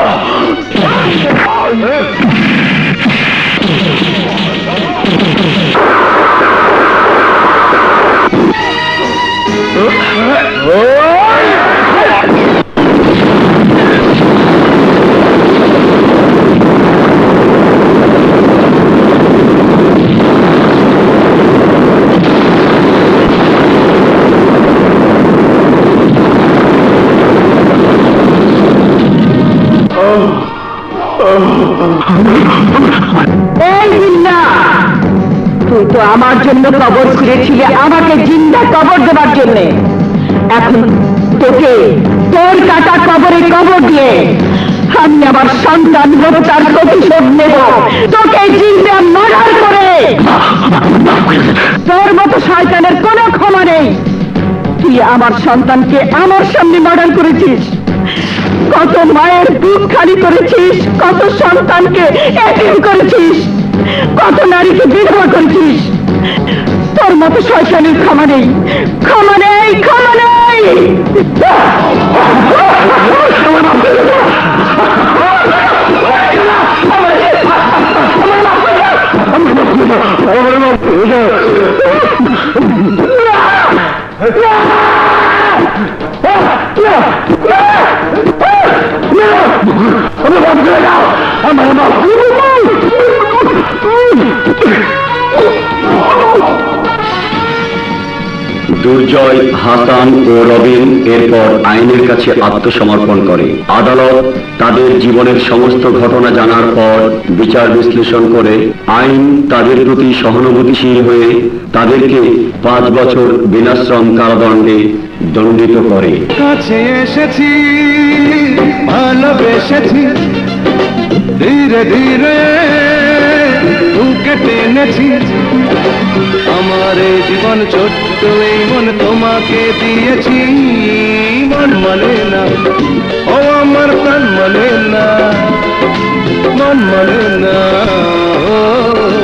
তুই তো আমার জন্য কবর খুঁড়েছিলে, আমাকে জিন্দা কবর দেবার জন্য। এখন তোকে তোর কাটা কবরে কবর দিয়ে আমি আমার সন্তান হত্যার প্রতিশোধ নেব, তোকে জিন্দা মার্ডার করে। তোর মতো শয়তানের কোনো ক্ষমা নেই। তুই আমার সন্তানকে আমার সামনে মার্ডার করেছিস, কত মায়ের বুক খালি করেছিস, কত সন্তানকে এতিম করেছিস, কত নারীকে বিধবা করেছিস। তোর মতো শয়তানের ক্ষমা নেই, ক্ষমা নেই, ক্ষমা নেই। দুর্জয়, হাসান ও রবিন এরপর আইনের কাছে আত্মসমর্পণ করে। আদালত তাদের জীবনের সমস্ত ঘটনা জানার পর বিচার বিশ্লেষণ করে আইন তাদের প্রতি সহানুভূতিশীল হয়ে তাদেরকে 5 বছর বিনাশ্রম কারাদণ্ডে দণ্ডিত করে। কাছে এসেছি, ভালোবেসেছি, ধীরে ধীরে বুকে টেনেছি। আমার এই জীবন ছোট্ট, এই মন তোমাকে দিয়েছি। মন মানে না, ও আমার প্রাণ মানে না, মন মানে না।